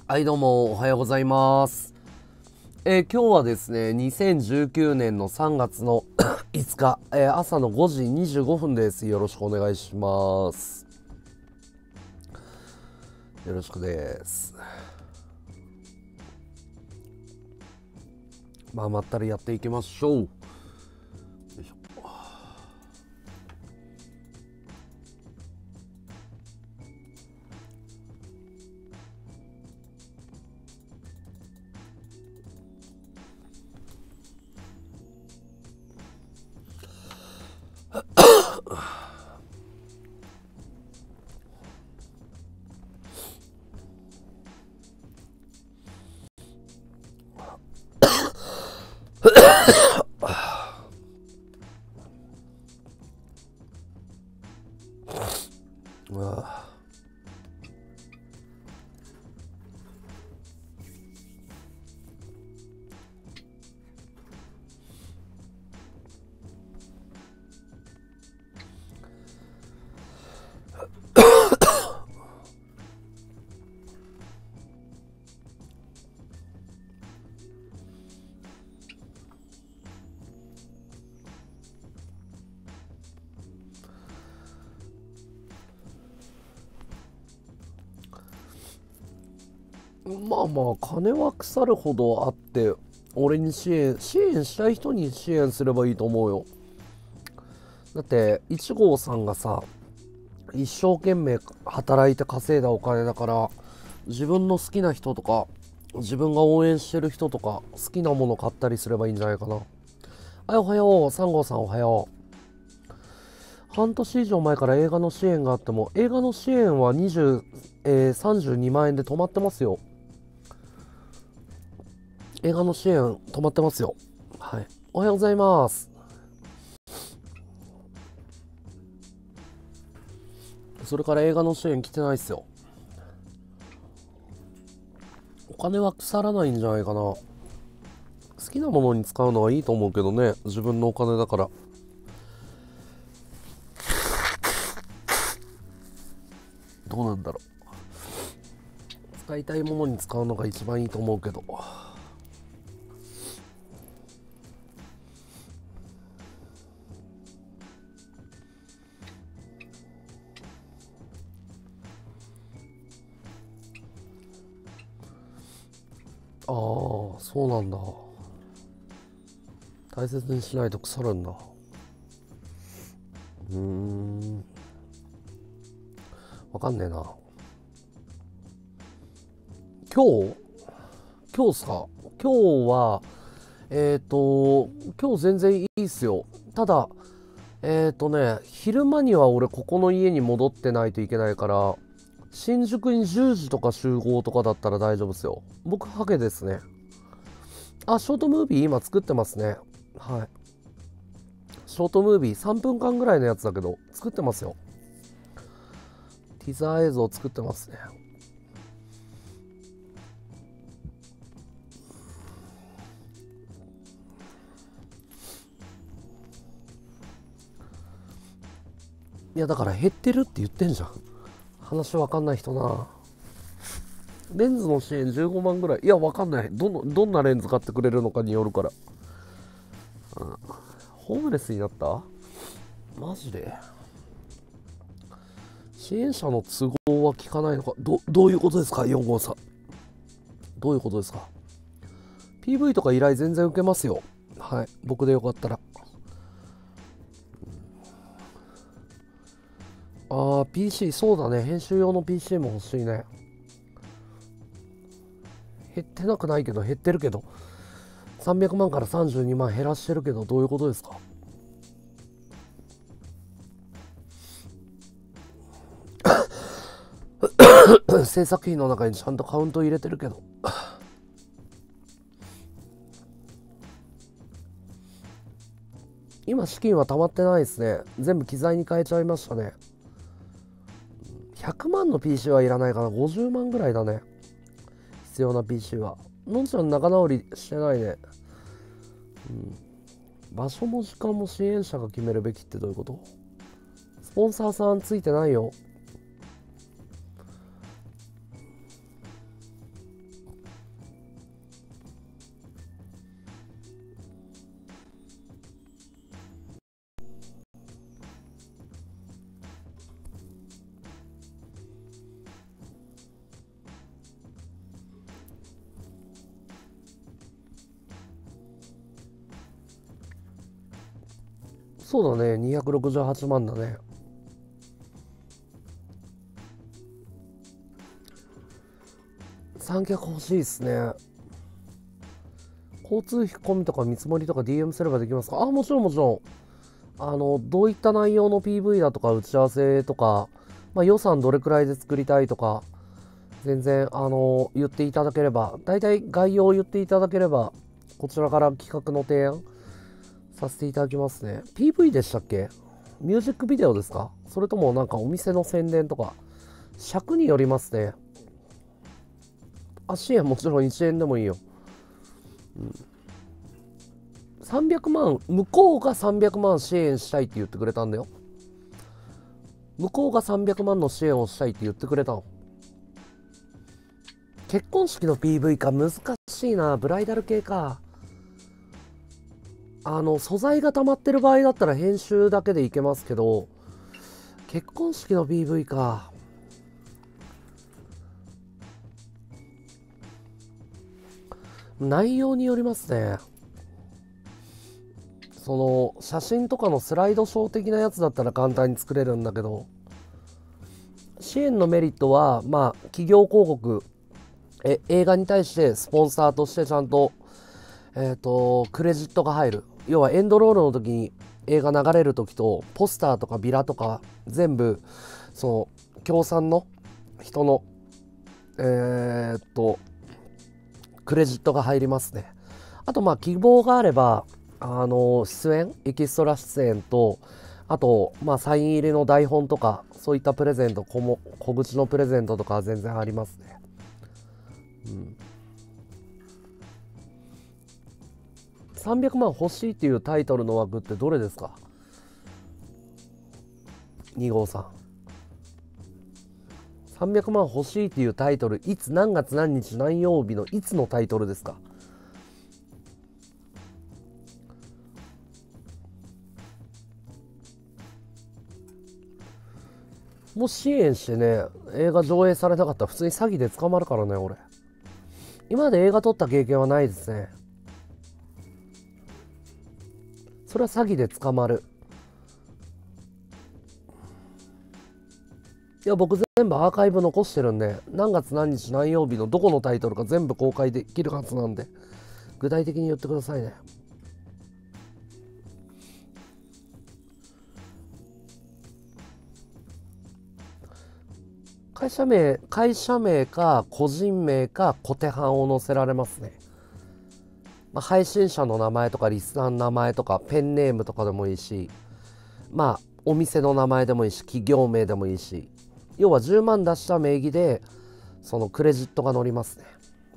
はいどうもおはようございます。今日はですね2019年の3月の5日、朝の5時25分です。よろしくお願いします。よろしくです。まったりやっていきましょう。よいしょ。うわ金は腐るほどあって俺に支援したい人に支援すればいいと思うよ。だって1号さんがさ一生懸命働いて稼いだお金だから、自分の好きな人とか自分が応援してる人とか好きなもの買ったりすればいいんじゃないかな。はい、おはよう3号さん、おはよう。半年以上前から映画の支援があっても映画の支援は32万円で止まってますよ。映画の支援止まってますよ。はい、おはようございます。それから映画の支援来てないっすよ。お金は腐らないんじゃないかな。好きなものに使うのはいいと思うけどね、自分のお金だから。どうなんだろう。使いたいものに使うのが一番いいと思うけど。ああ、そうなんだ。大切にしないと腐るんだ。わかんねえな。今日今日っすか。今日は今日全然いいっすよ。ただ昼間には俺ここの家に戻ってないといけないから、新宿に10時とか集合とかだったら大丈夫ですよ。僕ハゲですね。あ、ショートムービー今作ってますね。はい。ショートムービー3分間ぐらいのやつだけど作ってますよ。ティザー映像作ってますね。いやだから減ってるって言ってんじゃん。話わかんない人な。レンズの支援15万ぐらい。いやわかんない。どんなレンズ買ってくれるのかによるから。ホームレスになった？マジで支援者の都合は聞かないのか。どういうことですか4号さん。どういうことですか。 PV とか依頼全然受けますよ。はい、僕でよかったら。PC そうだね。編集用の PC も欲しいね。減ってなくないけど減ってるけど、300万から32万減らしてるけど、どういうことですか。制作費の中にちゃんとカウント入れてるけど。今資金は溜まってないですね。全部機材に変えちゃいましたね。100万の PC はいらないかな。50万ぐらいだね、必要な PC は。のんちゃん仲直りしてないね。場所も時間も支援者が決めるべきってどういうこと。スポンサーさんついてないよ。 そうだね、268万だね。三脚欲しいっすね。交通費込みとか見積もりとか DM すればできますか？あ、もちろんもちろん。どういった内容の PV だとか打ち合わせとか、予算どれくらいで作りたいとか、全然、言っていただければ、大体概要を言っていただければ、こちらから企画の提案させていただきますね。PV でしたっけ？ミュージックビデオですか？それともなんかお店の宣伝とか。尺によりますね。支援もちろん1円でもいいよ。300万、向こうが300万支援したいって言ってくれたんだよ。向こうが300万の支援をしたいって言ってくれたの。結婚式の PV か、難しいな。ブライダル系か。素材が溜まってる場合だったら編集だけでいけますけど、結婚式の PV か。内容によりますね。その写真とかのスライドショー的なやつだったら簡単に作れるんだけど、支援のメリットは企業広告、映画に対してスポンサーとしてちゃんとクレジットが入る。要はエンドロールの時に映画流れる時とポスターとかビラとか全部その協賛の人のクレジットが入りますね。あと希望があれば出演エキストラ出演と、あとサイン入りの台本とかそういったプレゼント、小口のプレゼントとかは全然ありますね。300万欲しいっていうタイトルの枠ってどれですか？2号さん。300万欲しいっていうタイトル、いつ何月何日何曜日のいつのタイトルですか？もし支援してね、映画上映されなかったら普通に詐欺で捕まるからね、俺。今まで映画撮った経験はないですね。それは詐欺で捕まる。いや、僕全部アーカイブ残してるんで、何月何日何曜日のどこのタイトルか全部公開できるはずなんで、具体的に言ってくださいね。会社名か個人名か小手版を載せられますね。配信者の名前とかリスナーの名前とかペンネームとかでもいいし、お店の名前でもいいし、企業名でもいいし、要は10万出した名義でそのクレジットが載りますね。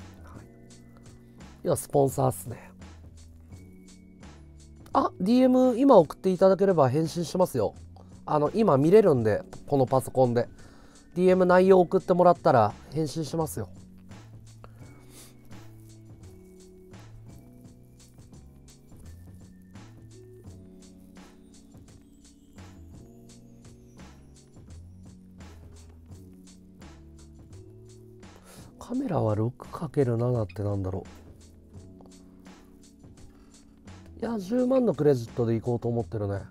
要はスポンサーっすね。DM 今送っていただければ返信しますよ。今見れるんで、このパソコンで DM 内容送ってもらったら返信しますよ。カメラは 6×7 ってなんだろう。いや、10万のクレジットでいこうと思ってるね。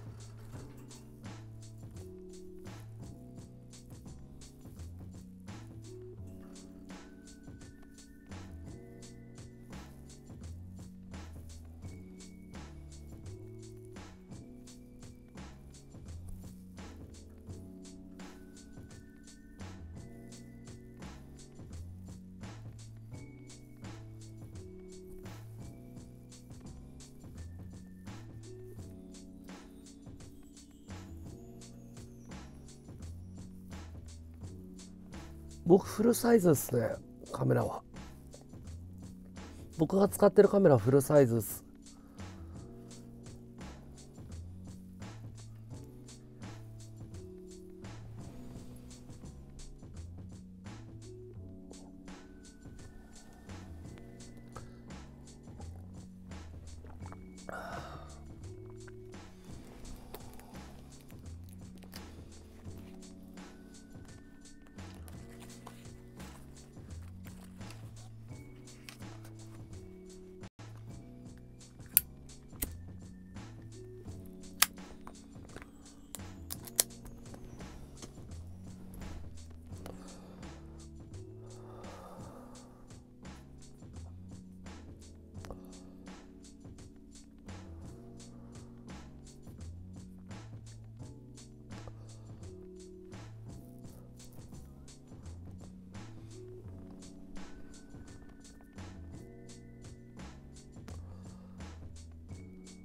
僕フルサイズですね、カメラは。僕が使ってるカメラフルサイズです。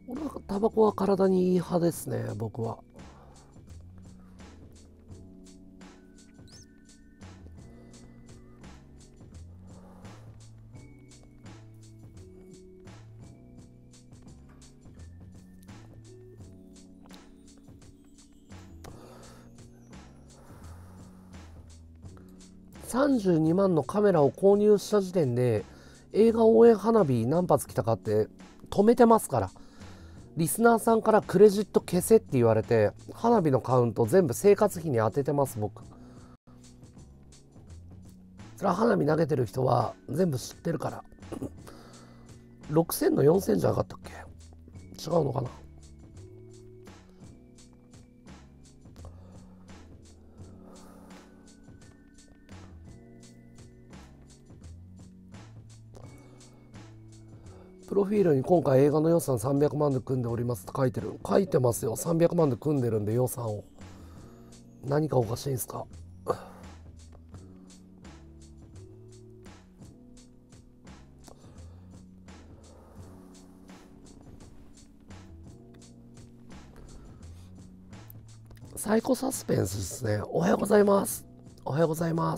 俺はタバコは体にいい派ですね、僕は。32万のカメラを購入した時点で映画応援花火何発来たかって止めてますから。リスナーさんからクレジット消せって言われて花火のカウント全部生活費に当ててます僕。それは花火投げてる人は全部知ってるから。6000の4000じゃなかったっけ、違うのかな。プロフィールに今回映画の予算300万で組んでおりますって書いてる。書いてますよ。300万で組んでるんで予算を。何かおかしいんすか。サイコサスペンスですね。おはようございます。おはようございます。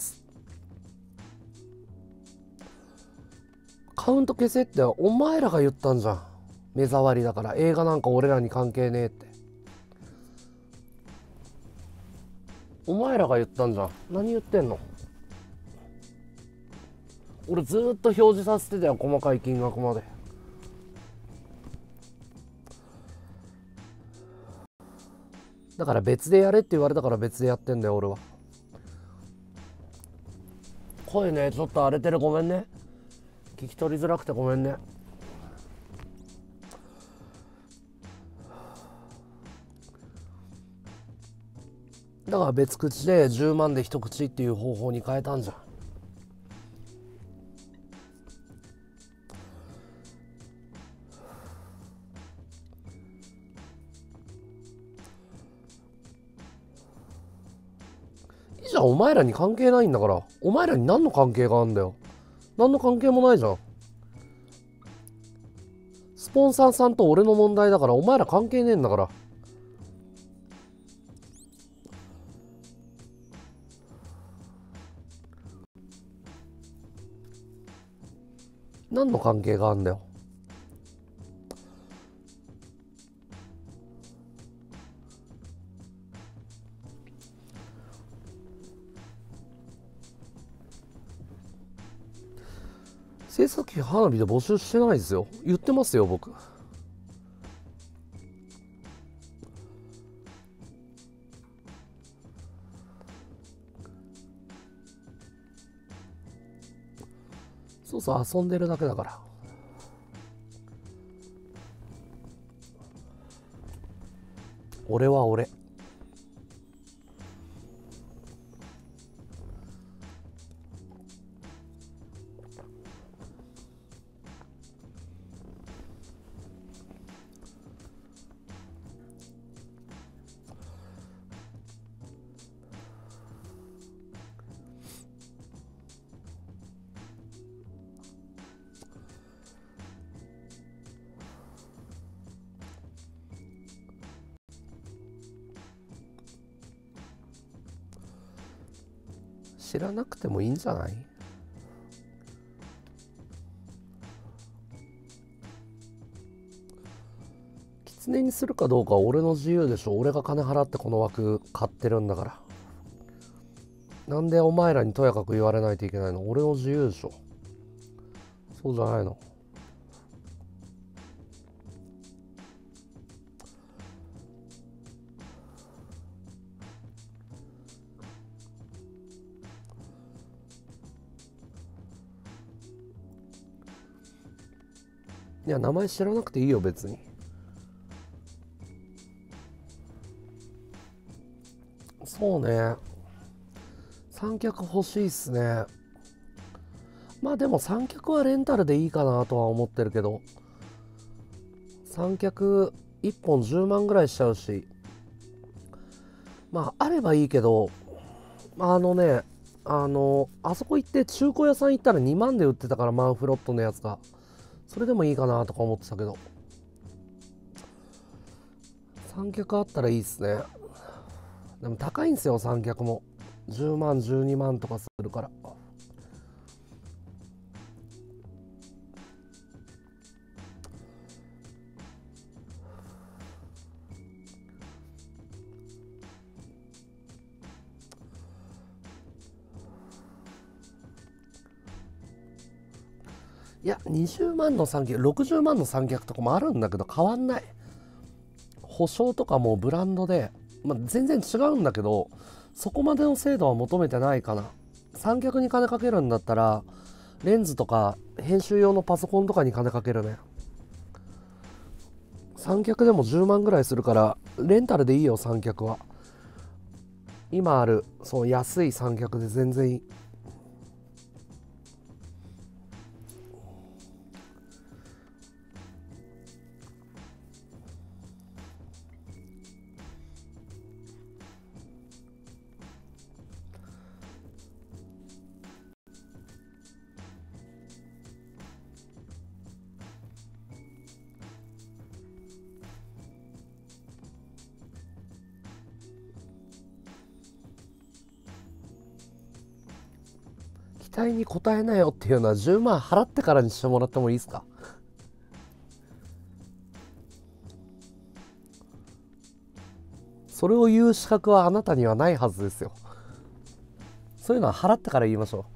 カウント消せってお前らが言ったんじゃん。目障りだから映画なんか俺らに関係ねえって。お前らが言ったんじゃん。何言ってんの。俺ずーっと表示させてたよ、細かい金額まで。だから別でやれって言われたから別でやってんだよ俺は。声ねちょっと荒れてる、ごめんね。聞き取りづらくてごめんね。だから別口で10万で一口っていう方法に変えたんじゃん。いいじゃん、お前らに関係ないんだから。お前らに何の関係があるんだよ。何の関係もないじゃん。スポンサーさんと俺の問題だから、お前ら関係ねえんだから。何の関係があるんだよ。制作費花火で募集してないですよ。言ってますよ僕。そうそう、遊んでるだけだから。俺は俺。知らなくてもいいんじゃない？狐にするかどうかは俺の自由でしょ。俺が金払ってこの枠買ってるんだから。なんでお前らにとやかく言われないといけないの？俺の自由でしょ。そうじゃないの？いや、名前知らなくていいよ別に。そうね、三脚欲しいっすね。まあでも三脚はレンタルでいいかなとは思ってるけど、三脚1本10万ぐらいしちゃうし、まああればいいけど、あのね、あそこ行って中古屋さん行ったら2万で売ってたから、マンフロットのやつが。それでもいいかなとか思ってたけど、 三脚あったらいいっすね。でも高いんですよ、三脚も。10万12万とかするから。いや20万の三脚60万の三脚とかもあるんだけど変わんない。保証とかもブランドで、全然違うんだけどそこまでの精度は求めてないかな。三脚に金かけるんだったらレンズとか編集用のパソコンとかに金かけるね。三脚でも10万ぐらいするからレンタルでいいよ。三脚は今あるその安い三脚で全然いい。期待に応えなよっていうのは10万払ってからにしてもらってもいいですか。それを言う資格はあなたにはないはずですよ。そういうのは払ってから言いましょ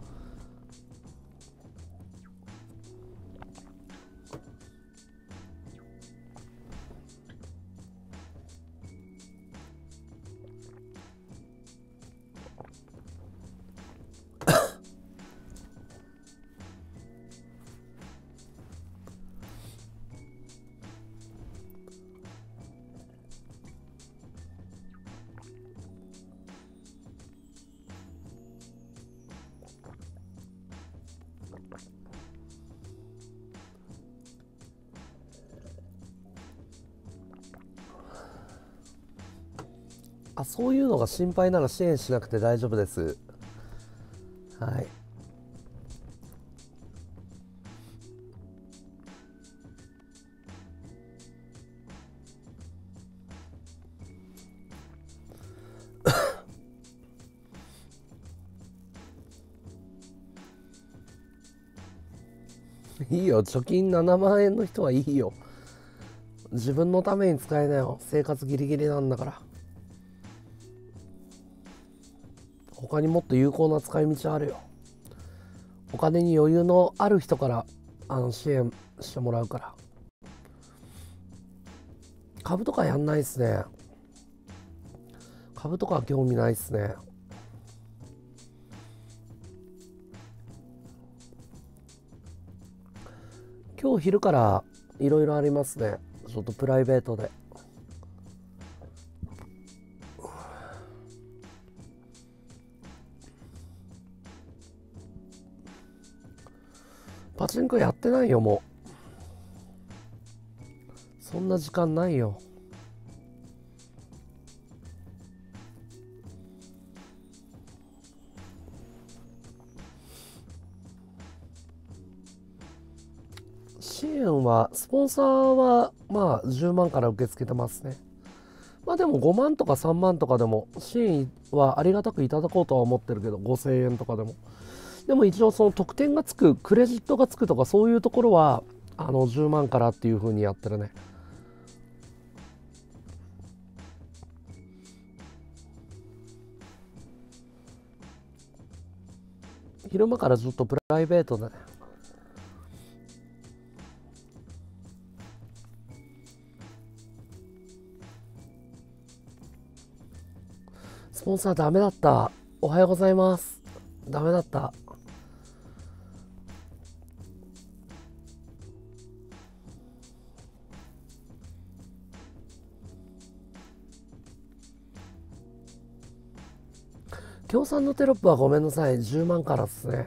う。そういうのが心配なら支援しなくて大丈夫です。はい。いいよ、貯金7万円の人はいいよ。自分のために使えなよ。生活ギリギリなんだから。他にもっと有効な使い道あるよ。お金に余裕のある人から支援してもらうから。株とかやんないっすね。株とかは興味ないっすね。今日昼からいろいろありますね。ちょっとプライベートで。パチンコやってないよもう。そんな時間ないよ。支援はスポンサーは10万から受け付けてますね。でも5万とか3万とかでも支援はありがたくいただこうとは思ってるけど、5000円とかでも。でも一応その特典がつく、クレジットがつくとかそういうところは10万からっていう風にやってるね。昼間からずっとプライベートでね。スポンサーダメだった。おはようございます。ダメだった。協賛のテロップはごめんなさい。10万からっすね。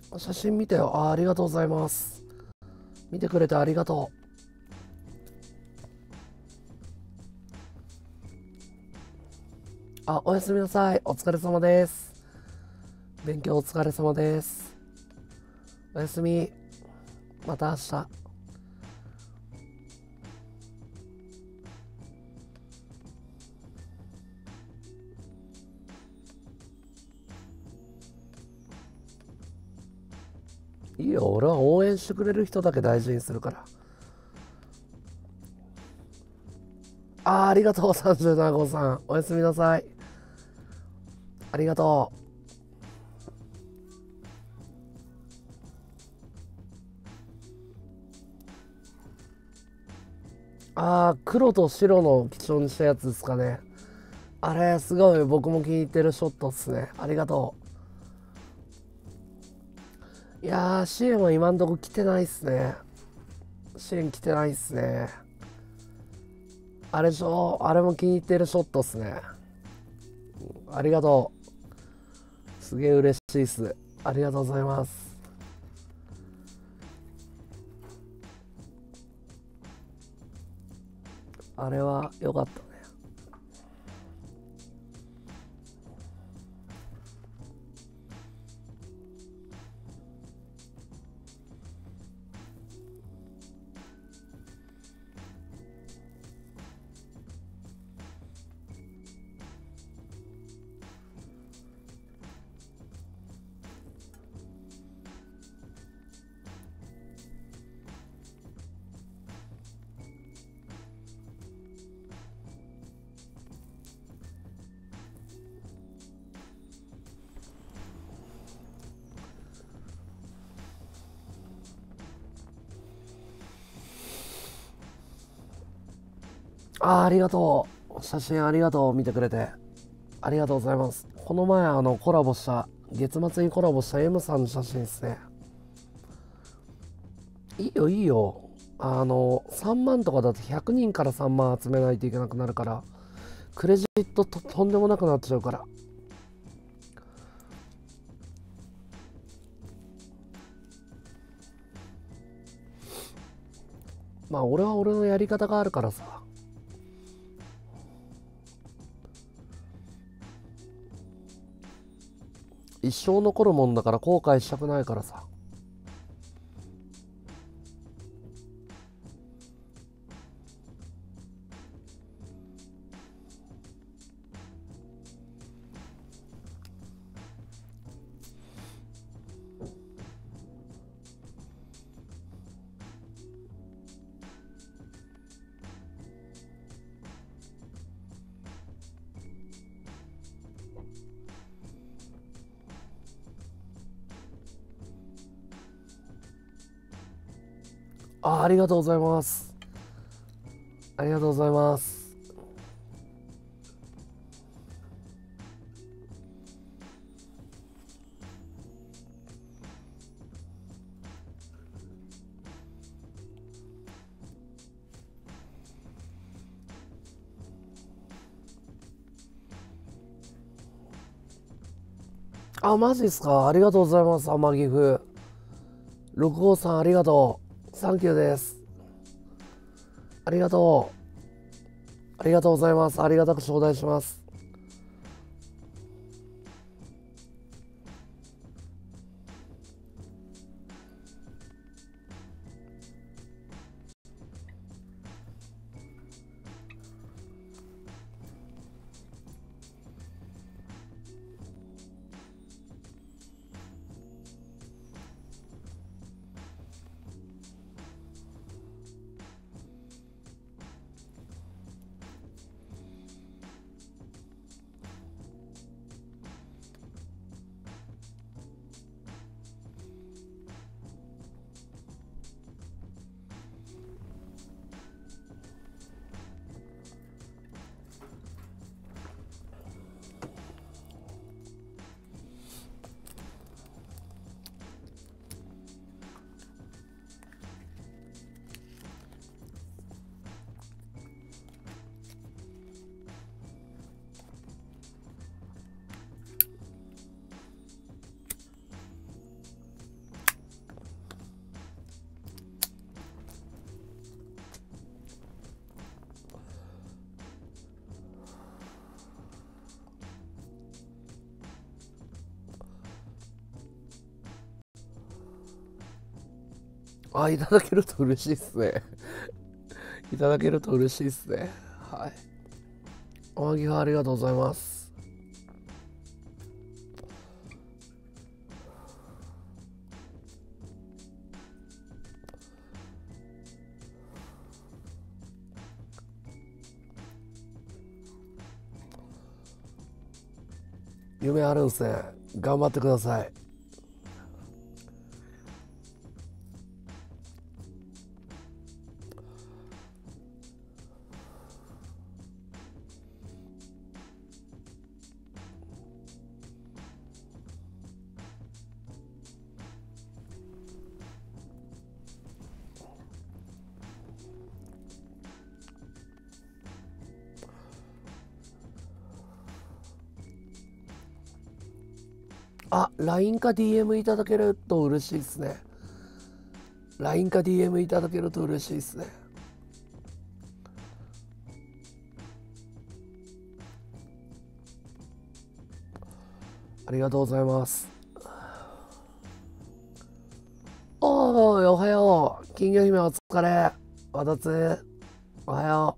写真見てよ。ありがとうございます。見てくれてありがとう。おやすみなさい。お疲れ様です。勉強お疲れ様です。おやすみ。また明日。いいよ、俺は応援してくれる人だけ大事にするから。ありがとう、37号さん。おやすみなさい。ありがとう。黒と白の基調にしたやつですかね。あれ、すごい僕も気に入ってるショットっすね。ありがとう。いやー、支援は今んとこ来てないっすね。支援来てないっすね。あれでしょ、あれも気に入ってるショットっすね。ありがとう。すげえ嬉しいっす。ありがとうございます。あれは良かったね。ありがとう。写真ありがとう。見てくれて。ありがとうございます。この前コラボした、月末にコラボした M さんの写真ですね。いいよいいよ。3万とかだと100人から3万集めないといけなくなるから、クレジット とんでもなくなっちゃうから。まあ俺は俺のやり方があるからさ。一生残るもんだから後悔したくないからさ。ありがとうございます。ありがとうございます。マジですか。ありがとうございます。天岐阜。6号さんありがとう。サンキューです。ありがとう。ありがとうございます。ありがたく頂戴します。 あ、いただけると嬉しいっすね。いただけると嬉しいっすね。はい。おはぎはありがとうございます。夢あるんすね。頑張ってください。あ、LINE か DM いただけると嬉しいですね。LINE か DM いただけると嬉しいですね。ありがとうございます。おーい、おはよう。金魚姫お疲れ。わたつ、おはよ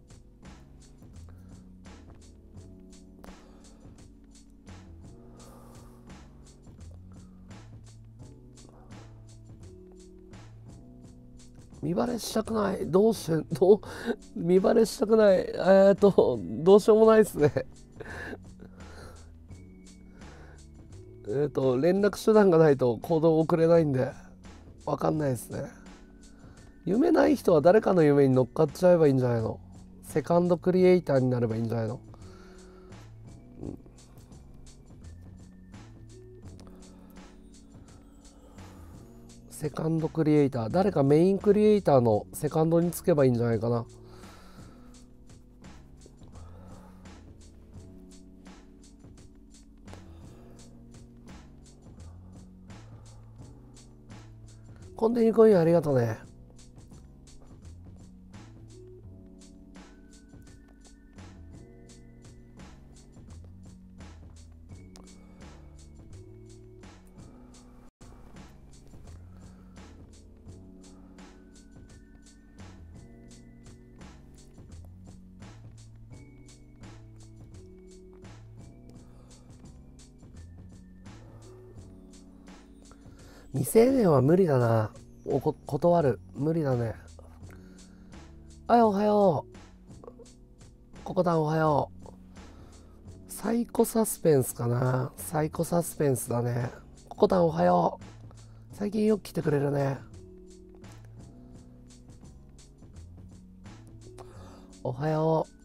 う。見バレしたくない。見バレしたくない。どうしようもないですね。連絡手段がないと行動を送れないんで、わかんないですね。夢ない人は誰かの夢に乗っかっちゃえばいいんじゃないの。セカンドクリエイターになればいいんじゃないの。セカンドクリエイター、誰かメインクリエイターのセカンドにつけばいいんじゃないかな。コンテニコインありがとうね。未成年は無理だな。断る。無理だね。はい、おはよう。ココタンおはよう。サイコサスペンスかな。サイコサスペンスだね。ココタンおはよう。最近よく来てくれるね。おはよう。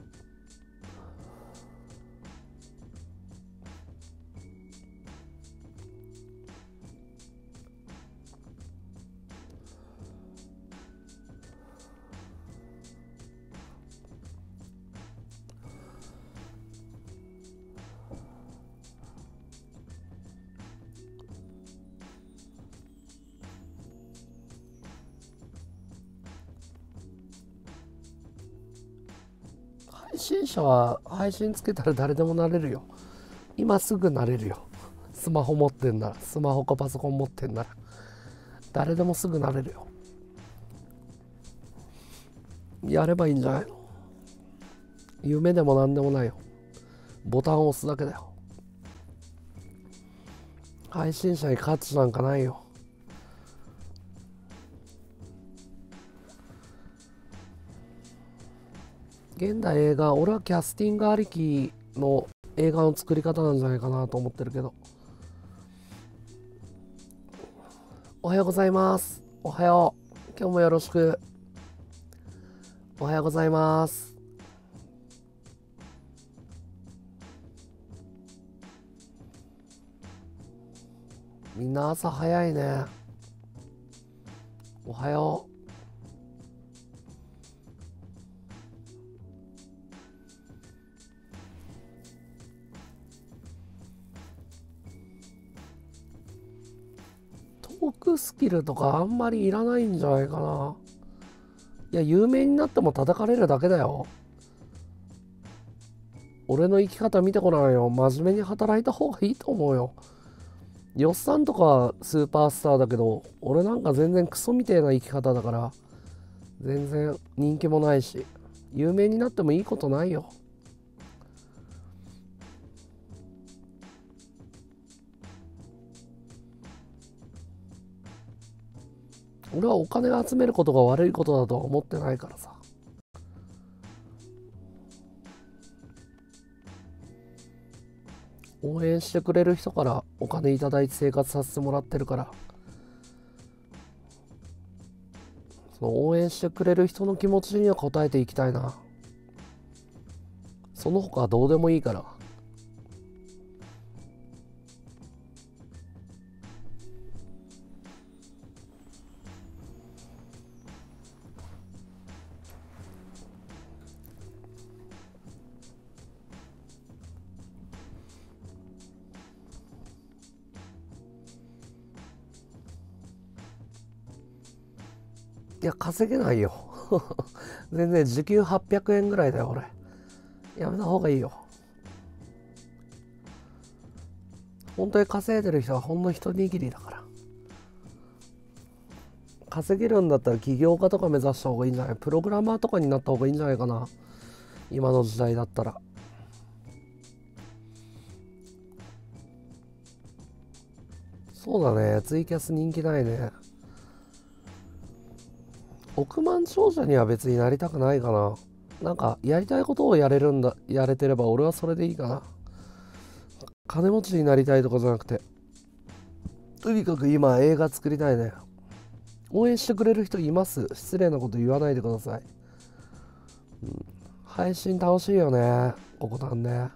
配信者は配信つけたら誰でもなれるよ。今すぐなれるよ。スマホ持ってんなら、スマホかパソコン持ってんなら誰でもすぐなれるよ。やればいいんじゃないの。夢でもなんでもないよ。ボタンを押すだけだよ。配信者に価値なんかないよ。現代映画、俺はキャスティングありきの映画の作り方なんじゃないかなと思ってるけど。おはようございます。おはよう。今日もよろしく。おはようございます。みんな朝早いね。おはよう。トークスキルとかあんまりいらないんじゃないかな。いや、有名になっても叩かれるだけだよ。俺の生き方見てこないよ。真面目に働いた方がいいと思うよ。 よっさんとかはスーパースターだけど、俺なんか全然クソみてえな生き方だから、全然人気もないし、有名になってもいいことないよ。俺はお金を集めることが悪いことだとは思ってないからさ。応援してくれる人からお金いただいて生活させてもらってるから、その応援してくれる人の気持ちには応えていきたいな。その他はどうでもいいから。いや、稼げないよ。全然時給800円ぐらいだよ、俺。やめた方がいいよ。本当に稼いでる人はほんの一握りだから。稼げるんだったら起業家とか目指した方がいいんじゃない？プログラマーとかになった方がいいんじゃないかな。今の時代だったら。そうだね、ツイキャス人気ないね。億万長者には別になりたくないかな。なんかやりたいことをやれるんだ、やれてれば俺はそれでいいかな。金持ちになりたいとかじゃなくて、とにかく今映画作りたいね。応援してくれる人います？失礼なこと言わないでください。配信楽しいよね、ここなんね。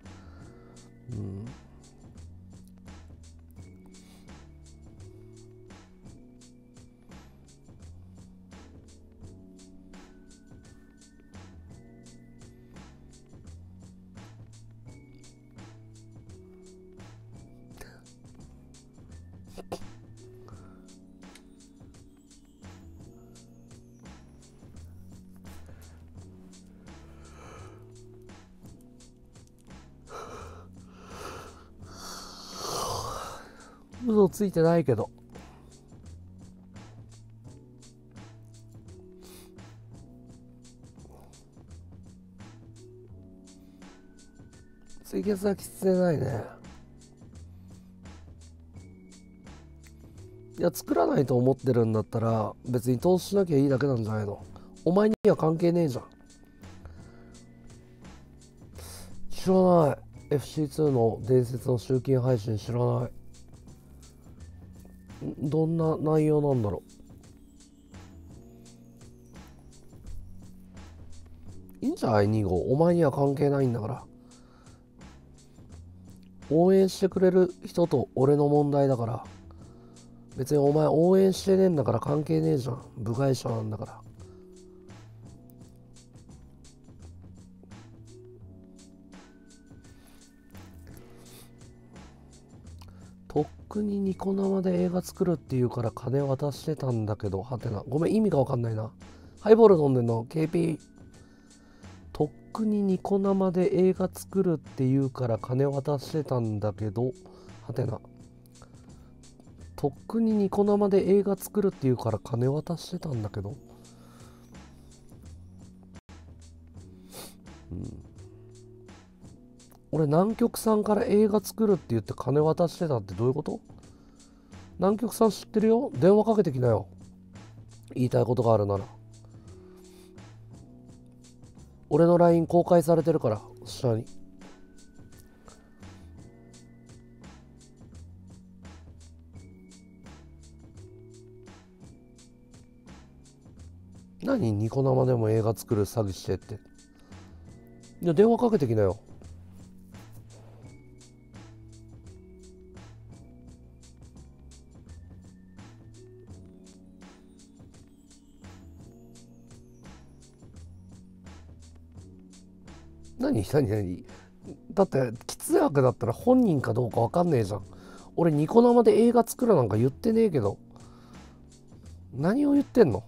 嘘ついてないけど。ツイキャスはきつねないね。いや、作らないと思ってるんだったら別に投資しなきゃいいだけなんじゃないの？お前には関係ねえじゃん。知らない。 FC2 の伝説の集金配信知らない。どんな内容なんだろう。いいんじゃない？ 2 号お前には関係ないんだから。応援してくれる人と俺の問題だから。別にお前応援してねえんだから関係ねえじゃん。部外者なんだから。とっくにニコ生で映画作るっていうから金渡してたんだけど、はてな。ごめん、意味がわかんないな。ハイボール飲んでんの KP。とっくにニコ生で映画作るっていうから金渡してたんだけど、はてな。とっくにニコ生で映画作るっていうから金渡してたんだけど。俺南極さんから映画作るって言って金渡してたってどういうこと？南極さん知ってるよ。電話かけてきなよ。言いたいことがあるなら。俺の LINE 公開されてるから下に。何ニコ生でも映画作る詐欺してって。いや電話かけてきなよ。何だってきついわけだったら本人かどうかわかんねえじゃん。俺ニコ生で映画作るなんか言ってねえけど。何を言ってんの？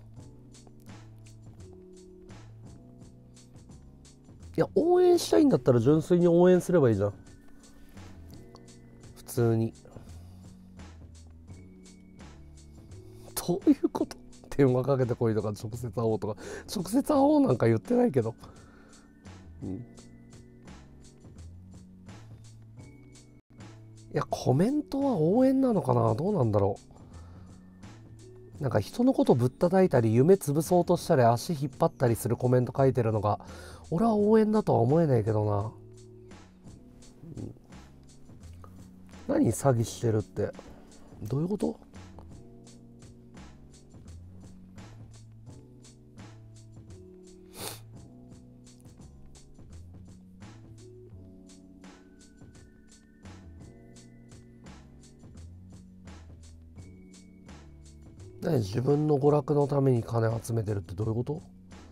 いや応援したいんだったら純粋に応援すればいいじゃん。普通に。 どういうこと？電話かけてこいとか直接会おうとか、直接会おうなんか言ってないけど、うん、いやコメントは応援なのかな、どうなんだろう。なんか人のことぶったたいたり夢潰そうとしたり足引っ張ったりするコメント書いてるのが俺は応援だとは思えないけどな。何詐欺してるってどういうこと？何自分の娯楽のために金集めてるってどういうこと？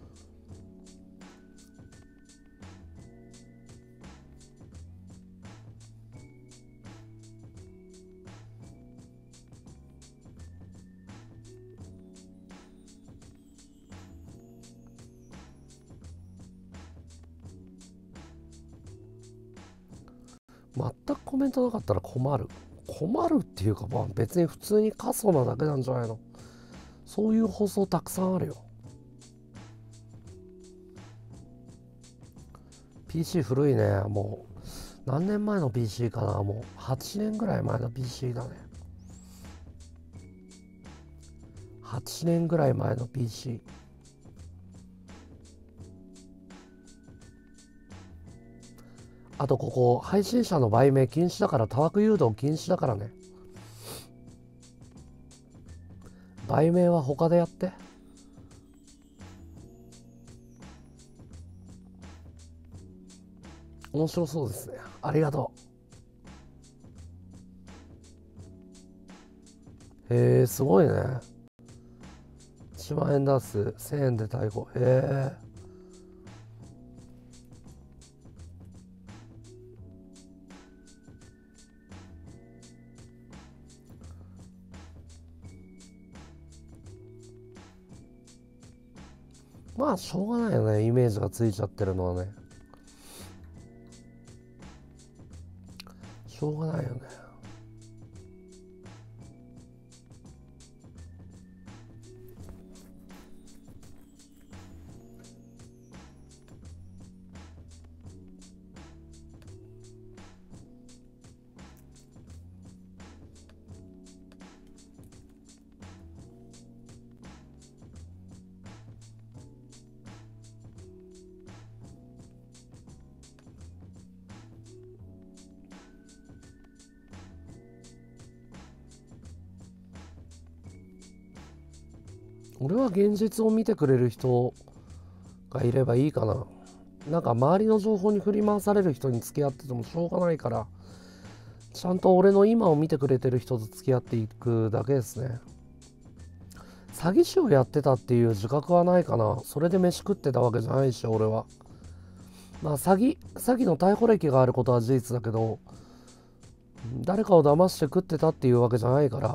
全くコメントなかったら困る。困るっていうか、まあ別に普通に過疎なだけなんじゃないの。そういう放送たくさんあるよ。 PC 古いね。もう何年前の PC かな。もう8年ぐらい前の PC だね。8年ぐらい前の PC。 あとここ配信者の売名禁止だから、多枠誘導禁止だからね。売名は他でやって。面白そうですね。ありがとう。へえ、すごいね。1万円出す、1000円で逮捕。へえ。まあしょうがないよね、イメージがついちゃってるのはね。しょうがないよね。俺は現実を見てくれる人がいればいいかな。なんか周りの情報に振り回される人に付き合っててもしょうがないから、ちゃんと俺の今を見てくれてる人と付き合っていくだけですね。詐欺師をやってたっていう自覚はないかな。それで飯食ってたわけじゃないし、俺は。まあ詐欺の逮捕歴があることは事実だけど、誰かを騙して食ってたっていうわけじゃないから。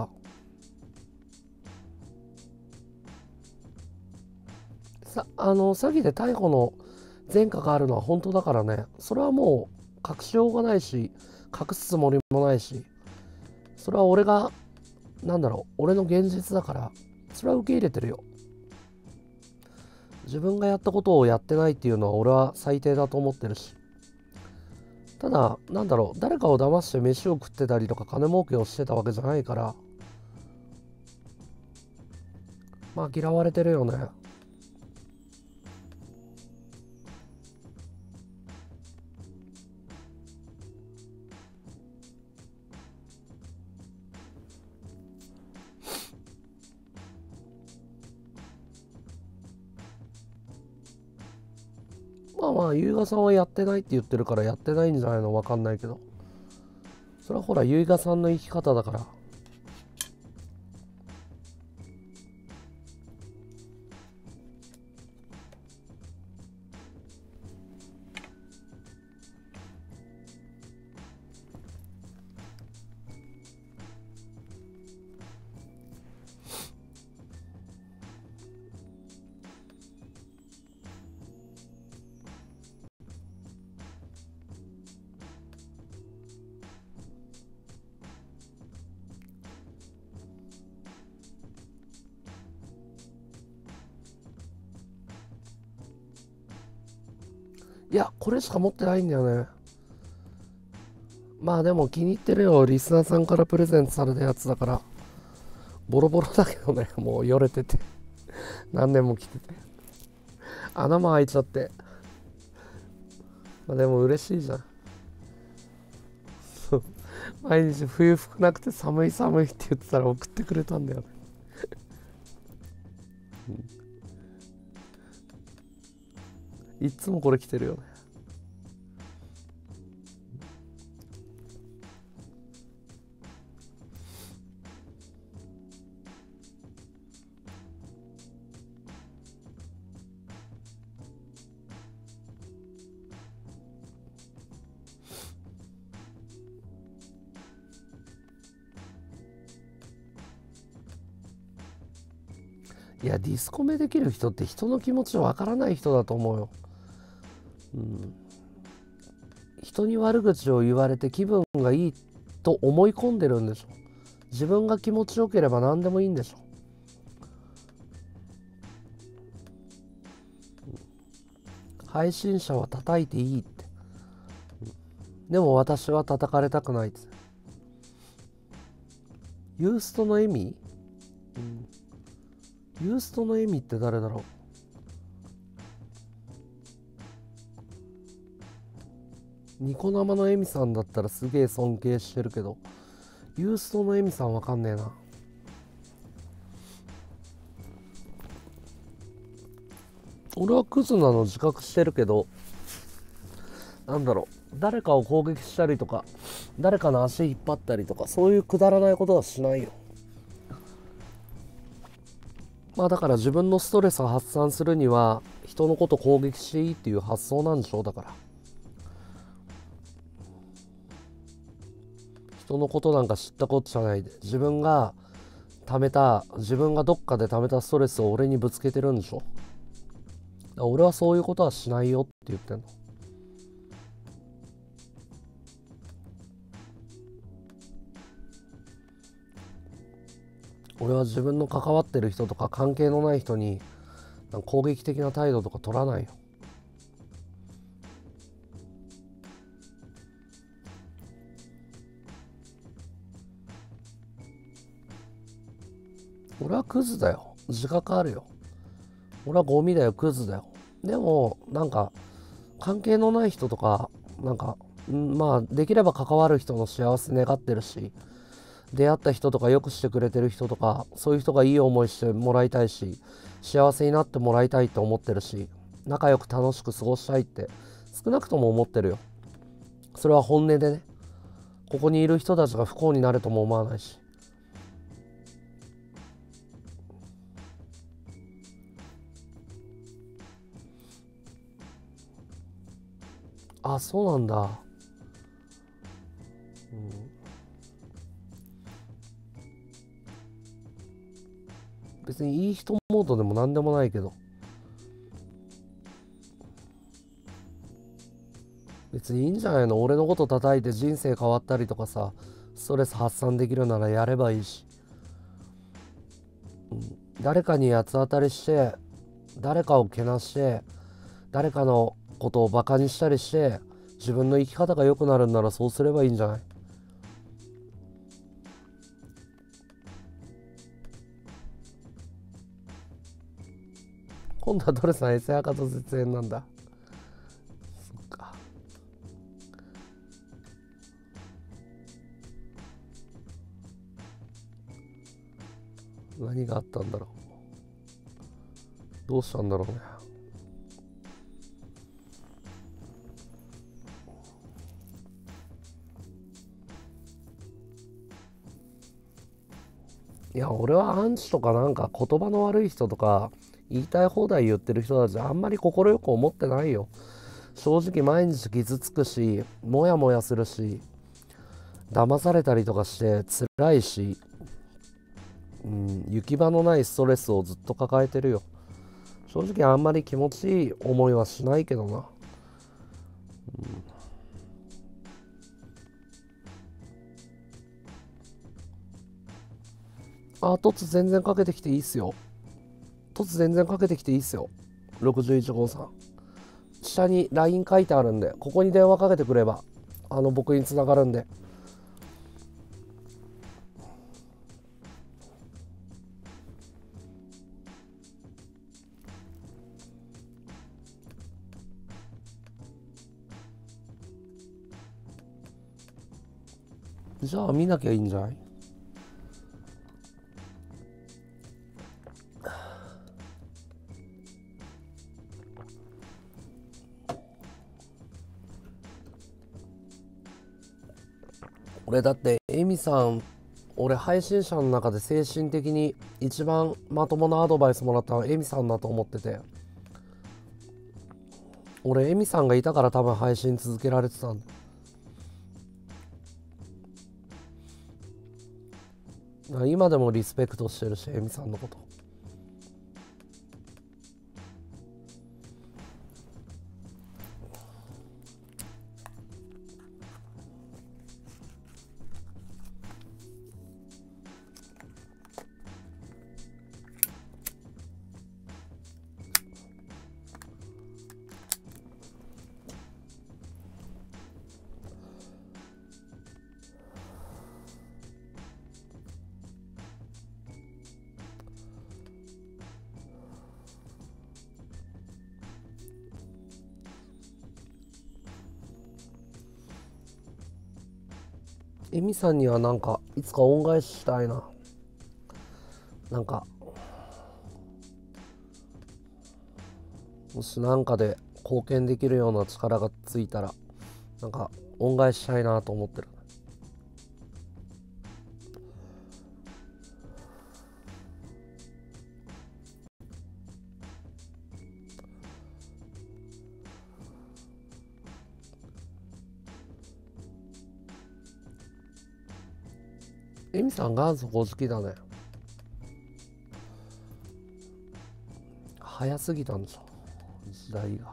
詐欺で逮捕の前科があるのは本当だからね。それはもう隠しようがないし、隠すつもりもないし、それは俺が、俺の現実だから、それは受け入れてるよ。自分がやったことをやってないっていうのは俺は最低だと思ってるし。ただ、誰かを騙して飯を食ってたりとか金儲けをしてたわけじゃないから、まあ嫌われてるよね。まあまあ、優雅さんはやってないって言ってるからやってないんじゃないの、わかんないけど。それはほら、優雅さんの生き方だから。 いや、これしか持ってないんだよね。まあでも気に入ってるよ。リスナーさんからプレゼントされたやつだから。ボロボロだけどね、もうよれてて。何年も着てて。穴も開いちゃって。まあでも嬉しいじゃん。毎日冬服なくて寒い寒いって言ってたら送ってくれたんだよね。いつもこれ着てるよね。いや、ディスコメできる人って人の気持ちわからない人だと思うよ。人に悪口を言われて気分がいいと思い込んでるんでしょ。自分が気持ちよければ何でもいいんでしょ。配信者は叩いていいって。でも私は叩かれたくないって。ユーストの笑み、ユーストの笑みって誰だろう。ニコ生の笑みさんだったらすげえ尊敬してるけど、ユーストの笑みさんわかんねえな。俺はクズなの自覚してるけど、なんだろう、誰かを攻撃したりとか、誰かの足引っ張ったりとか、そういうくだらないことはしないよ。まあだから自分のストレスを発散するには人のこと攻撃していいっていう発想なんでしょう。だから人のことなんか知ったことじゃないで、自分がどっかで溜めたストレスを俺にぶつけてるんでしょ。俺はそういうことはしないよって言ってんの。俺は自分の関わってる人とか関係のない人に攻撃的な態度とか取らないよ。俺はクズだよ。自覚あるよ。俺はゴミだよ、クズだよ。でもなんか関係のない人とかまあできれば関わる人の幸せ願ってるし、出会った人とかよくしてくれてる人とか、そういう人がいい思いしてもらいたいし、幸せになってもらいたいと思ってるし、仲良く楽しく過ごしたいって少なくとも思ってるよ。それは本音でね。ここにいる人たちが不幸になるとも思わないし。あ、そうなんだ。別にいい人モードでも何でもないけど、別にいいんじゃないの。俺のこと叩いて人生変わったりとかさ、ストレス発散できるならやればいいし、誰かに八つ当たりして、誰かをけなして、誰かのことをバカにしたりして、自分の生き方が良くなるんならそうすればいいんじゃない。今度はドレスのエセアカと絶縁なんだ。そっか。何があったんだろう。どうしたんだろうね。いや、俺はアンチとか言葉の悪い人とか言いたい放題言ってる人たちあんまり快く思ってないよ。正直毎日傷つくし、モヤモヤするし、騙されたりとかして辛いし、行き場のないストレスをずっと抱えてるよ。正直あんまり気持ちいい思いはしないけどな。突全然かけてきていいっすよ。突全然かけてきていいっすよ。61号さん。 下に LINE 書いてあるんで、ここに電話かけてくれば僕に繋がるんで。じゃあ見なきゃいいんじゃない？俺だってエミさん、俺配信者の中で精神的に一番まともなアドバイスもらったのはエミさんだと思ってて、俺エミさんがいたから多分配信続けられてたんだ。今でもリスペクトしてるし、エミさんのこと。エミさんにはなんかいつか恩返ししたいな。なんかもしなんかで貢献できるような力がついたら、なんか恩返ししたいなと思ってる。エミさん元祖好きだね。早すぎたんでしょ、時代が。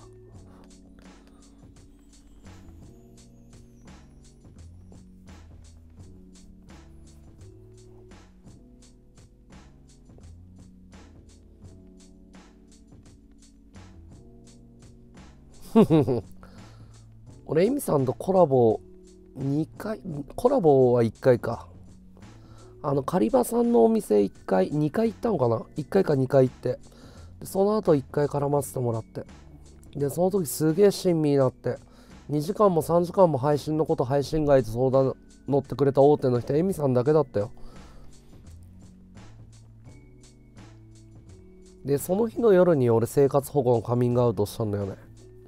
俺エミさんとコラボ2回、コラボは1回か。カリバさんのお店1回2回行ったのかな。1回か2回行って、でその後1回絡ませてもらって、でその時すげえ親身になって、2時間も3時間も配信のこと、配信外で相談乗ってくれた大手の人エミさんだけだったよ。でその日の夜に俺生活保護のカミングアウトしたんだよね。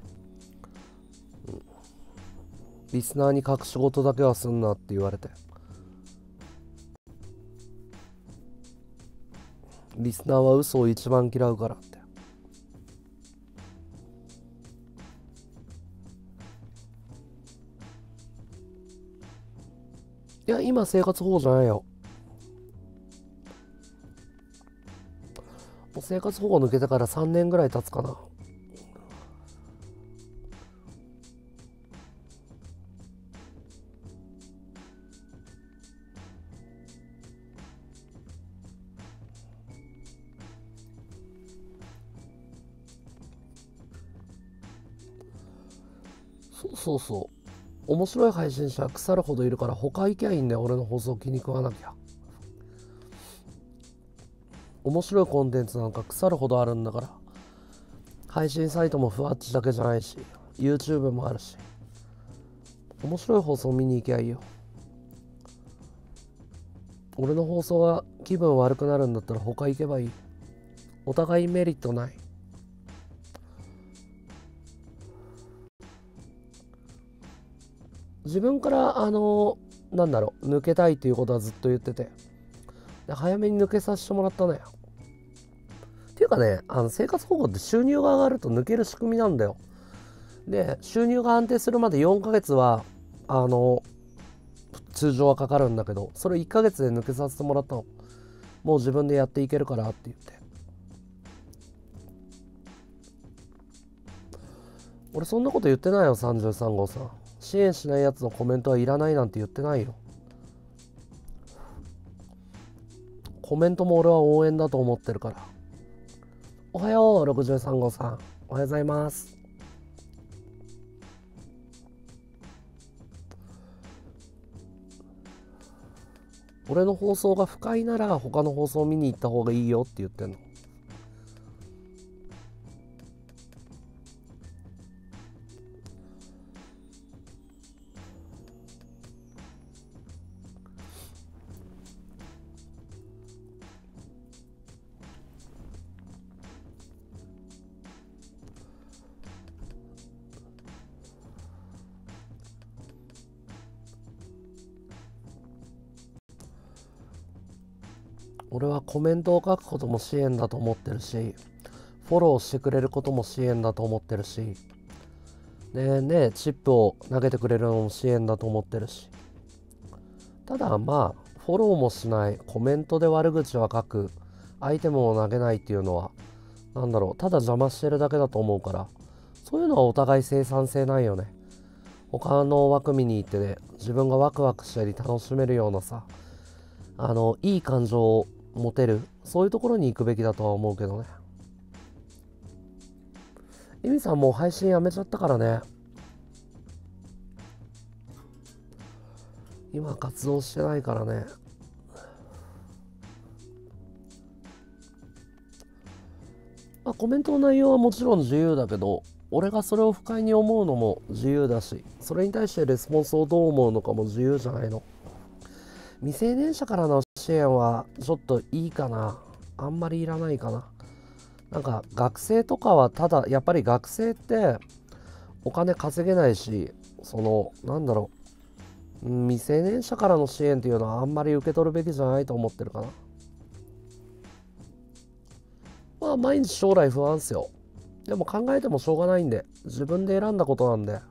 リスナーに隠し事だけはすんなって言われて、リスナーは嘘を一番嫌うからって。いや今生活保護じゃないよ。もう生活保護抜けてから3年ぐらい経つかな。そうそうそう、面白い配信者腐るほどいるから、他行きゃいいんだよ。俺の放送気に食わなきゃ。面白いコンテンツなんか腐るほどあるんだから。配信サイトもふわっちだけじゃないし、 YouTube もあるし、面白い放送見に行きゃいいよ。俺の放送が気分悪くなるんだったら他行けばいい。お互いメリットない。自分からなんだろう、抜けたいっていうことはずっと言ってて、で早めに抜けさせてもらったのよ。っていうかね、生活保護って収入が上がると抜ける仕組みなんだよ。で収入が安定するまで4ヶ月は通常はかかるんだけど、それ1ヶ月で抜けさせてもらったの。もう自分でやっていけるからって言って。俺そんなこと言ってないよ。33号さん、支援しないやつのコメントはいらないなんて言ってないよ。コメントも俺は応援だと思ってるから。おはよう63号さん、おはようございます。 俺の放送が不快なら他の放送見に行った方がいいよって言ってんの。俺はコメントを書くことも支援だと思ってるし、フォローしてくれることも支援だと思ってるし、ねチップを投げてくれるのも支援だと思ってるし、ただまあフォローもしない、コメントで悪口は書く、アイテムを投げないっていうのはただ邪魔してるだけだと思うから、そういうのはお互い生産性ないよね。他の枠見に行ってね、自分がワクワクしたり楽しめるようなさ、いい感情を持てる、そういうところに行くべきだとは思うけどね。エミさんもう配信やめちゃったからね。今活動してないからね。まあ、コメントの内容はもちろん自由だけど、俺がそれを不快に思うのも自由だし、それに対してレスポンスをどう思うのかも自由じゃないの。未成年者からの支援はちょっといいかな。あんまりいらないかな。なんか学生とかはやっぱり学生ってお金稼げないし、未成年者からの支援っていうのはあんまり受け取るべきじゃないと思ってるかな。まあ毎日将来不安っすよ。でも考えてもしょうがないんで、自分で選んだことなんで。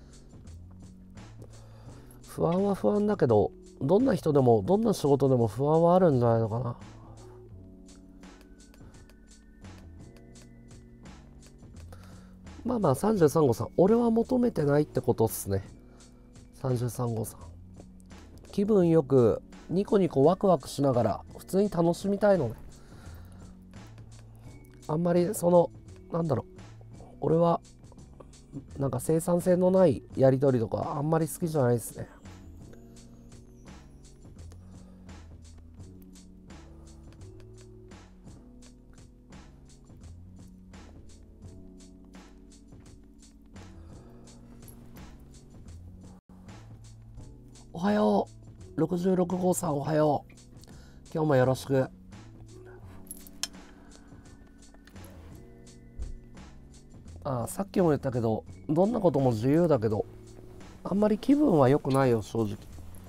不安は不安だけど、どんな人でもどんな仕事でも不安はあるんじゃないのかな。まあまあ33号さん、俺は求めてないってことっすね。33号さん、気分よくニコニコワクワクしながら普通に楽しみたいのね。あんまり俺はなんか生産性のないやり取りとかあんまり好きじゃないですね。おはよう、66号さんおはよう。今日もよろしく。さっきも言ったけど、どんなことも自由だけど、あんまり気分は良くないよ、正直。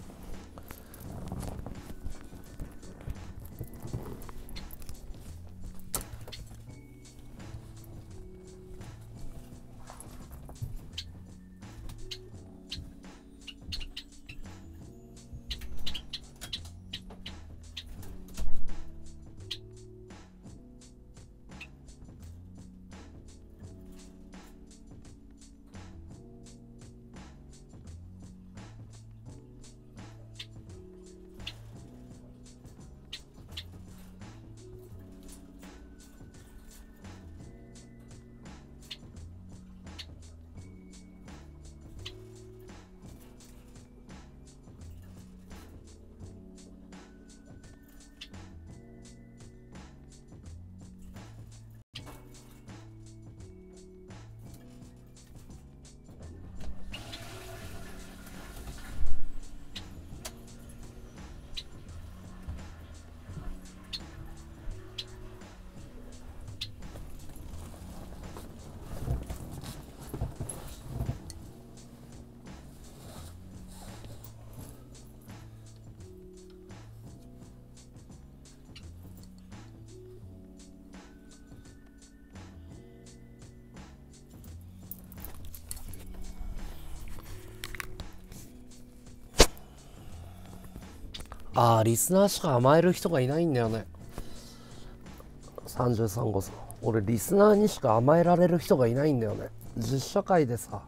リスナーしか甘える人がいないんだよね。33号さん、俺リスナーにしか甘えられる人がいないんだよね。実社会でさ、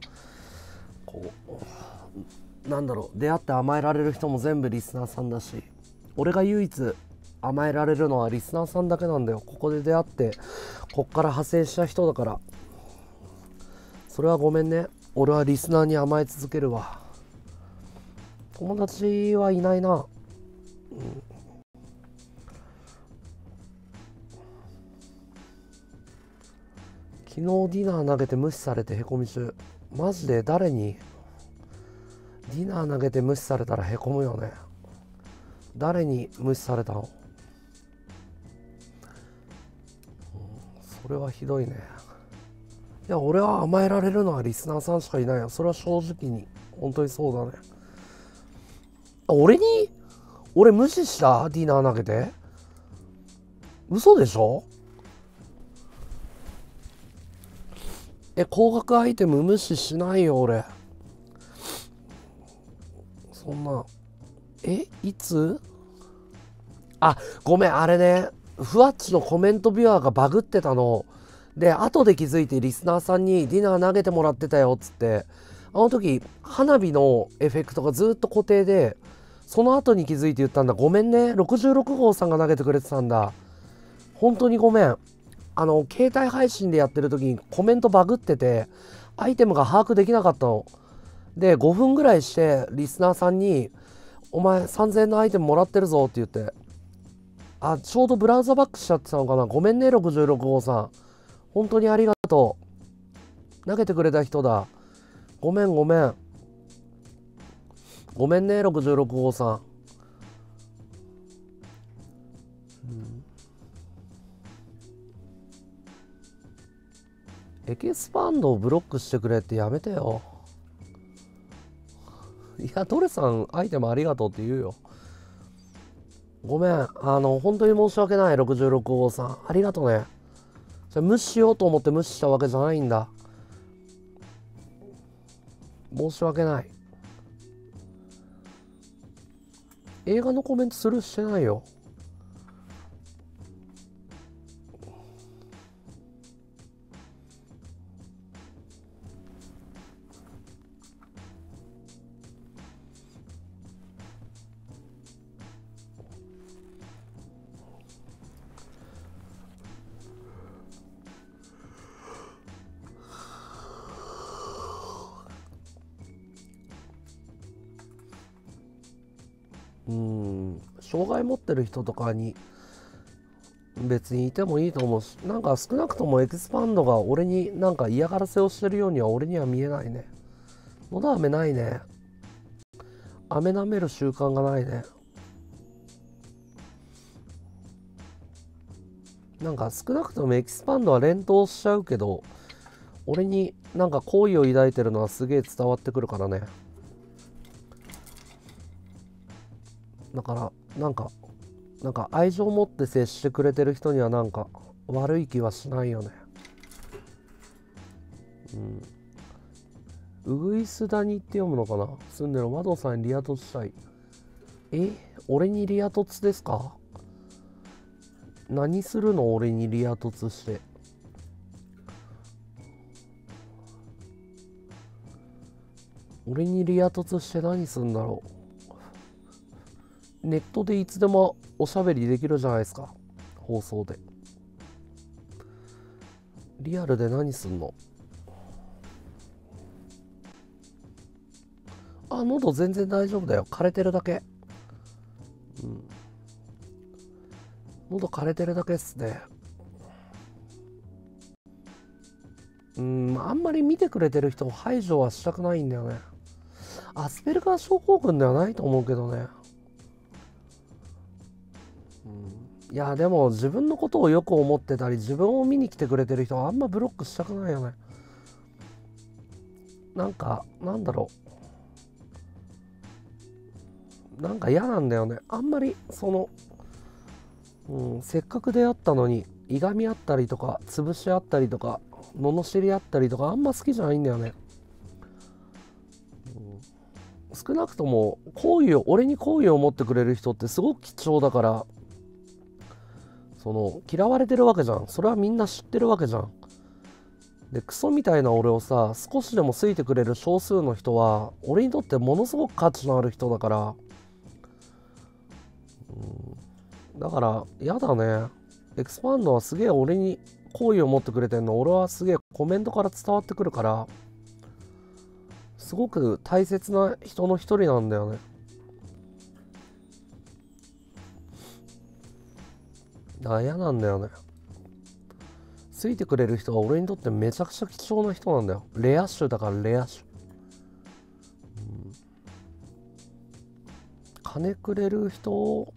出会って甘えられる人も全部リスナーさんだし、俺が唯一甘えられるのはリスナーさんだけなんだよ。ここで出会ってこっから派生した人だから、それはごめんね。俺はリスナーに甘え続けるわ。友達はいないな。 昨日ディナー投げて無視されてへこみ中。マジで誰に？ディナー投げて無視されたらへこむよね。誰に無視されたの？それはひどいね。いや、俺は甘えられるのはリスナーさんしかいないよ。それは正直に。本当にそうだね。俺無視したディナー投げて。嘘でしょ？高額アイテム無視しないよ、俺。そんな。いつ？ごめん、あれね。ふわっちのコメントビュアーがバグってたの。で、後で気づいてリスナーさんにディナー投げてもらってたよっつって、あの時、花火のエフェクトがずっと固定で、その後に気づいて言ったんだ。ごめんね。66号さんが投げてくれてたんだ。本当にごめん。携帯配信でやってる時にコメントバグってて、アイテムが把握できなかったの。で、5分ぐらいして、リスナーさんに、お前3000円のアイテムもらってるぞって言って、ちょうどブラウザバックしちゃってたのかな。ごめんね、66号さん。本当にありがとう。投げてくれた人だ。ごめん。ごめんね、66号さん。エキスパンドをブロックしてくれってやめてよ。いや、トレさん、アイテムありがとうって言うよ。ごめん。本当に申し訳ない、66号さん。ありがとうね。それ無視しようと思って無視したわけじゃないんだ。申し訳ない。映画のコメントスルーしてないよ。障害持ってる人とかに別にいてもいいと思うし、なんか少なくともエキスパンドが俺になんか嫌がらせをしてるようには俺には見えないね。のど飴ないね。飴舐める習慣がないね。なんか少なくともエキスパンドは連投しちゃうけど、俺になんか好意を抱いてるのはすげえ伝わってくるからね。だからなんか愛情を持って接してくれてる人にはなんか悪い気はしないよね。ウグイスダニって読むのかな。住んでるマドさんにリア凸したい。俺にリア凸ですか？何するの？俺にリア凸して。俺にリア凸して何するんだろう。ネットでいつでもおしゃべりできるじゃないですか。放送で。リアルで何すんの？喉全然大丈夫だよ。枯れてるだけ。喉枯れてるだけっすね。あんまり見てくれてる人を排除はしたくないんだよね。アスペルガー症候群ではないと思うけどね。いや、でも自分のことをよく思ってたり、自分を見に来てくれてる人はあんまブロックしたくないよね。なんだろう。なんか嫌なんだよね。あんまり、せっかく出会ったのに、いがみ合ったりとか、潰し合ったりとか、罵り合ったりとか、あんま好きじゃないんだよね。少なくとも、俺に好意を持ってくれる人ってすごく貴重だから、嫌われてるわけじゃん。それはみんな知ってるわけじゃん。で、クソみたいな俺をさ、少しでも好いてくれる少数の人は、俺にとってものすごく価値のある人だから、だから、やだね。エクスパンドはすげえ俺に好意を持ってくれてんの、俺はすげえコメントから伝わってくるから、すごく大切な人の一人なんだよね。だから嫌なんだよね。 ついてくれる人は俺にとってめちゃくちゃ貴重な人なんだよ。レア種だからレア種、金くれる人、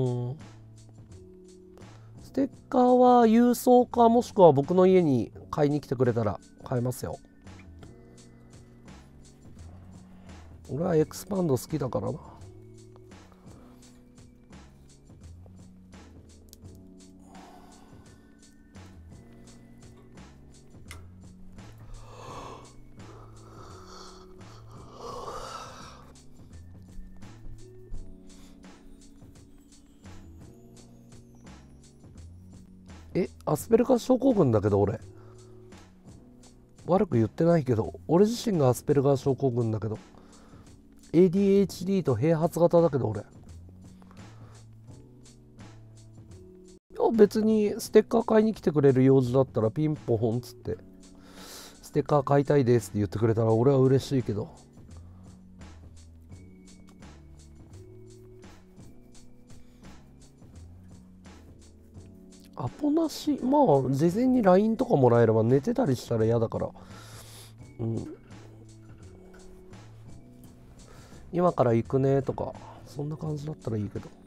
ステッカーは郵送かもしくは僕の家に買いに来てくれたら買えますよ。俺はエクスパンド好きだからな。アスペルガー症候群だけど俺悪く言ってないけど、俺自身がアスペルガー症候群だけど、 ADHD と併発型だけど俺、いや別にステッカー買いに来てくれる用事だったらピンポンっつってステッカー買いたいですって言ってくれたら俺は嬉しいけど、アポなし、まあ事前に LINE とかもらえれば、寝てたりしたら嫌だから、今から行くねとかそんな感じだったらいいけど。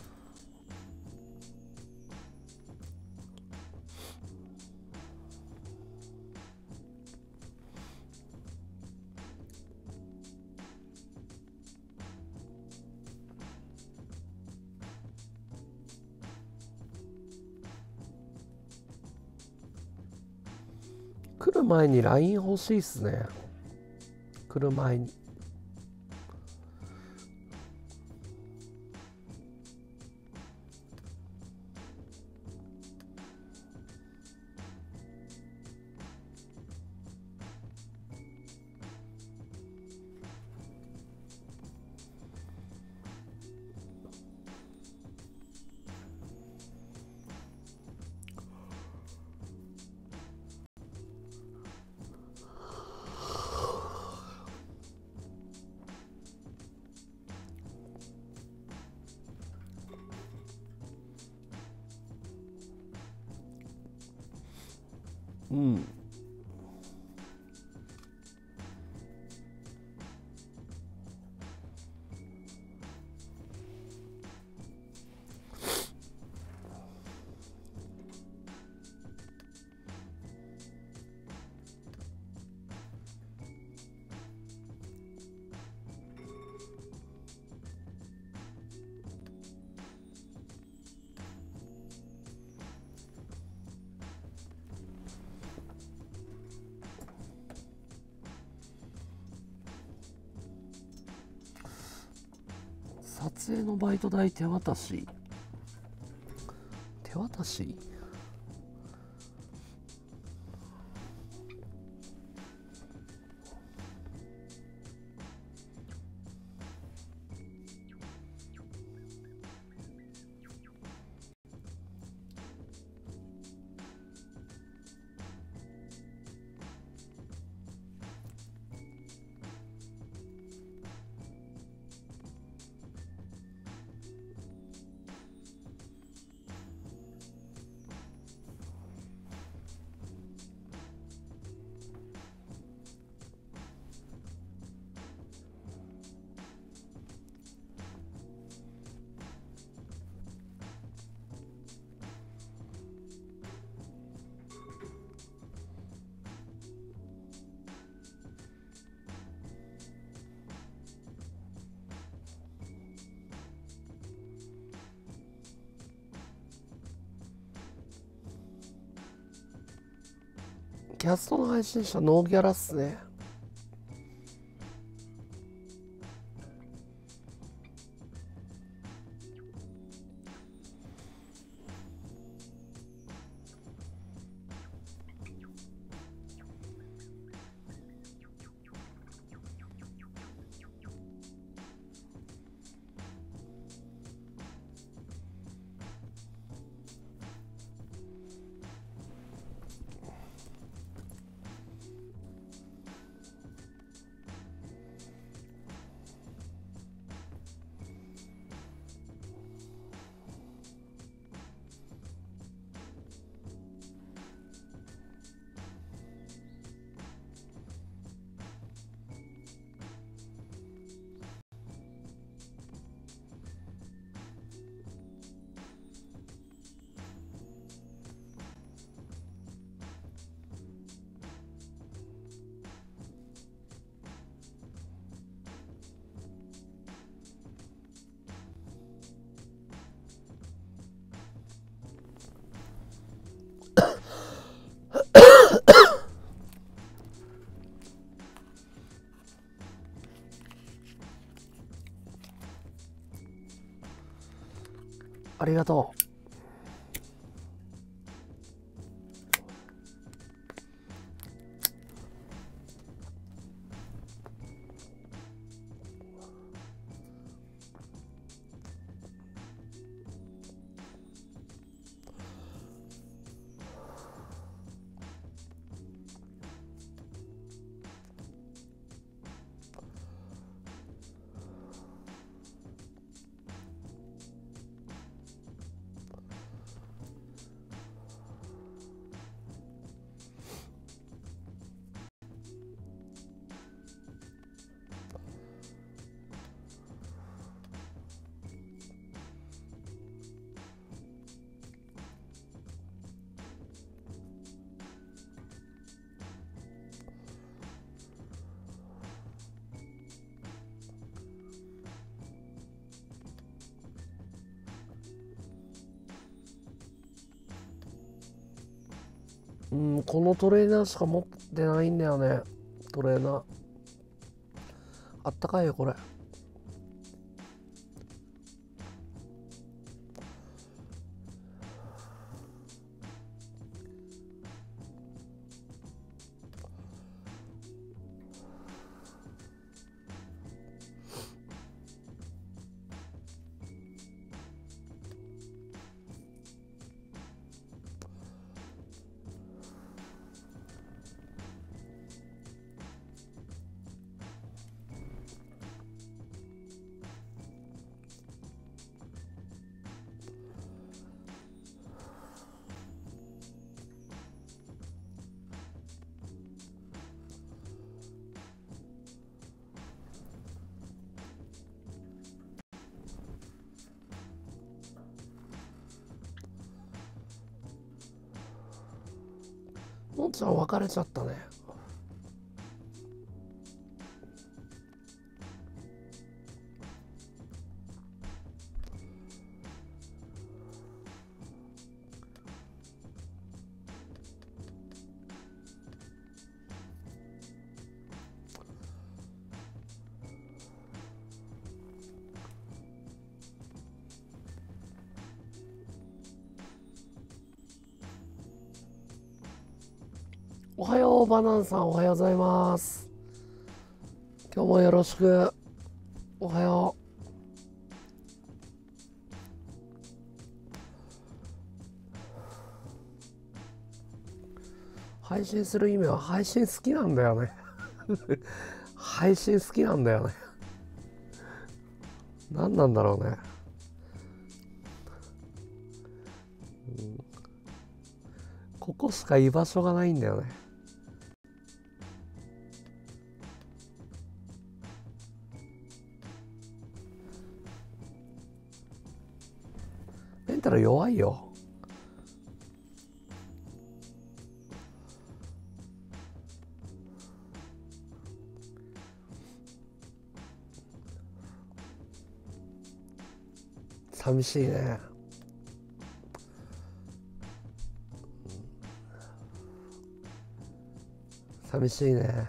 来る前に LINE 欲しいっすね。来る前に。撮影のバイト代手渡しキャストの配信者ノーギャラっすね。 ありがとう。このトレーナーしか持ってないんだよね。トレーナーあったかいよこれ。のんちゃん別れちゃったね。おはよう、バナンさん、おはようございます。今日もよろしく。おはよう。配信する意味は配信好きなんだよね。配信好きなんだよね。何なんだろうね。ここしか居場所がないんだよね。メンタル弱いよ。寂しいね。寂しいね。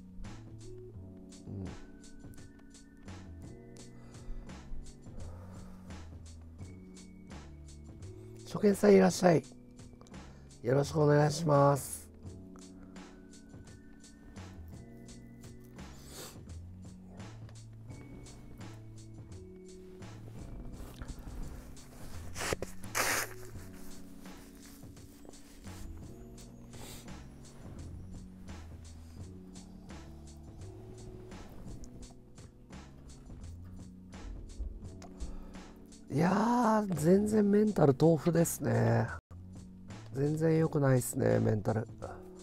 初見さんいらっしゃい。よろしくお願いします。いやー、全然メンタル豆腐ですね。全然良くないですね、メンタル。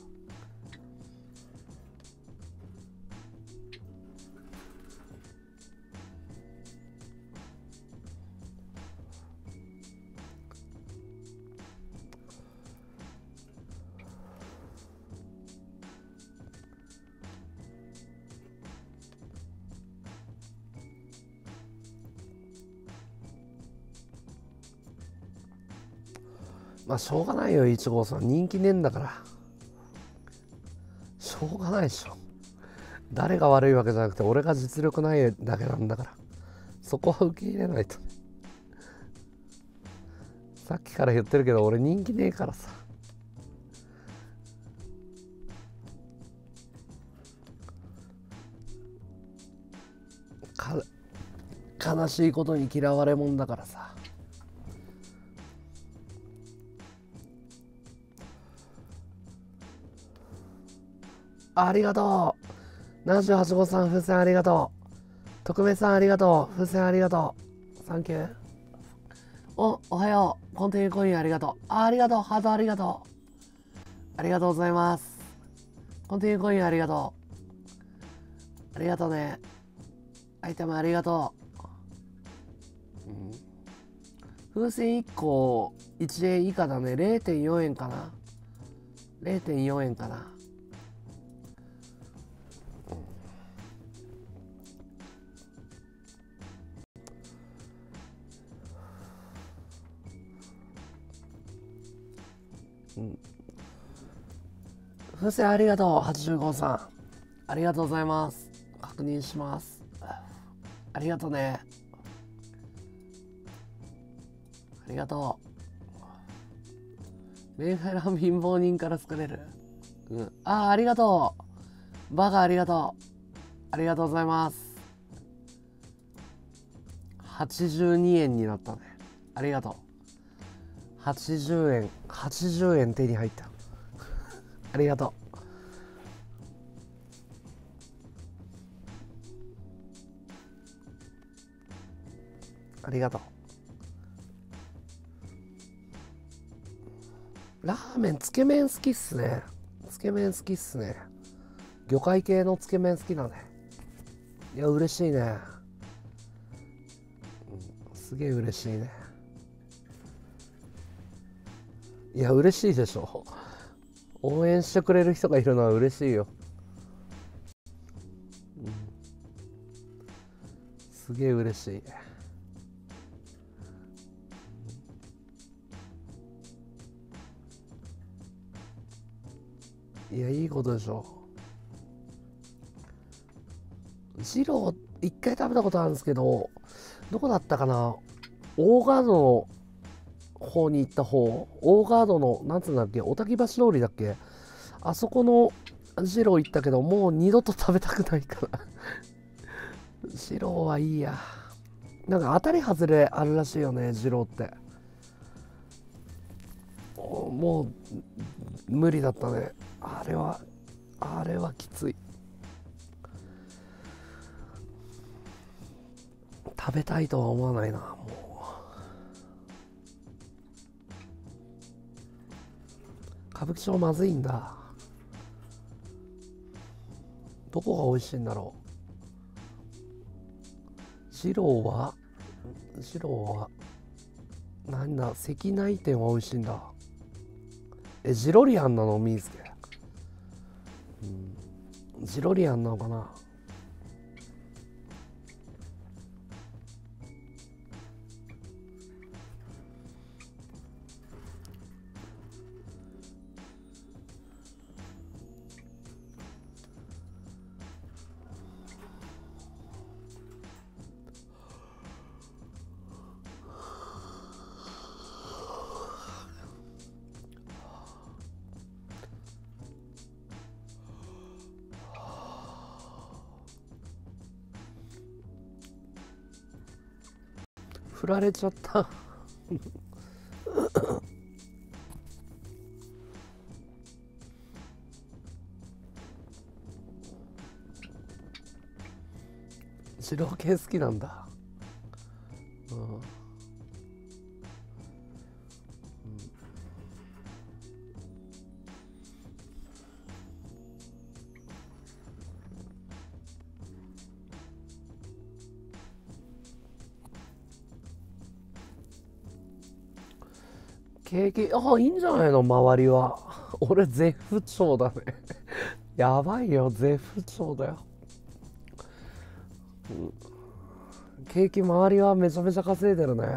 まあしょうがないよ、1号さん。人気ねえんだから。しょうがないでしょ。誰が悪いわけじゃなくて、俺が実力ないだけなんだから。そこは受け入れないと。 さっきから言ってるけど俺人気ねえからさ。悲しいことに嫌われもんだからさ。ありがとう。78号さん風船ありがとう。特命さんありがとう。風船ありがとう。サンキュー。おはよう。コンティニューコインありがとう。ありがとう。ハートありがとう。ありがとうございます。コンティニューコインありがとう。ありがとうね。アイテムありがとう。風船1個1円以下だね。0.4 円かな。0.4 円かな。風船ありがとう。85さんありがとうございます。確認します。ありがとうね。ありがとう。メンヘラ貧乏人から救れる。ありがとう。バカありがとう。ありがとうございます。82円になったね。ありがとう。80円。80円手に入った。ありがとう。ありがとう。ラーメン、つけ麺好きっすね。つけ麺好きっすね。魚介系のつけ麺好きだね。いや、嬉しいね。すげえ嬉しいね。いや、嬉しいでしょ。応援してくれる人がいるのは嬉しいよ。すげえ嬉しい。いや、いいことでしょ。二郎一回食べたことあるんですけど、どこだったかな。大ガードの方に行った方、大ガードのなんつうんだっけ、小滝橋通りだっけ、あそこの二郎行ったけど、もう二度と食べたくないから二郎はいいや。なんか当たり外れあるらしいよね、二郎って。もう無理だったね。あれはきつい。食べたいとは思わないな。もう歌舞伎町まずいんだ。どこが美味しいんだろう。二郎はなんだ、関内店は美味しいんだ。ジロリアンなの、みーすけ。ジロリアンなのかな。振られちゃった白系好きなんだ。経験、いいんじゃないの、周りは。俺絶不調だねやばいよ、絶不調だよ。景気周りはめちゃめちゃ稼いでるね。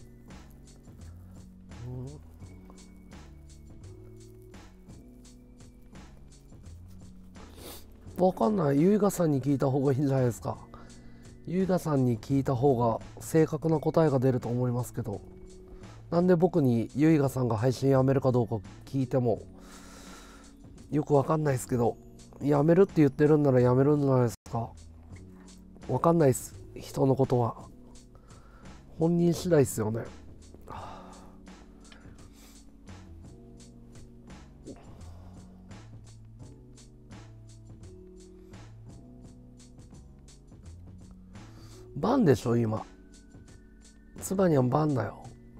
わかんない。ゆいがさんに聞いた方がいいんじゃないですか。ゆいがさんに聞いた方が正確な答えが出ると思いますけど。 なんで僕にゆいがさんが配信やめるかどうか聞いてもよくわかんないですけど、やめるって言ってるんならやめるんじゃないですか。わかんないっす、人のことは。本人次第っすよね。バンでしょ今。ツバニャンバンだよ。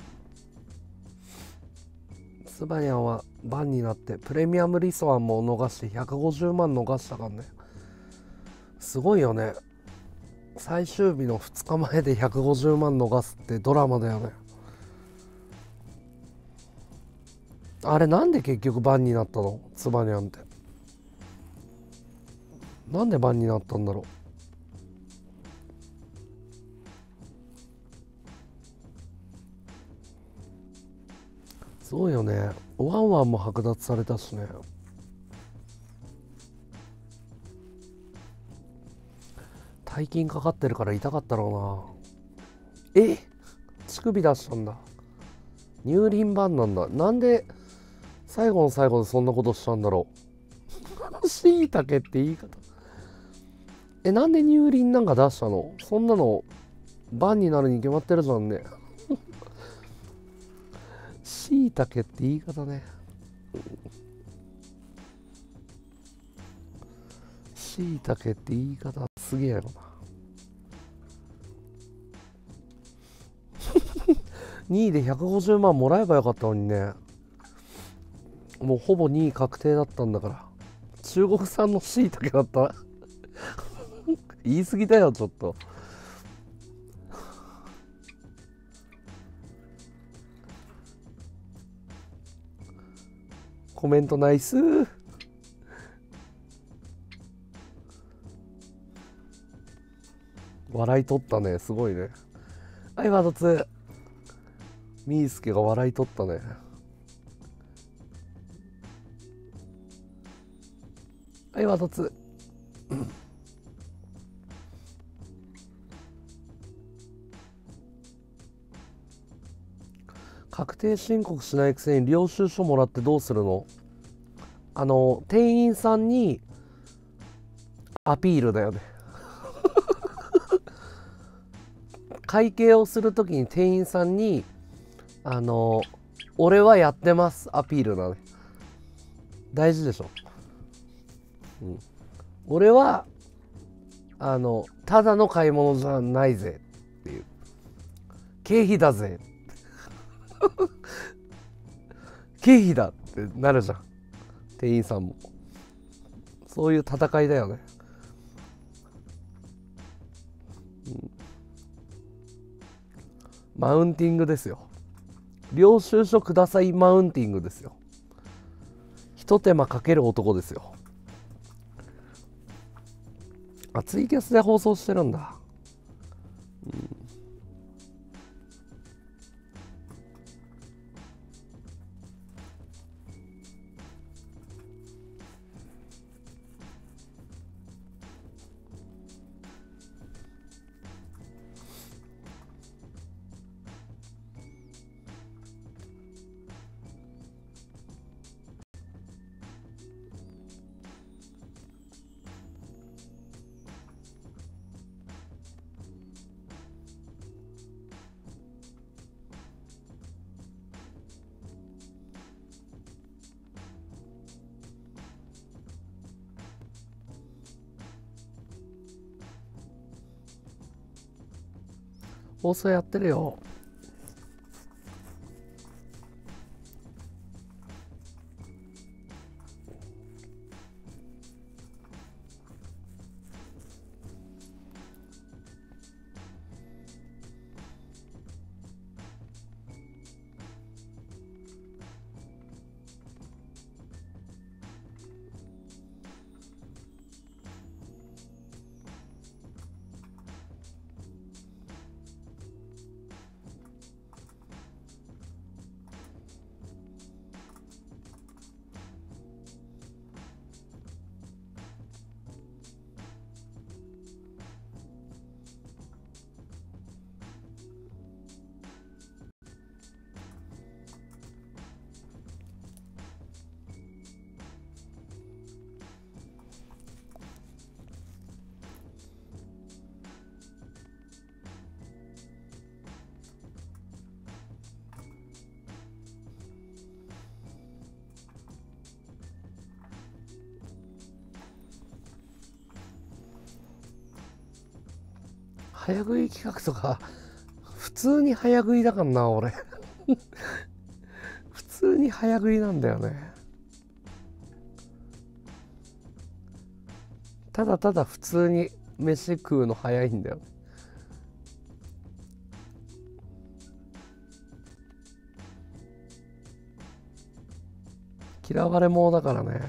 ツバニャンはバンになってプレミアムリソアンも逃して150万逃したからね。すごいよね。最終日の2日前で150万逃すってドラマだよね。あれなんで結局バンになったの？ツバニャンってなんでバンになったんだろう。すごいよね。ワンワンも剥奪されたしね。大金かかってるから痛かったろうな。乳首出したんだ。乳輪バンなんだ。なんで最後の最後でそんなことしたんだろう。しいたけって言い方。なんで乳輪なんか出したの？そんなのバンになるに決まってるじゃんね。しいたけって言い方ね。しいたけって言い方すげえやろな。2位で150万もらえばよかったのにね。もうほぼ2位確定だったんだから。中国産のしいたけだった言い過ぎだよちょっと。コメントナイスー。笑い取ったね。すごいね。はい、ワード2。みーすけが笑い取ったね。はい、ワード2。確定申告しないくせに領収書もらってどうするの？店員さんにアピールだよね。会計をするときに店員さんに俺はやってますアピールだね。大事でしょ。俺はただの買い物じゃないぜっていう、経費だぜ経費だってなるじゃん、店員さんも。そういう戦いだよね。マウンティングですよ。領収書くださいマウンティングですよ。ひと手間かける男ですよ。ツイキャスで放送してるんだ。放送やってるよ。 早食い企画とか普通に早食いだからな俺普通に早食いなんだよね。ただただ普通に飯食うの早いんだよ。嫌われ者だからね。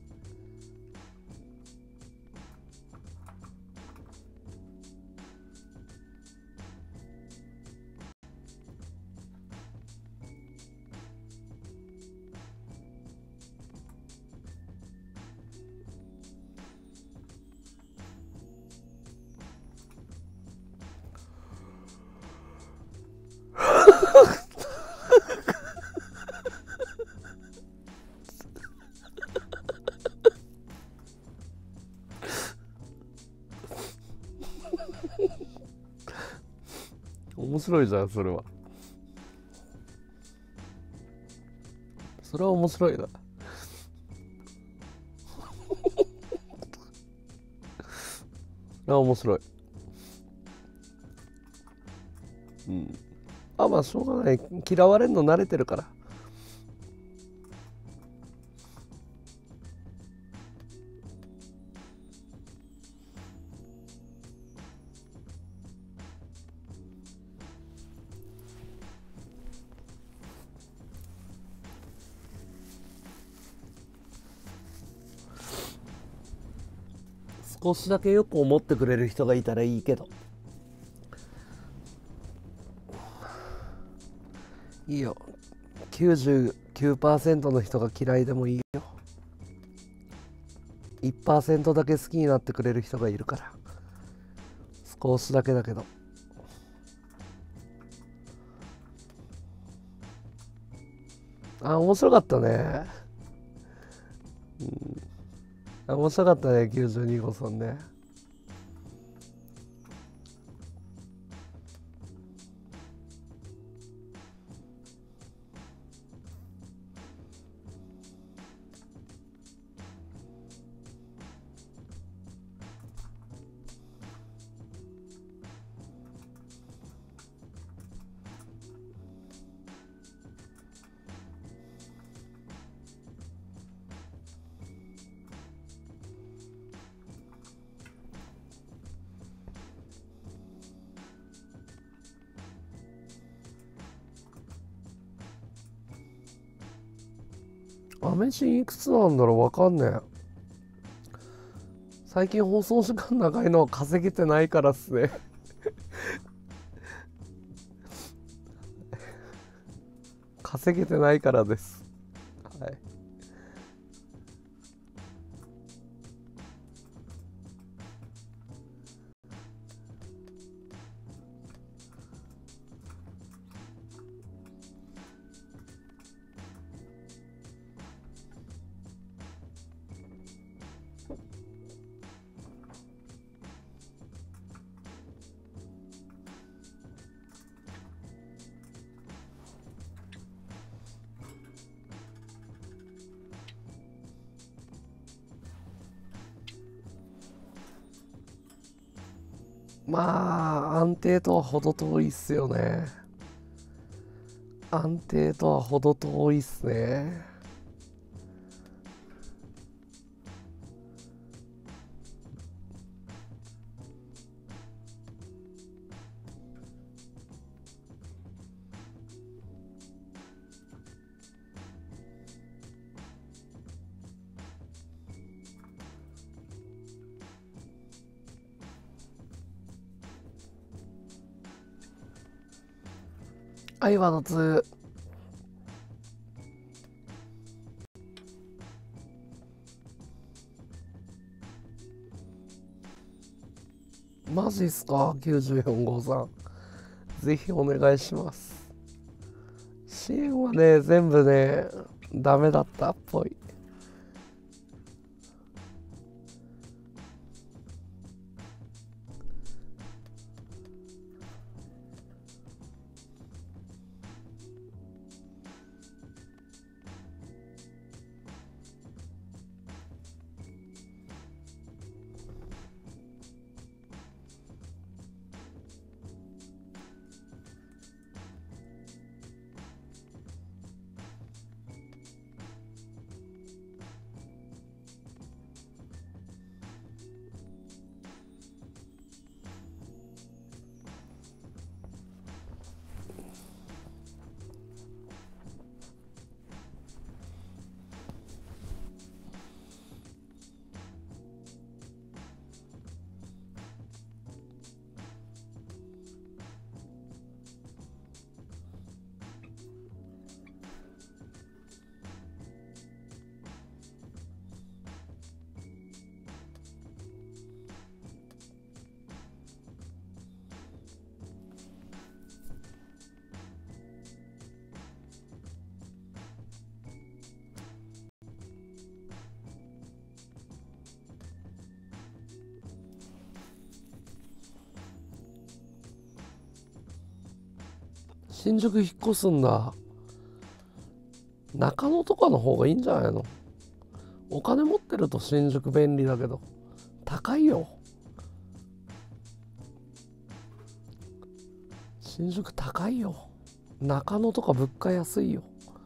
面白いじゃんそれは。それは面白いな。それは面白い。うん。あ、まあしょうがない。嫌われるの慣れてるから。少しだけよく思ってくれる人がいたらいいけど。いいよ。99% の人が嫌いでもいいよ。1% だけ好きになってくれる人がいるから。少しだけだけど。あ、面白かったね。面白かったね、92号さんね。アメチンいくつなんだろう、わかんねえ。最近放送時間長いのは稼げてないからっすね稼げてないからです。はい。まあ安定とは程遠いっすよね。安定とは程遠いっすね。相葉の2。マジっすか？ 94 号さん、ぜひお願いします。支援はね全部ねダメだったっぽい。 新宿引っ越すんだ。中野とかの方がいいんじゃないの？お金持ってると新宿便利だけど高いよ。新宿高いよ。中野とか物価安いよ。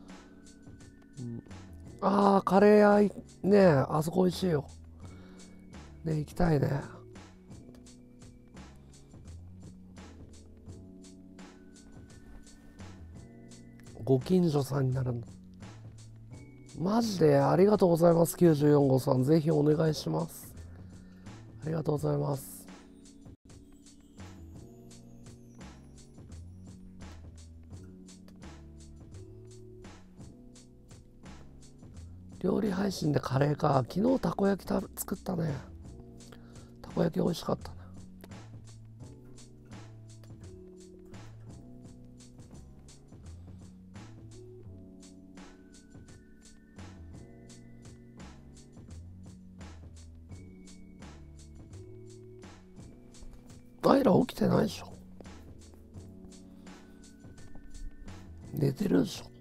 ああ、カレー屋ねえ、あそこ美味しいよ。ね、行きたいね。ご近所さんになるの。マジでありがとうございます。94号さん、ぜひお願いします。ありがとうございます。料理配信でカレーか。昨日たこ焼き作ったね。たこ焼き美味しかったね。アイラ起きてないでしょ。寝てるでしょ。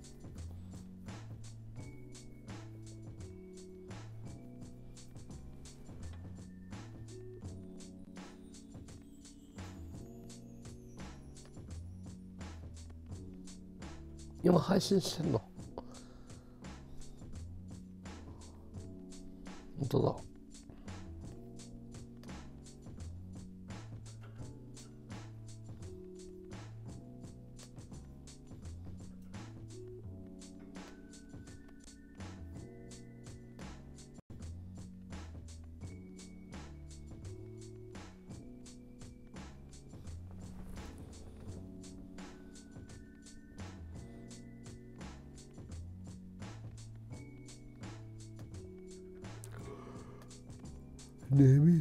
今配信してんの？本当だ。眠い。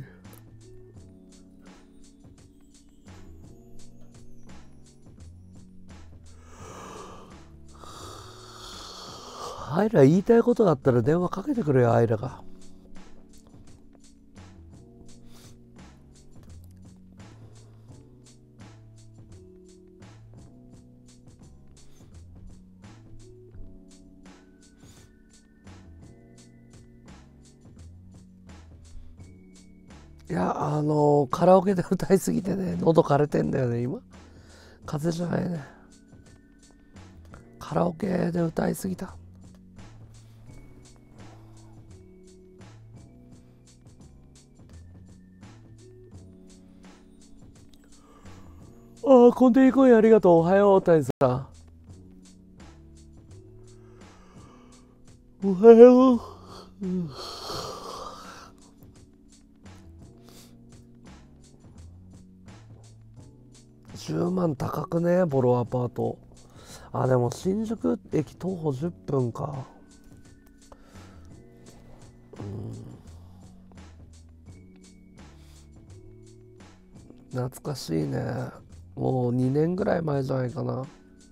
アイラ言いたいことがあったら電話かけてくれよ、アイラが。いや、カラオケで歌いすぎてね、喉枯れてんだよね、今。風邪じゃないね。カラオケで歌いすぎた。ああ、コンテイコインありがとう。おはよう、大さん。おはよう。10万高くね、ボロアパート。あ、でも新宿駅徒歩10分か。懐かしいね。もう2年ぐらい前じゃないかな。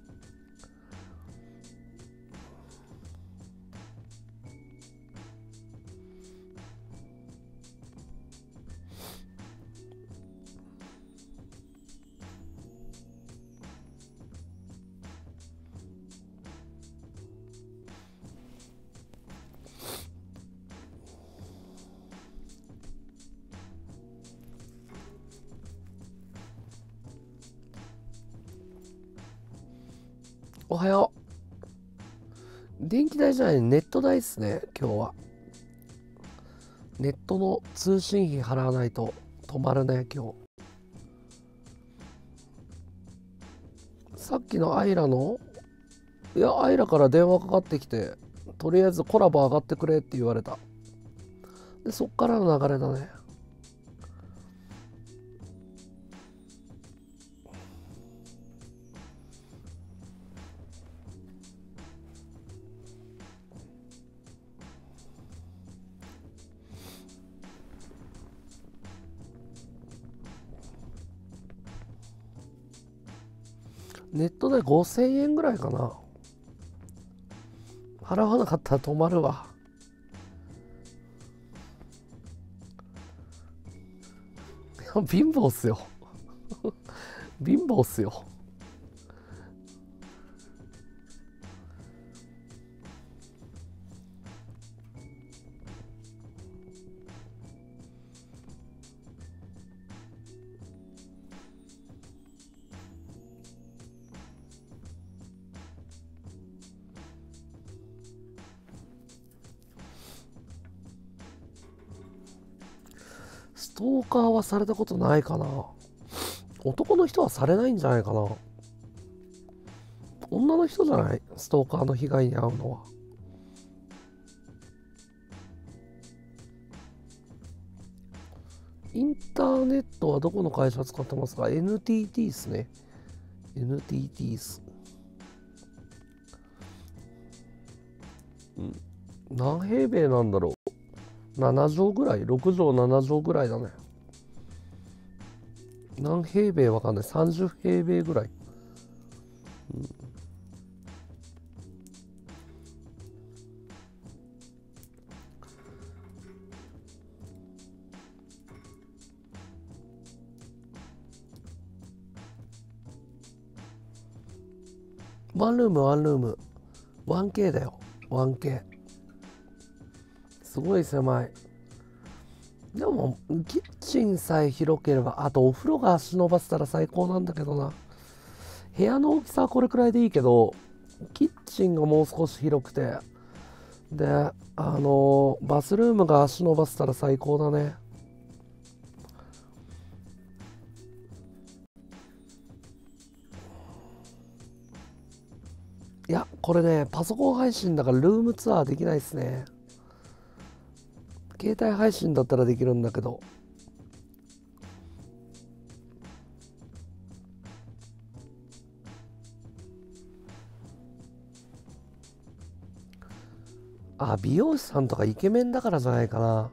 おはよう。電気代じゃない、ネット代っすね、今日は。ネットの通信費払わないと止まるね、今日。さっきのアイラの、いや、アイラから電話かかってきて、とりあえずコラボ上がってくれって言われた。で、そっからの流れだね。ネットで5000円ぐらいかな。払わなかったら止まるわ。いや貧乏っすよ。貧乏っすよ。 ストーカーはされたことないかな。男の人はされないんじゃないかな。女の人じゃない、ストーカーの被害に遭うのは。インターネットはどこの会社使ってますか？ NTT ですね。NTT です。何平米なんだろう。7畳ぐらい、6畳7畳ぐらいだね。何平米わかんない。30平米ぐらい。ワンルーム、ワンルーム。1K だよ。1K。すごい狭い。でも、キッチンさえ広ければ、あとお風呂が足伸ばせたら最高なんだけどな。部屋の大きさはこれくらいでいいけど、キッチンがもう少し広くて、で、バスルームが足伸ばせたら最高だね。いや、これね、パソコン配信だからルームツアーできないですね。携帯配信だったらできるんだけど。あ、美容師さんとかイケメンだからじゃないかな。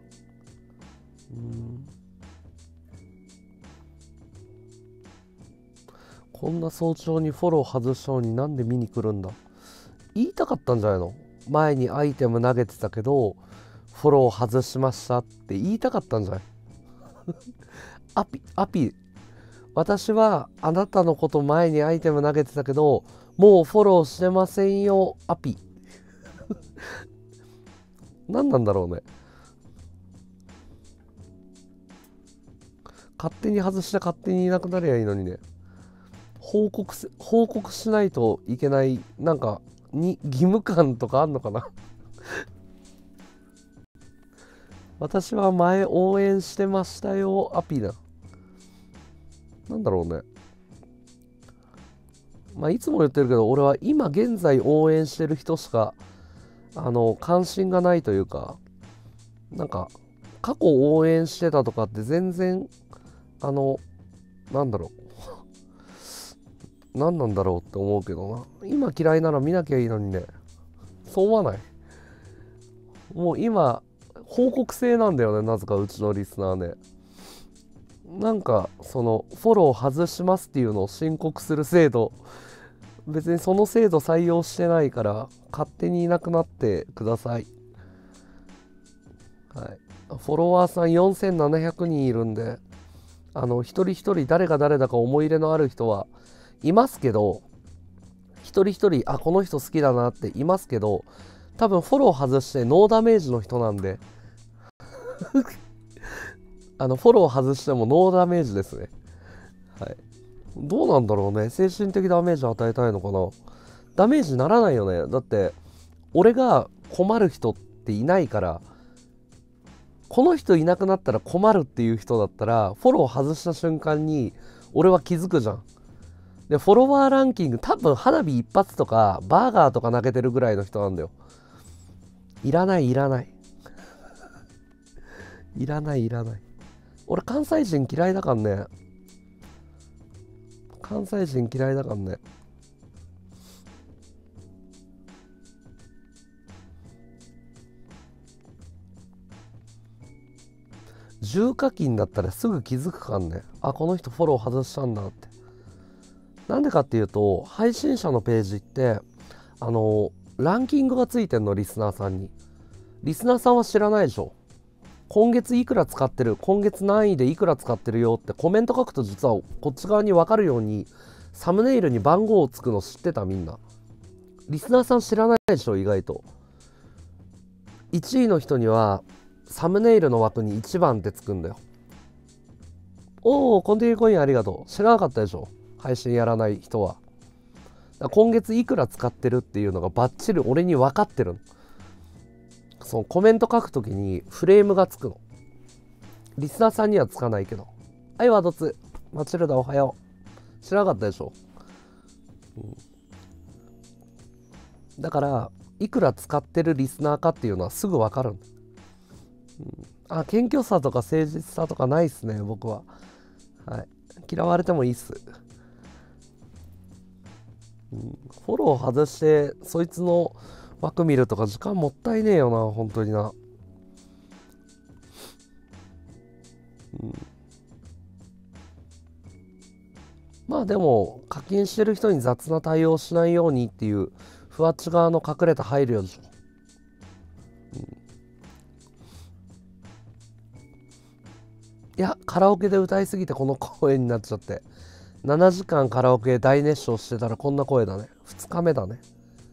こんな早朝にフォロー外したのになんで見に来るんだ。言いたかったんじゃないの？前にアイテム投げてたけどフォロー外しましたって言いたかったんじゃない？アピ。私はあなたのこと前にアイテム投げてたけどもうフォローしてませんよ。アピ。何なんだろうね。勝手に外して勝手にいなくなりゃいいのにね。報告しないといけない、なんかに義務感とかあんのかな。私は前応援してましたよ。アピだ。なんだろうね。まあいつも言ってるけど、俺は今現在応援してる人しか関心がないというか、なんか過去応援してたとかって全然なんだろう、何なんだろうって思うけどな。今嫌いなら見なきゃいいのにね。そう思わない？もう今報告制なんだよね、なぜかうちのリスナーね。なんかそのフォロー外しますっていうのを申告する制度、別にその制度採用してないから勝手にいなくなってください。はい、フォロワーさん4700人いるんで、一人一人誰が誰だか思い入れのある人はいますけど、一人一人この人好きだなっていますけど、多分フォロー外してノーダメージの人なんでフォロー外してもノーダメージですね。はい。どうなんだろうね。精神的ダメージ与えたいのかな。ダメージならないよね。だって俺が困る人っていないから、この人いなくなったら困るっていう人だったらフォロー外した瞬間に俺は気づくじゃん。でフォロワーランキング多分花火一発とかバーガーとか投げてるぐらいの人なんだよ。いらないいらないいらないいらない。俺関西人嫌いだからね。関西人嫌いだからね。重課金だったらすぐ気づくからね。この人フォロー外したんだって。なんでかっていうと、配信者のページってランキングがついてんの、リスナーさんに。リスナーさんは知らないでしょ。今月いくら使ってる、今月何位でいくら使ってるよってコメント書くと、実はこっち側に分かるようにサムネイルに番号をつくの知ってた？みんなリスナーさん知らないでしょ。意外と1位の人にはサムネイルの枠に1番ってつくんだよ。おお、コンティニューコインありがとう。知らなかったでしょ、配信やらない人は。今月いくら使ってるっていうのがバッチリ俺に分かってるの。そのコメント書くときにフレームがつくの。 リスナーさんにはつかないけど。はい、ワード2。マチルダおはよう。知らなかったでしょ。だからいくら使ってるリスナーかっていうのはすぐ分かるんだ。謙虚さとか誠実さとかないっすね、僕は。はい。嫌われてもいいっす。フォロー外してそいつの枠見るとか時間もったいねえよな、本当にな。まあでも課金してる人に雑な対応しないようにっていうふわっち側の隠れた配慮でしょ。いや、カラオケで歌いすぎてこの声になっちゃって、7時間カラオケ大熱唱してたらこんな声だね。2日目だね。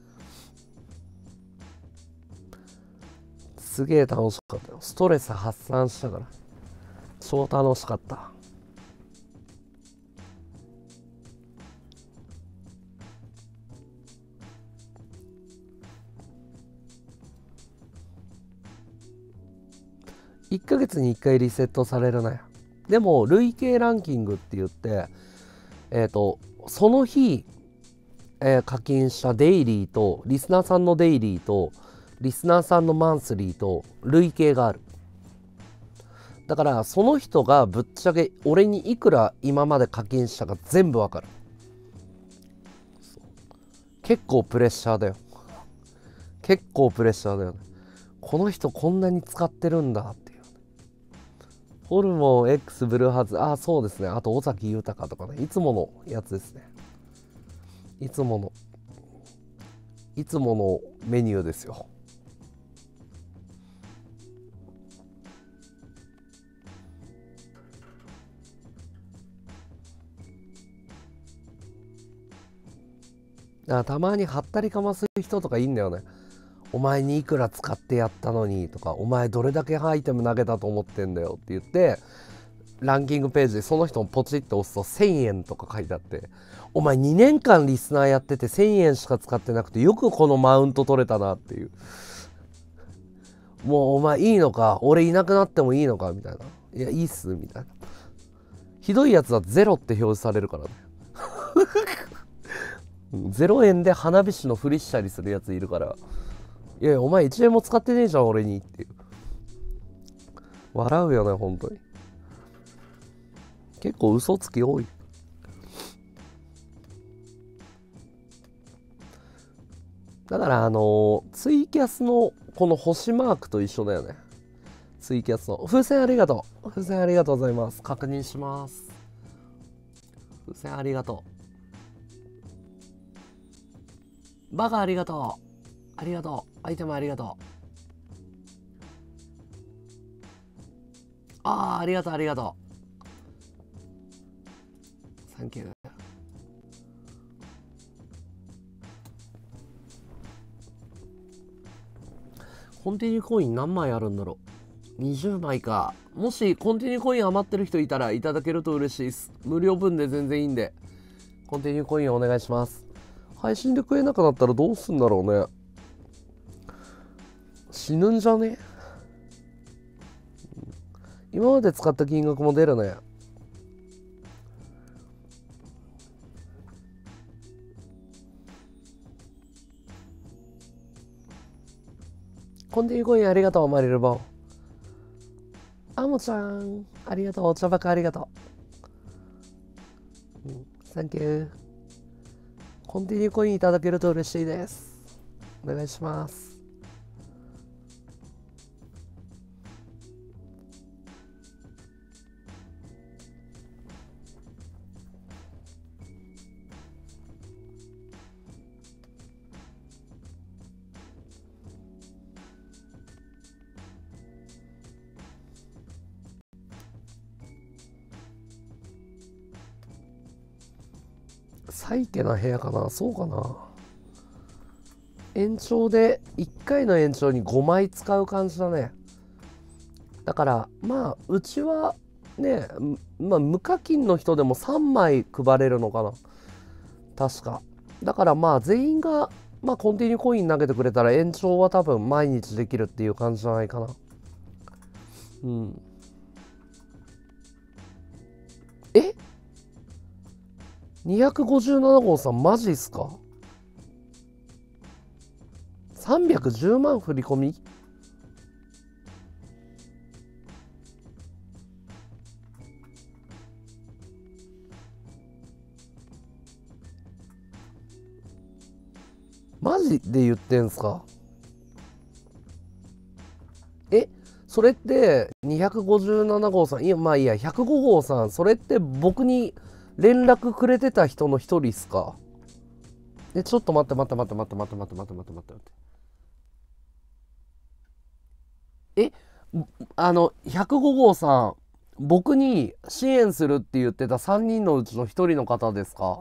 すげえ楽しかったよ。ストレス発散したから超楽しかった。1ヶ月に1回リセットされるなよ。でも累計ランキングって言ってその日、課金したデイリーとリスナーさんのデイリーとリスナーさんのマンスリーと累計がある。だからその人がぶっちゃけ俺にいくら今まで課金したか全部わかる。結構プレッシャーだよ。結構プレッシャーだよね。この人こんなに使ってるんだっていう。ホルモン X ブルーハーツ、そうですね。あと尾崎豊とかね、いつものやつですね。いつものメニューですよ。たまにはったりかます人とかいいんだよね。お前にいくら使ってやったのにとか、お前どれだけアイテム投げたと思ってんだよって言って、ランキングページでその人もポチッと押すと1000円とか書いてあって、お前2年間リスナーやってて1000円しか使ってなくてよくこのマウント取れたなっていう。もうお前いいのか、俺いなくなってもいいのかみたいな。いやいいっすみたいな。ひどいやつはゼロって表示されるからね。0円で花火師のふりしたりするやついるから、いやいやお前1円も使ってねえじゃん俺にっていう。笑うよね本当に。結構嘘つき多い。だからツイキャスのこの星マークと一緒だよね。ツイキャスの風船ありがとう。風船ありがとうございます。確認します。風船ありがとう。バカありがとう。ありがとう。アイテムありがとう。ありがとうありがとう。サンキュー。コンティニューコイン何枚あるんだろう。20枚か。もしコンティニューコイン余ってる人いたらいただけると嬉しいです。無料分で全然いいんでコンティニューコインお願いします。配信で食えなくなったらどうすんだろうね。死ぬんじゃね。今まで使った金額も出るね。コンティニューコインありがとうマリルボン。あもちゃんありがとう。お茶ばかありがとう。サンキュー。コンティニューコインいただけると嬉しいです。お願いします。サイケな部屋かな。そうかな。延長で1回の延長に5枚使う感じだね。だからまあうちはね、無課金の人でも3枚配れるのかな確か。だからまあ全員がコンティニューコイン投げてくれたら延長は多分毎日できるっていう感じじゃないかな。 え、257号さんマジっすか？ 310 万振り込み？マジで言ってんすか？え、それって257号さん、いや、まあいいや、105号さん、それって僕に連絡くれてた人の一人っすか？え、ちょっと待って待って待って待って待って待って待って待って待って待って。え、105号さん、僕に支援するって言ってた3人のうちの1人の方ですか？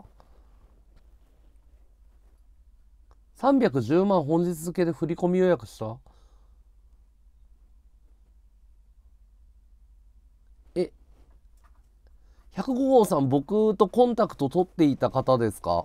310 万本日付で振り込み予約した？え、105号さん、僕とコンタクト取っていた方ですか？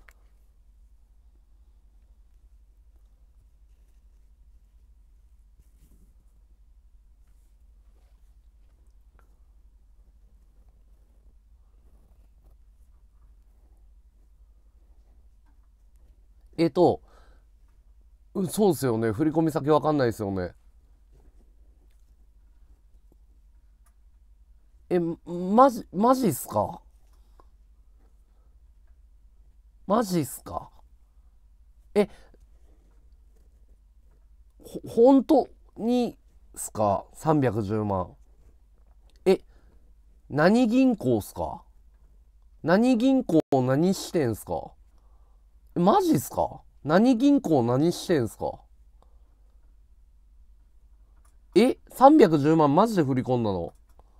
えっと、そうですよね。振り込み先わかんないですよね。え、マジっすか？マジっすか？え、本当にすか？ 310 万。え、何銀行っすか？何銀行何してんすか？マジっすか？何銀行何してんすか？え、310万マジで振り込んだの？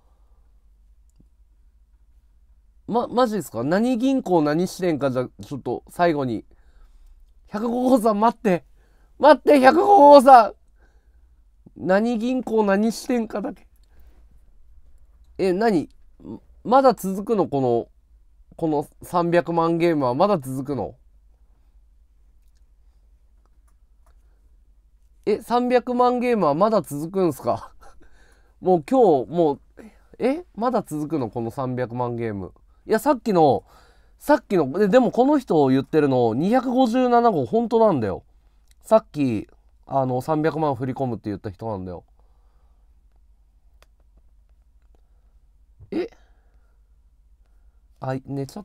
マジっすか？何銀行何してんか、じゃ、ちょっと最後に。105号さん待って。待って、105号さん。何銀行何してんかだけ。え、まだ続くの？この300万ゲームはまだ続くの？え、300万ゲームはまだ続くんすか？もう今日、もう、まだ続くの？この300万ゲーム。いや、さっきの、でもこの人言ってるの、257号本当なんだよ。さっき、300万振り込むって言った人なんだよ。え、寝ちゃった。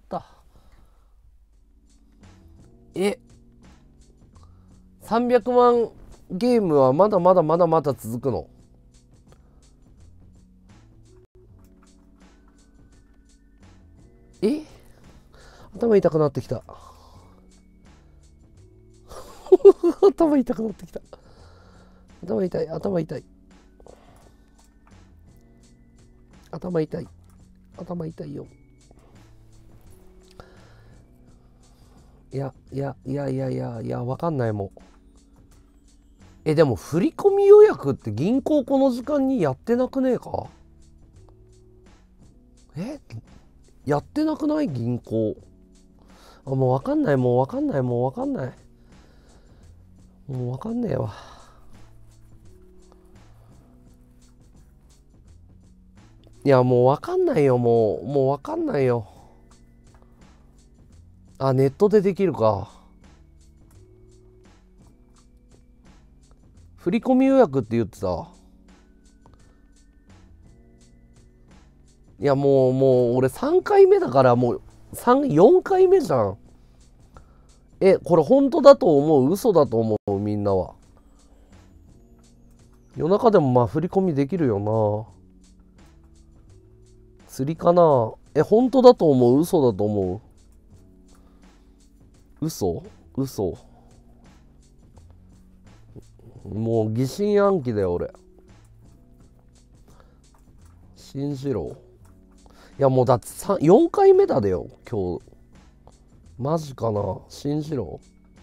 え、300万ゲームはまだまだまだまだ続くの？え、頭痛くなってきた。頭痛くなってきた。頭痛い、頭痛い。頭痛い。頭痛いよ。いや、わかんないもん。でも振り込み予約って銀行この時間にやってなくねえか？やってなくない？銀行。もうわかんない、もうわかんない、もうわかんない。もうわかんねえわ。いや、もうわかんないよ、もうわかんないよ。ネットでできるか。振り込み予約って言ってた。いや、もう俺3回目だから、もう4回目じゃん。これ本当だと思う？嘘だと思う？みんなは。夜中でもまあ振り込みできるよな。釣りかな。本当だと思う？嘘だと思う？嘘。もう疑心暗鬼だよ、俺。信じろ。いや、もうだって4回目だでよ、今日。マジかな。信じろ。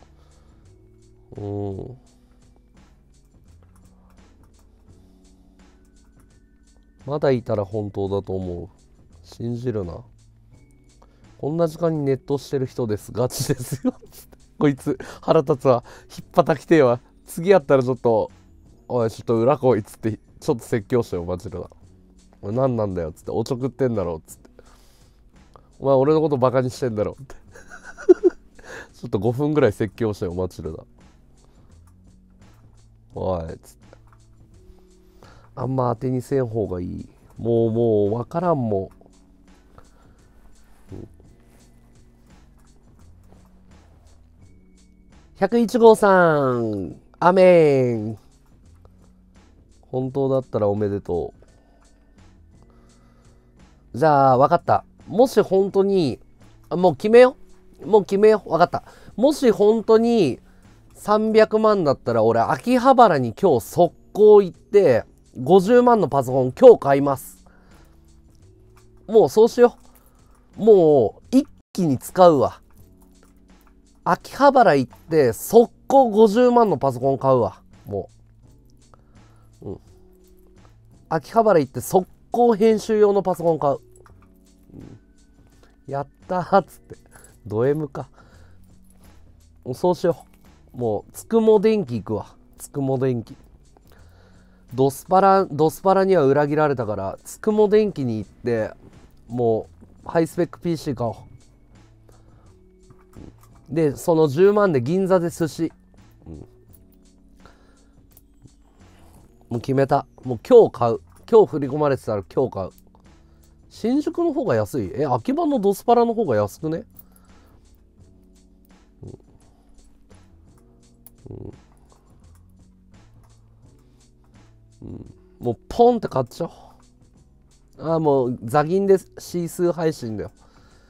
まだいたら本当だと思う。信じるな。こんな時間にネットしてる人です。ガチですよ。こいつ、腹立つわ。ひっぱたきてえわ。次やったらちょっと、おい、ちょっと裏来いっつって、ちょっと説教してよ、マジでな。おい、何なんだよっつって、おちょくってんだろっつって。 お前俺のことバカにしてんだろってちょっと5分ぐらい説教したよマチルダ。おいっつって、あんま当てにせん方がいい。もう分からんもん。101号さん、アメン。本当だったらおめでとう。じゃあ分かった。もし本当にもう決めよう分かった。もし本当に300万だったら俺秋葉原に今日速攻行って50万のパソコン今日買います。もうそうしよう。もう一気に使うわ。秋葉原行って速攻50万のパソコン買うわ。もう、秋葉原行って速攻編集用のパソコン買う。やったーっつってド M か。そうしよう。もうつくも電気行くわ。つくも電気。ドスパラには裏切られたからつくも電気に行ってもうハイスペック PC 買おう。でその10万で銀座で寿司、もう決めた。もう今日買う。今日振り込まれてたら今日買う。新宿の方が安い。秋葉のドスパラの方が安くね。もうポンって買っちゃおう。もうザギンでシースー配信だよ。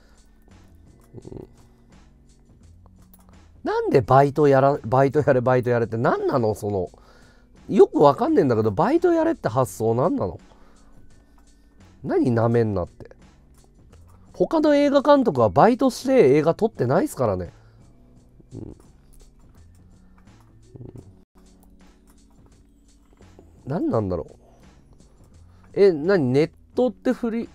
なんでバイトやれって何なの。そのよくわかんねえんだけど、バイトやれって発想何なの。何なめんなって。他の映画監督はバイトして映画撮ってないっすからね。何なんだろう。何ネットって振り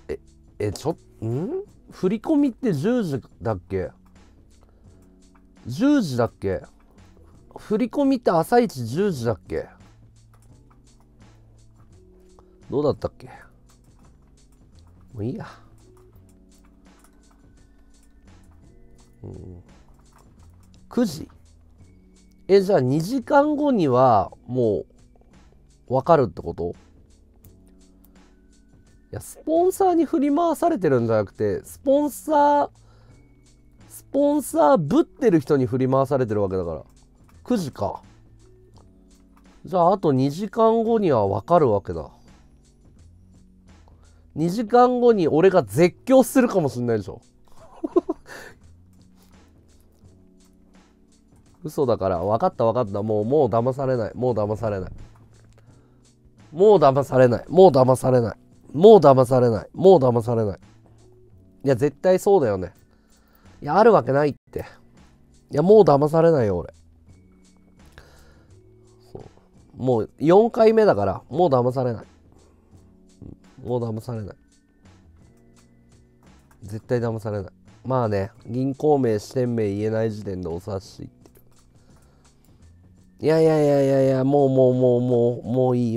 込みって10時だっけ。10時だっけ。振り込みって朝一10時だっけ。どうだったっけ。もういいや。9時。じゃあ2時間後にはもう分かるってこと。いや、スポンサーに振り回されてるんじゃなくて、スポンサーぶってる人に振り回されてるわけだから。9時か。じゃああと2時間後には分かるわけだ。2時間後に俺が絶叫するかもしれないでしょ嘘だから。分かった。もう騙されない。もう騙されない。いや絶対そうだよね。いやあるわけないって。いやもう騙されないよ俺。もう4回目だからもう騙されない。絶対騙されない。まあね、銀行名支店名言えない時点でお察しって。いやもういい。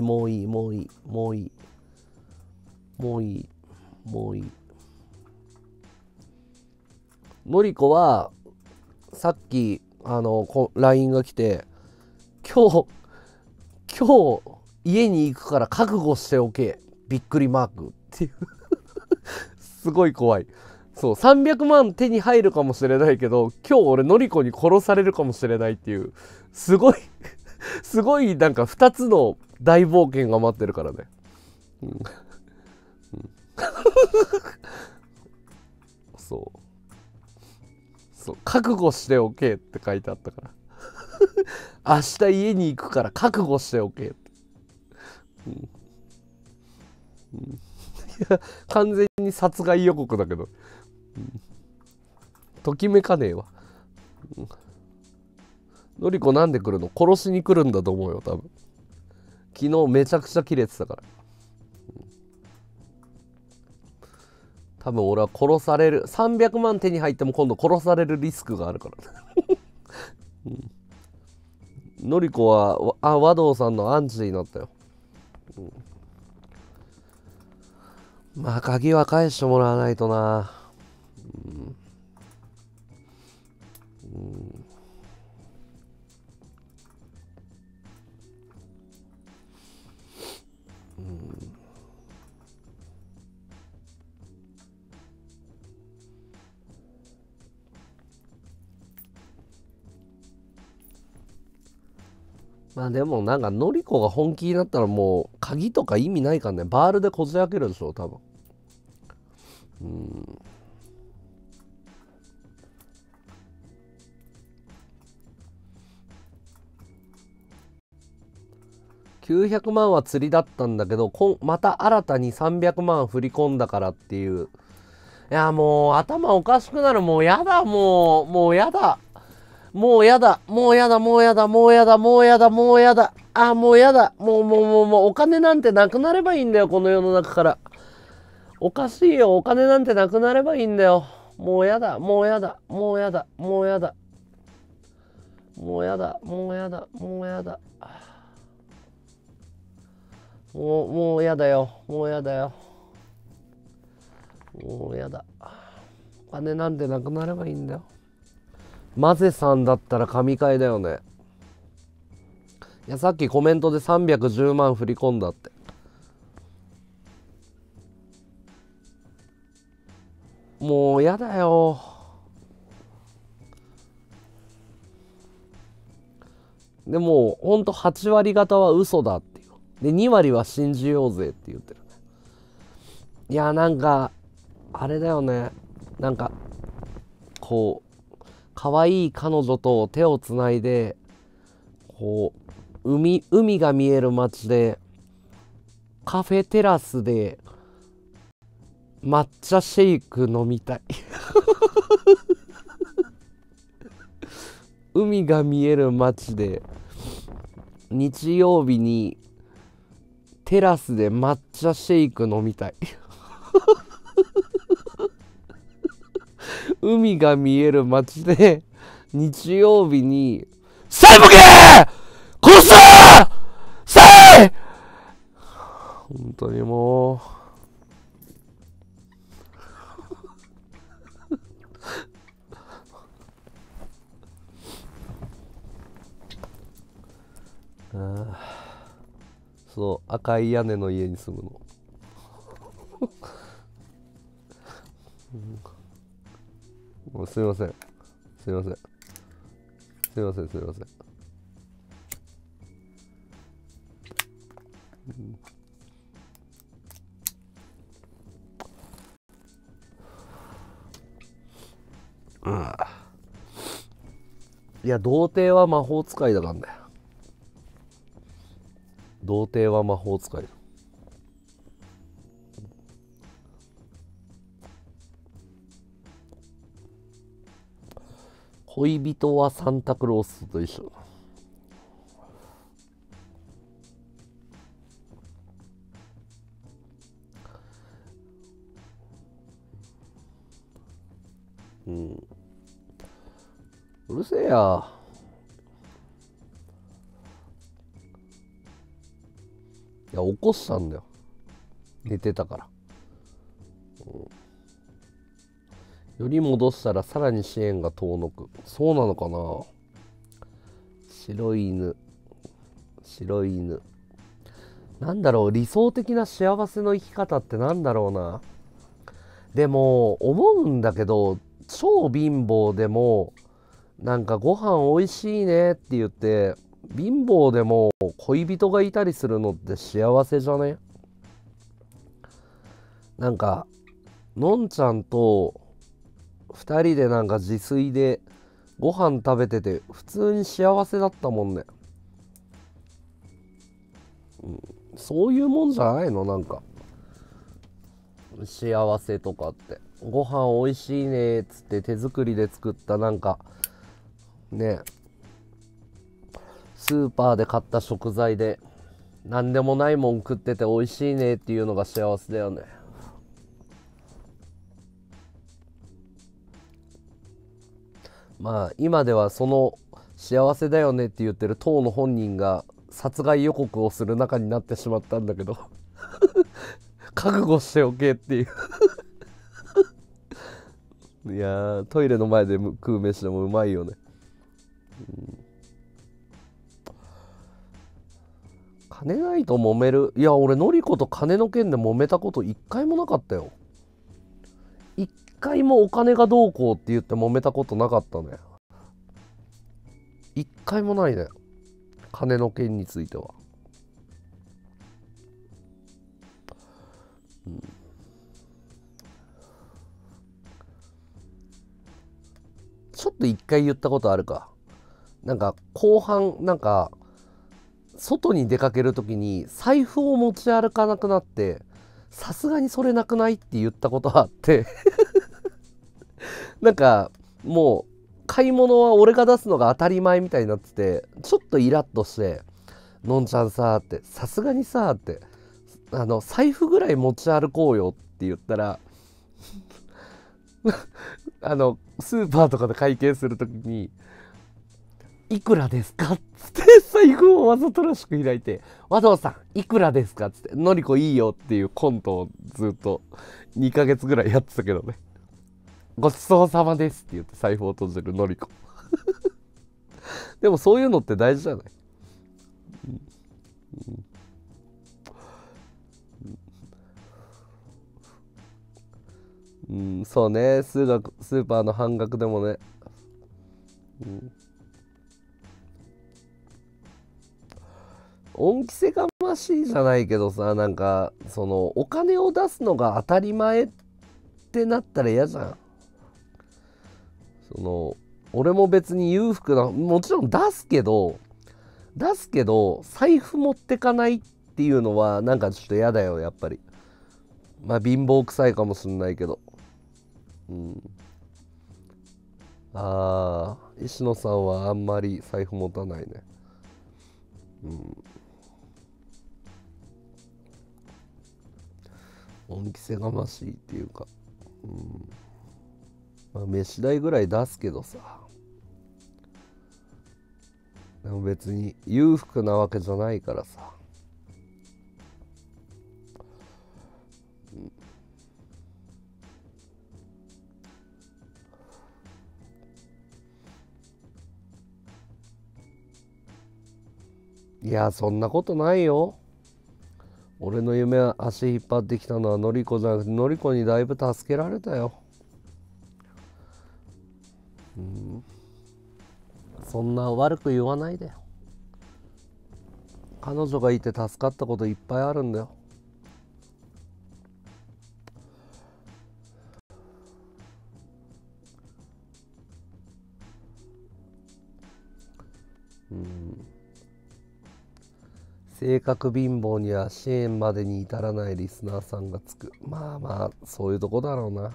のりこはさっきLINE が来て、今日家に行くから覚悟しておけびっくりマークっていうすごい怖い。そう、300万手に入るかもしれないけど今日俺のりこに殺されるかもしれないっていうすごいなんか2つの大冒険が待ってるからね。そう覚悟しておけって書いてあったから明日家に行くから覚悟しておけって、いや完全に殺害予告だけど、ときめかねえわ。のりこなんで来るの。殺しに来るんだと思うよ多分。昨日めちゃくちゃキレてたから、多分俺は殺される。300万手に入っても今度殺されるリスクがあるからのりこは和道さんのアンチになったよ。まあ鍵は返してもらわないとな。 まあでもなんかのりこが本気になったらもう鍵とか意味ないからね。バールでこじ開けるでしょ多分。900万は釣りだったんだけど、また新たに300万振り込んだからっていう。いやもう頭おかしくなる。もうやだ。もうやだ。もうやだ。もうやだ。もうやだ。もうやだ。もうやだ。もうやだ。あ、もうやだ。もうお金なんてなくなればいいんだよ、この世の中から。おかしいよ。お金なんてなくなればいいんだよ。もうやだ。もうやだ。もうやだ。もうやだ。もうやだ。もうやだ。もうやだ。もうやだよ。もうやだよ。もうやだ。お金なんてなくなればいいんだよ。マゼさんだったら神回だよね。いや、さっきコメントで310万振り込んだって。もうやだよ。でもほんと8割方は嘘だっていう。で2割は信じようぜって言ってるね。いやなんかあれだよね。なんかこう可愛い彼女と手をつないでこう海が見える街でカフェテラスで抹茶シェイク飲みたい海が見える街で日曜日にテラスで抹茶シェイク飲みたい海が見える街で日曜日にサイボケー殺すサイ本当にもうそう赤い屋根の家に住むのもうすいませんすいませんすいませんすいません、いや童貞は魔法使いだからね。童貞は魔法使いだ。恋人はサンタクロースと一緒。うるせえや。いや起こしたんだよ寝てたから、より戻したらさらに支援が遠のく。そうなのかな。白い犬白い犬なんだろう。理想的な幸せの生き方ってなんだろうな。でも思うんだけど超貧乏でもなんかご飯おいしいねって言って貧乏でも恋人がいたりするのって幸せじゃね。なんかのんちゃんと2人でなんか自炊でご飯食べてて普通に幸せだったもんね。そういうもんじゃないの。なんか幸せとかってご飯おいしいねっつって手作りで作ったなんかねスーパーで買った食材で何でもないもん食ってて美味しいねっていうのが幸せだよね。まあ今ではその幸せだよねって言ってる当の本人が殺害予告をする仲になってしまったんだけど覚悟しておけっていういやートイレの前で食う飯でもうまいよね。金ないと揉める。いや俺のりこと金の件で揉めたこと一回もなかったよ。一回もお金がどうこうって言って揉めたことなかったね。一回もないね。 金の件については。ちょっと一回言ったことあるか。なんか後半なんか外に出かける時に財布を持ち歩かなくなって、さすがにそれなくないって言ったことあってなんかもう買い物は俺が出すのが当たり前みたいになってて、ちょっとイラッとして「のんちゃんさ」って「さすがにさ」って財布ぐらい持ち歩こうよって言ったらスーパーとかで会計するときに「いくらですか?」っつって財布をわざとらしく開いて「和道さんいくらですか?」っつって「のりこいいよ」っていうコントをずっと2ヶ月ぐらいやってたけどね。ごちそうさまですって言って財布を閉じるのりこでもそういうのって大事じゃない？そうね、スーパーの半額でもね、恩着せがましいじゃないけどさ、なんかそのお金を出すのが当たり前ってなったら嫌じゃん。俺も別に裕福な、もちろん出すけど財布持ってかないっていうのはなんかちょっと嫌だよ、やっぱり。まあ貧乏くさいかもしんないけど。石野さんはあんまり財布持たないね。恩着せがましいっていうか、まあ飯代ぐらい出すけどさ、でも別に裕福なわけじゃないからさ。いやそんなことないよ。俺の夢は足引っ張ってきたのはのりこじゃなくて、のりこにだいぶ助けられたよ。そんな悪く言わないでよ。彼女がいて助かったこといっぱいあるんだよ。性格貧乏には支援までに至らないリスナーさんがつく。まあまあそういうとこだろうな。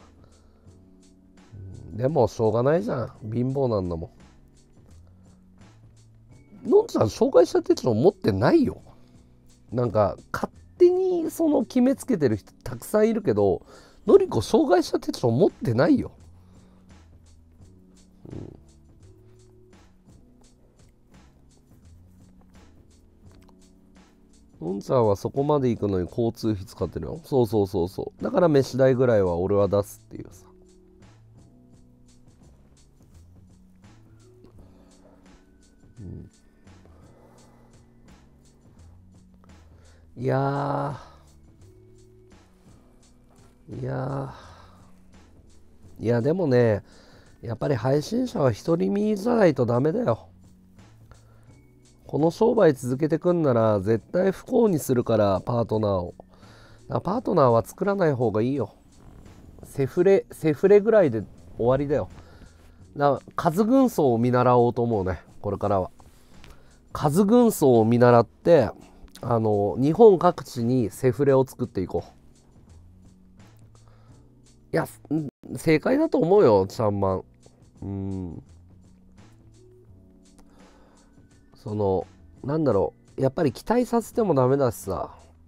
でもしょうがないじゃん、貧乏なんだもん。のんちゃん障害者手帳持ってないよ。なんか勝手にその決めつけてる人たくさんいるけど、のりこ障害者手帳持ってないよ。のんちゃんはそこまで行くのに交通費使ってるよ。そうそうそうそう。だから飯代ぐらいは俺は出すっていうさ。いやいやでもね、やっぱり配信者は独り身じゃないとダメだよ。この商売続けてくんなら絶対不幸にするから、パートナーを。パートナーは作らない方がいいよ。セフレぐらいで終わりだよ。数軍曹を見習おうと思うね、これからは。数軍曹を見習って、日本各地にセフレを作っていこう。いや、正解だと思うよ、ちゃんまん。なんだろう、やっぱり期待させてもダメだしさ。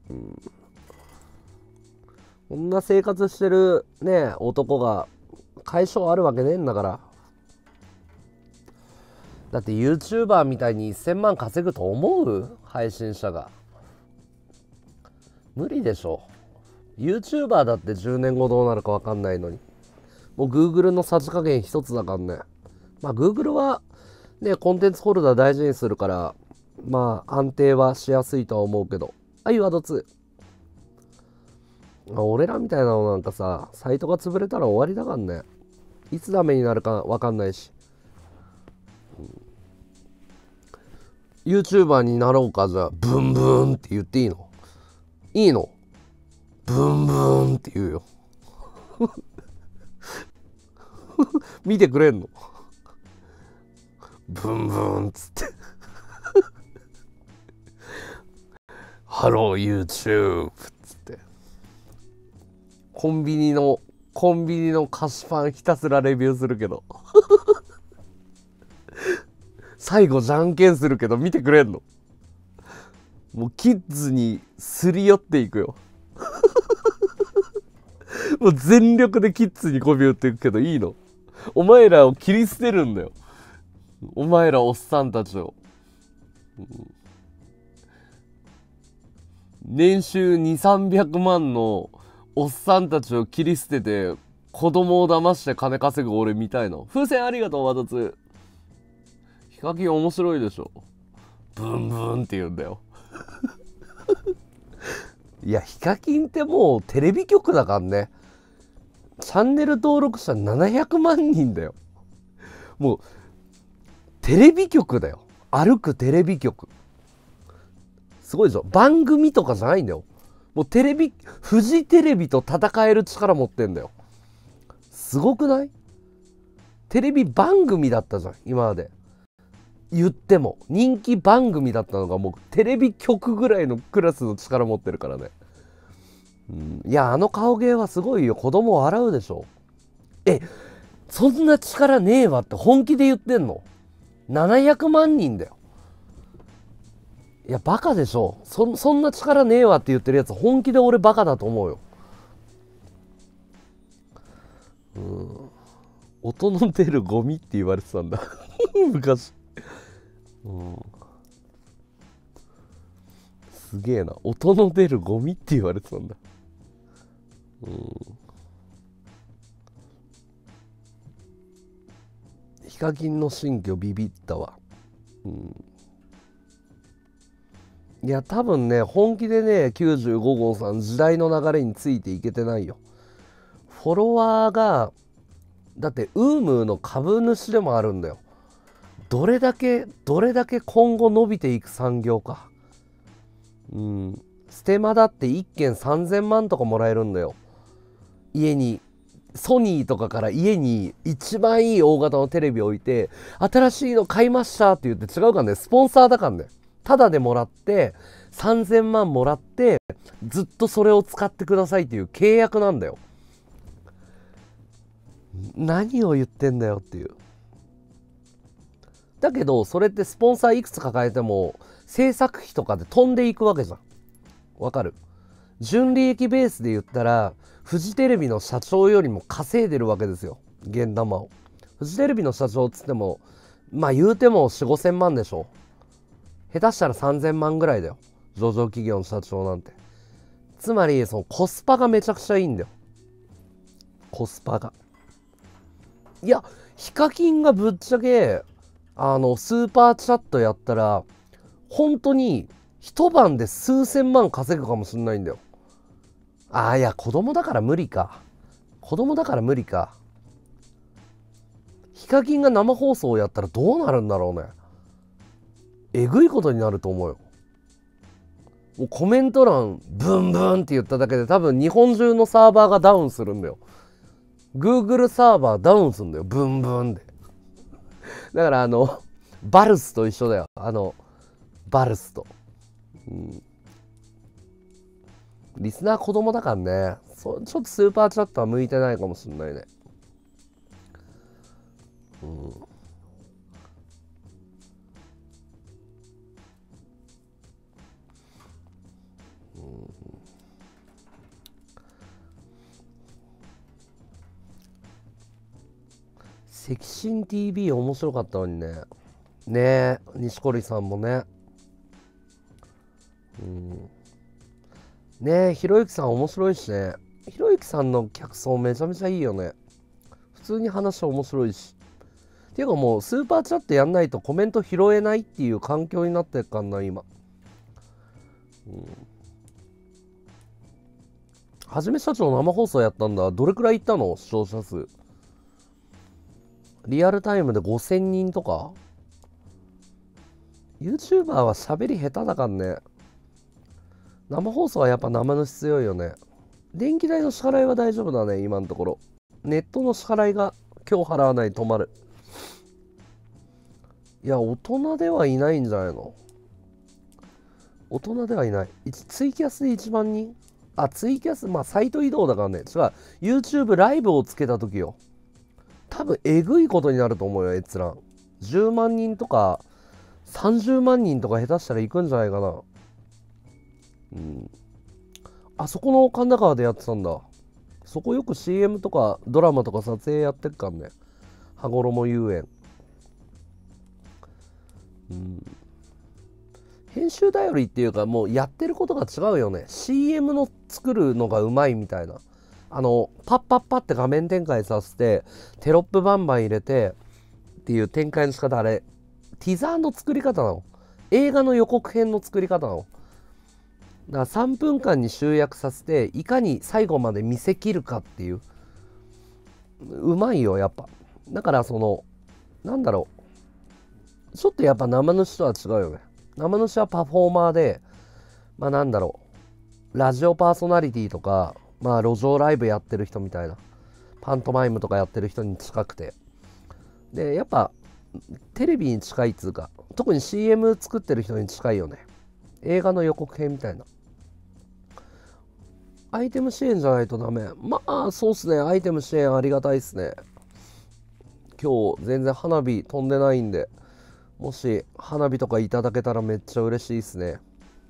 こんな生活してるね、男が解消あるわけねえんだから。だって YouTuber みたいに1000万稼ぐと思う？配信者が。無理でしょ。YouTuber だって10年後どうなるか分かんないのに。もう Google のさじ加減一つだからね。まあ Google はね、コンテンツホルダー大事にするから、まあ安定はしやすいとは思うけど。ワード2。俺らみたいなのなんかさ、サイトが潰れたら終わりだからね。いつダメになるか分かんないし。 YouTuber になろうか。じゃあブンブンって言っていいの？いいの？ブンブンって言うよ。見てくれんの？ブンブンっつってハロー YouTube っつってコンビニの菓子パンひたすらレビューするけど最後じゃんけんするけど見てくれんの？もうキッズにすり寄っていくよもう全力でキッズに媚び売っていくけどいいの？お前らを切り捨てるんだよ、お前らおっさんたちを。年収200、300万のおっさんたちを切り捨てて子供を騙して金稼ぐ俺みたいの。風船ありがとう、わたつ。ヒカキン面白いでしょ。ブンブンって言うんだよいや、ヒカキンってもうテレビ局だからね。チャンネル登録者700万人だよ。もうテレビ局だよ。歩くテレビ局。すごいでしょ。番組とかじゃないんだよ。もうテレビ、フジテレビと戦える力持ってんだよ。すごくない？テレビ番組だったじゃん、今まで。言っても人気番組だったのがもうテレビ局ぐらいのクラスの力持ってるからね。いや、あの顔芸はすごいよ。子供を笑うでしょ。そんな力ねえわって本気で言ってんの？700万人だよ。いや、バカでしょ。そんな力ねえわって言ってるやつ本気で俺バカだと思うよ。音の出るゴミって言われてたんだ昔。すげえな。音の出るゴミって言われてたんだ。ヒカキンの新居ビビったわ。いや、多分ね、本気でね、95号さん時代の流れについていけてないよ。フォロワーがだってウームーの株主でもあるんだよ。どれだけ今後伸びていく産業か。ステマだって1件3000万とかもらえるんだよ。家にソニーとかから家に一番いい大型のテレビ置いて、新しいの買いましたって言って、違うからね、スポンサーだからね、タダでもらって3000万もらってずっとそれを使ってくださいっていう契約なんだよ。何を言ってんだよっていう。だけどそれってスポンサーいくつ抱えても制作費とかで飛んでいくわけじゃん。わかる？純利益ベースで言ったらフジテレビの社長よりも稼いでるわけですよ、現玉を。フジテレビの社長っつってもまあ言うても4、5千万でしょ。下手したら3000万ぐらいだよ、上場企業の社長なんて。つまりそのコスパがめちゃくちゃいいんだよ、コスパが。いや、ヒカキンがぶっちゃけスーパーチャットやったら本当に一晩で数千万稼ぐかもしんないんだよ。いや、子供だから無理か。ヒカキンが生放送をやったらどうなるんだろうね。えぐいことになると思うよ。もうコメント欄ブンブンって言っただけで多分日本中のサーバーがダウンするんだよ。Google サーバーダウンするんだよ、ブンブンで。だからバルスと一緒だよ、バルスと。リスナー子供だからね、ちょっとスーパーチャットは向いてないかもしんないね。セキシン TV 面白かったのにね。ねえ、錦織さんもね。ねえ、ひろゆきさん面白いしね。ひろゆきさんの客層めちゃめちゃいいよね。普通に話面白いし。っていうかもうスーパーチャットやんないとコメント拾えないっていう環境になってるかんな今。はじめ社長生放送やったんだ。どれくらいいったの？視聴者数。リアルタイムで5000人とか？ YouTuber は喋り下手だからね。生放送はやっぱ生主強いよね。電気代の支払いは大丈夫だね、今のところ。ネットの支払いが今日払わないと止まる。いや、大人ではいないんじゃないの？大人ではいない。ツイキャスで1万人？あ、ツイキャス、まあ、サイト移動だからね。違う。YouTube ライブをつけた時よ。多分、えぐいことになると思うよ、閲覧。10万人とか、30万人とか下手したら行くんじゃないかな。うん。あそこの神田川でやってたんだ。そこよく CM とかドラマとか撮影やってっかんね。羽衣遊園。うん。編集頼りっていうか、もうやってることが違うよね。CM の作るのがうまいみたいな。パッパッパって画面展開させて、テロップバンバン入れてっていう展開の仕方、あれ、ティザーの作り方なの。映画の予告編の作り方なの。だから3分間に集約させて、いかに最後まで見せきるかっていう。うまいよ、やっぱ。だからなんだろう。ちょっとやっぱ生主とは違うよね。生主はパフォーマーで、まあなんだろう。ラジオパーソナリティとか、まあ路上ライブやってる人みたいな。パントマイムとかやってる人に近くて。で、やっぱ、テレビに近いっつうか、特に CM 作ってる人に近いよね。映画の予告編みたいな。アイテム支援じゃないとダメ。まあ、そうっすね。アイテム支援ありがたいっすね。今日全然花火飛んでないんで、もし花火とかいただけたらめっちゃ嬉しいっすね。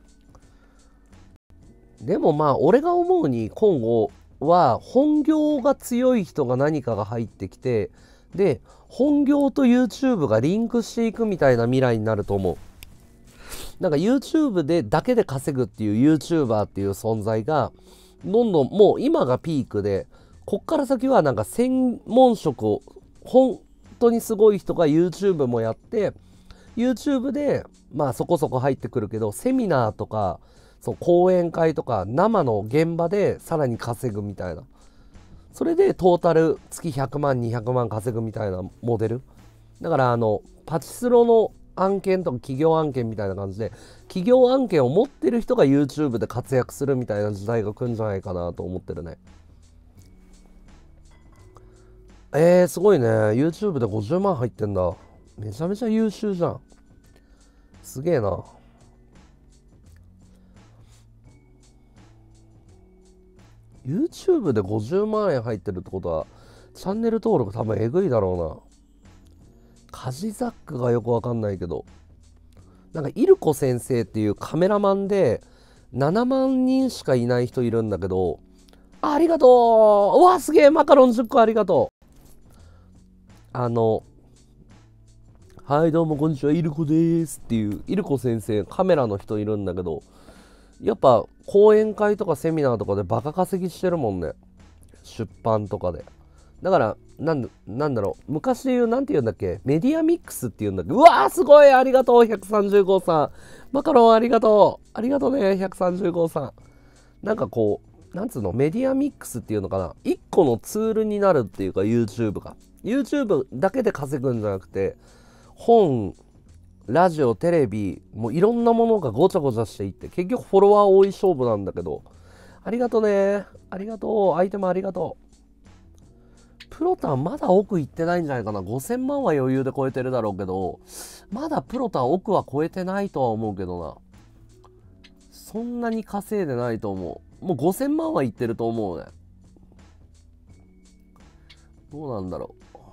でもまあ、俺が思うに今後は本業が強い人が何かが入ってきて、で、本業と YouTube がリンクしていくみたいな未来になると思う。なんか YouTube でだけで稼ぐっていう YouTuber っていう存在が、どんどんもう今がピークで、こっから先はなんか専門職を、本当にすごい人が YouTube もやって、YouTube でまあそこそこ入ってくるけど、セミナーとか、そう講演会とか生の現場でさらに稼ぐみたいな。それでトータル月100万、200万稼ぐみたいなモデル。だからパチスロの案件とか企業案件みたいな感じで、企業案件を持ってる人が YouTube で活躍するみたいな時代が来るんじゃないかなと思ってるね。すごいね。YouTube で50万入ってんだ。めちゃめちゃ優秀じゃん。すげえな。YouTube で50万円入ってるってことは、チャンネル登録多分えぐいだろうな。カジザックがよくわかんないけど。なんか、イルコ先生っていうカメラマンで、7万人しかいない人いるんだけど、ありがとう。うわ、すげえ、マカロン10個ありがとう。はい、どうもこんにちは、イルコですっていう、イルコ先生、カメラの人いるんだけど、やっぱ講演会とかセミナーとかでバカ稼ぎしてるもんね。出版とかで。だから、なんだろう。昔言う、なんて言うんだっけ、メディアミックスって言うんだっけ。うわーすごいありがとう !130 号さん。マカロンありがとう。ありがとうね、130号さん。なんかこう、なんつうの、メディアミックスっていうのかな。一個のツールになるっていうか、YouTube が。YouTube だけで稼ぐんじゃなくて、本、ラジオ、テレビ、もういろんなものがごちゃごちゃしていって、結局フォロワー多い勝負なんだけど、ありがとね。ありがとう。アイテムありがとう。プロタンまだ奥行ってないんじゃないかな。5000万は余裕で超えてるだろうけど、まだプロタン奥は超えてないとは思うけどな。そんなに稼いでないと思う。もう5000万はいってると思うね。どうなんだろう。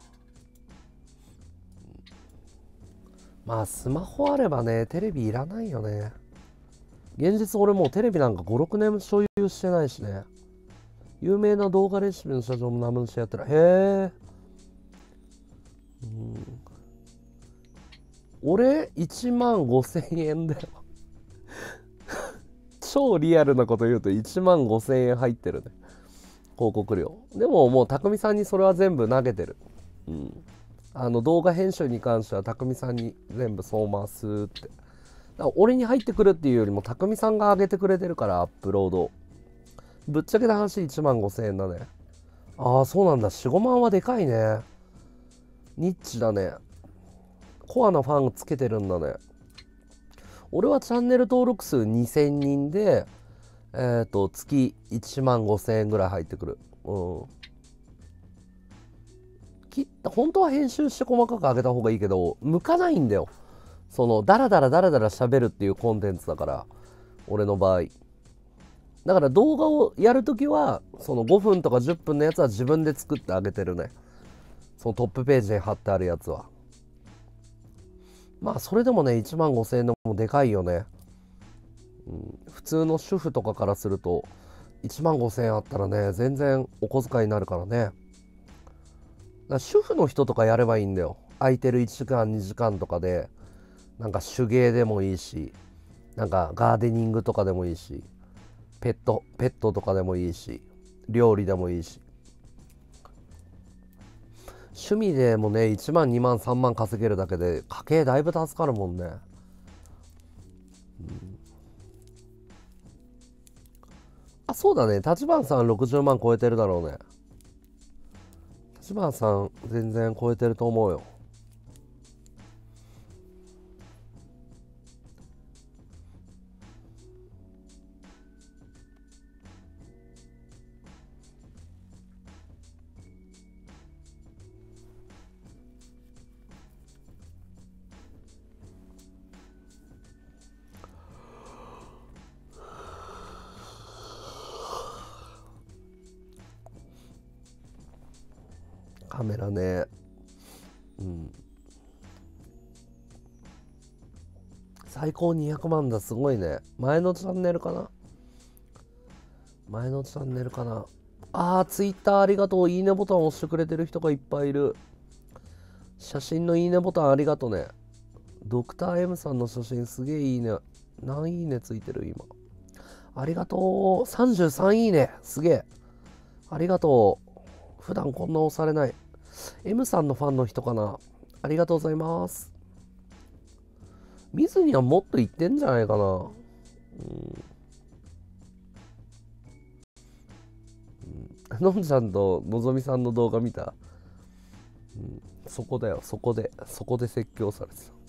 まあスマホあればね、テレビいらないよね。現実俺もうテレビなんか5、6年所有してないしね。有名な動画レシピの社長もナムンシやってる。へえ。うん、俺1万5000円だよ。超リアルなこと言うと1万5000円入ってるね。広告料。でももう匠さんにそれは全部投げてる。うん。動画編集に関しては匠さんに全部そう回すって。だから俺に入ってくるっていうよりも匠さんが上げてくれてるからアップロード。ぶっちゃけた話1万5000円だね。ああ、そうなんだ。4、5万はでかいね。ニッチだね。コアなファンつけてるんだね。 俺はチャンネル登録数2000人で、月1万5000円ぐらい入ってくる。本当は編集して細かく上げた方がいいけど、向かないんだよ。その、ダラダラ喋るっていうコンテンツだから、俺の場合。だから動画をやるときは、その5分とか10分のやつは自分で作ってあげてるね。そのトップページに貼ってあるやつは。まあ、それでもね、1万5000円でもでかいよね。普通の主婦とかからすると、1万5000円あったらね、全然お小遣いになるからね。主婦の人とかやればいいんだよ。空いてる1時間2時間とかで、なんか手芸でもいいし、なんかガーデニングとかでもいいし、ペットとかでもいいし、料理でもいいし。趣味でもね、1万2万3万稼げるだけで家計だいぶ助かるもんね。あ、そうだね。立花さん60万超えてるだろうね。立花さん全然超えてると思うよ。カメラね。最高200万だ。すごいね。前のチャンネルかな。ツイッターありがとう。いいねボタン押してくれてる人がいっぱいいる。写真のいいねボタンありがとね。ドクター M さんの写真すげえいいね。何いいねついてる今。ありがとう。33いいね。すげえ。ありがとう。普段こんな押されない。M さんのファンの人かな。ありがとうございます。見ずにはもっと言ってんじゃないかな。のんちゃんとのぞみさんの動画見た。そこだよ。そこで説教されてた。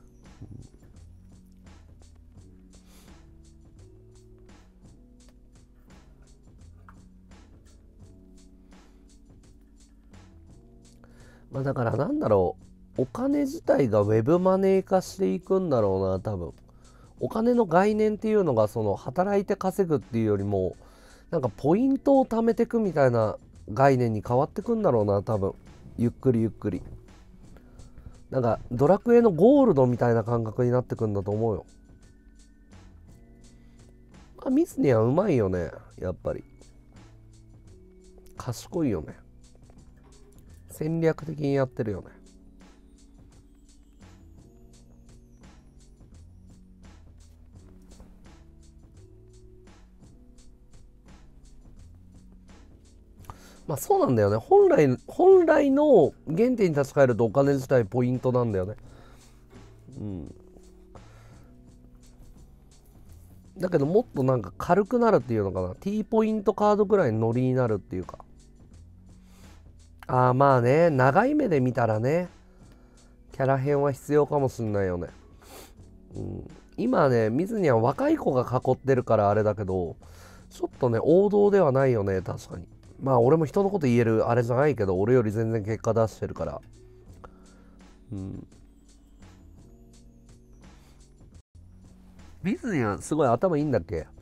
まあだからなんだろう。お金自体がウェブマネー化していくんだろうな、多分。お金の概念っていうのが、その働いて稼ぐっていうよりも、なんかポイントを貯めていくみたいな概念に変わってくんだろうな、多分。ゆっくり。なんかドラクエのゴールドみたいな感覚になってくんだと思うよ。まあ、ミスにはうまいよね、やっぱり。賢いよね。戦略的にやってるよね。まあそうなんだよね。本来の原点に立ち返るとお金自体ポイントなんだよね。だけどもっとなんか軽くなるっていうのかな。T ポイントカードぐらいノリになるっていうか。まあね、長い目で見たらね、キャラ編は必要かもしんないよね。今ね、見ずには若い子が囲ってるからあれだけど、ちょっとね、王道ではないよね、確かに。まあ俺も人のこと言えるあれじゃないけど、俺より全然結果出してるから。ビズにはすごい頭いいんだっけ。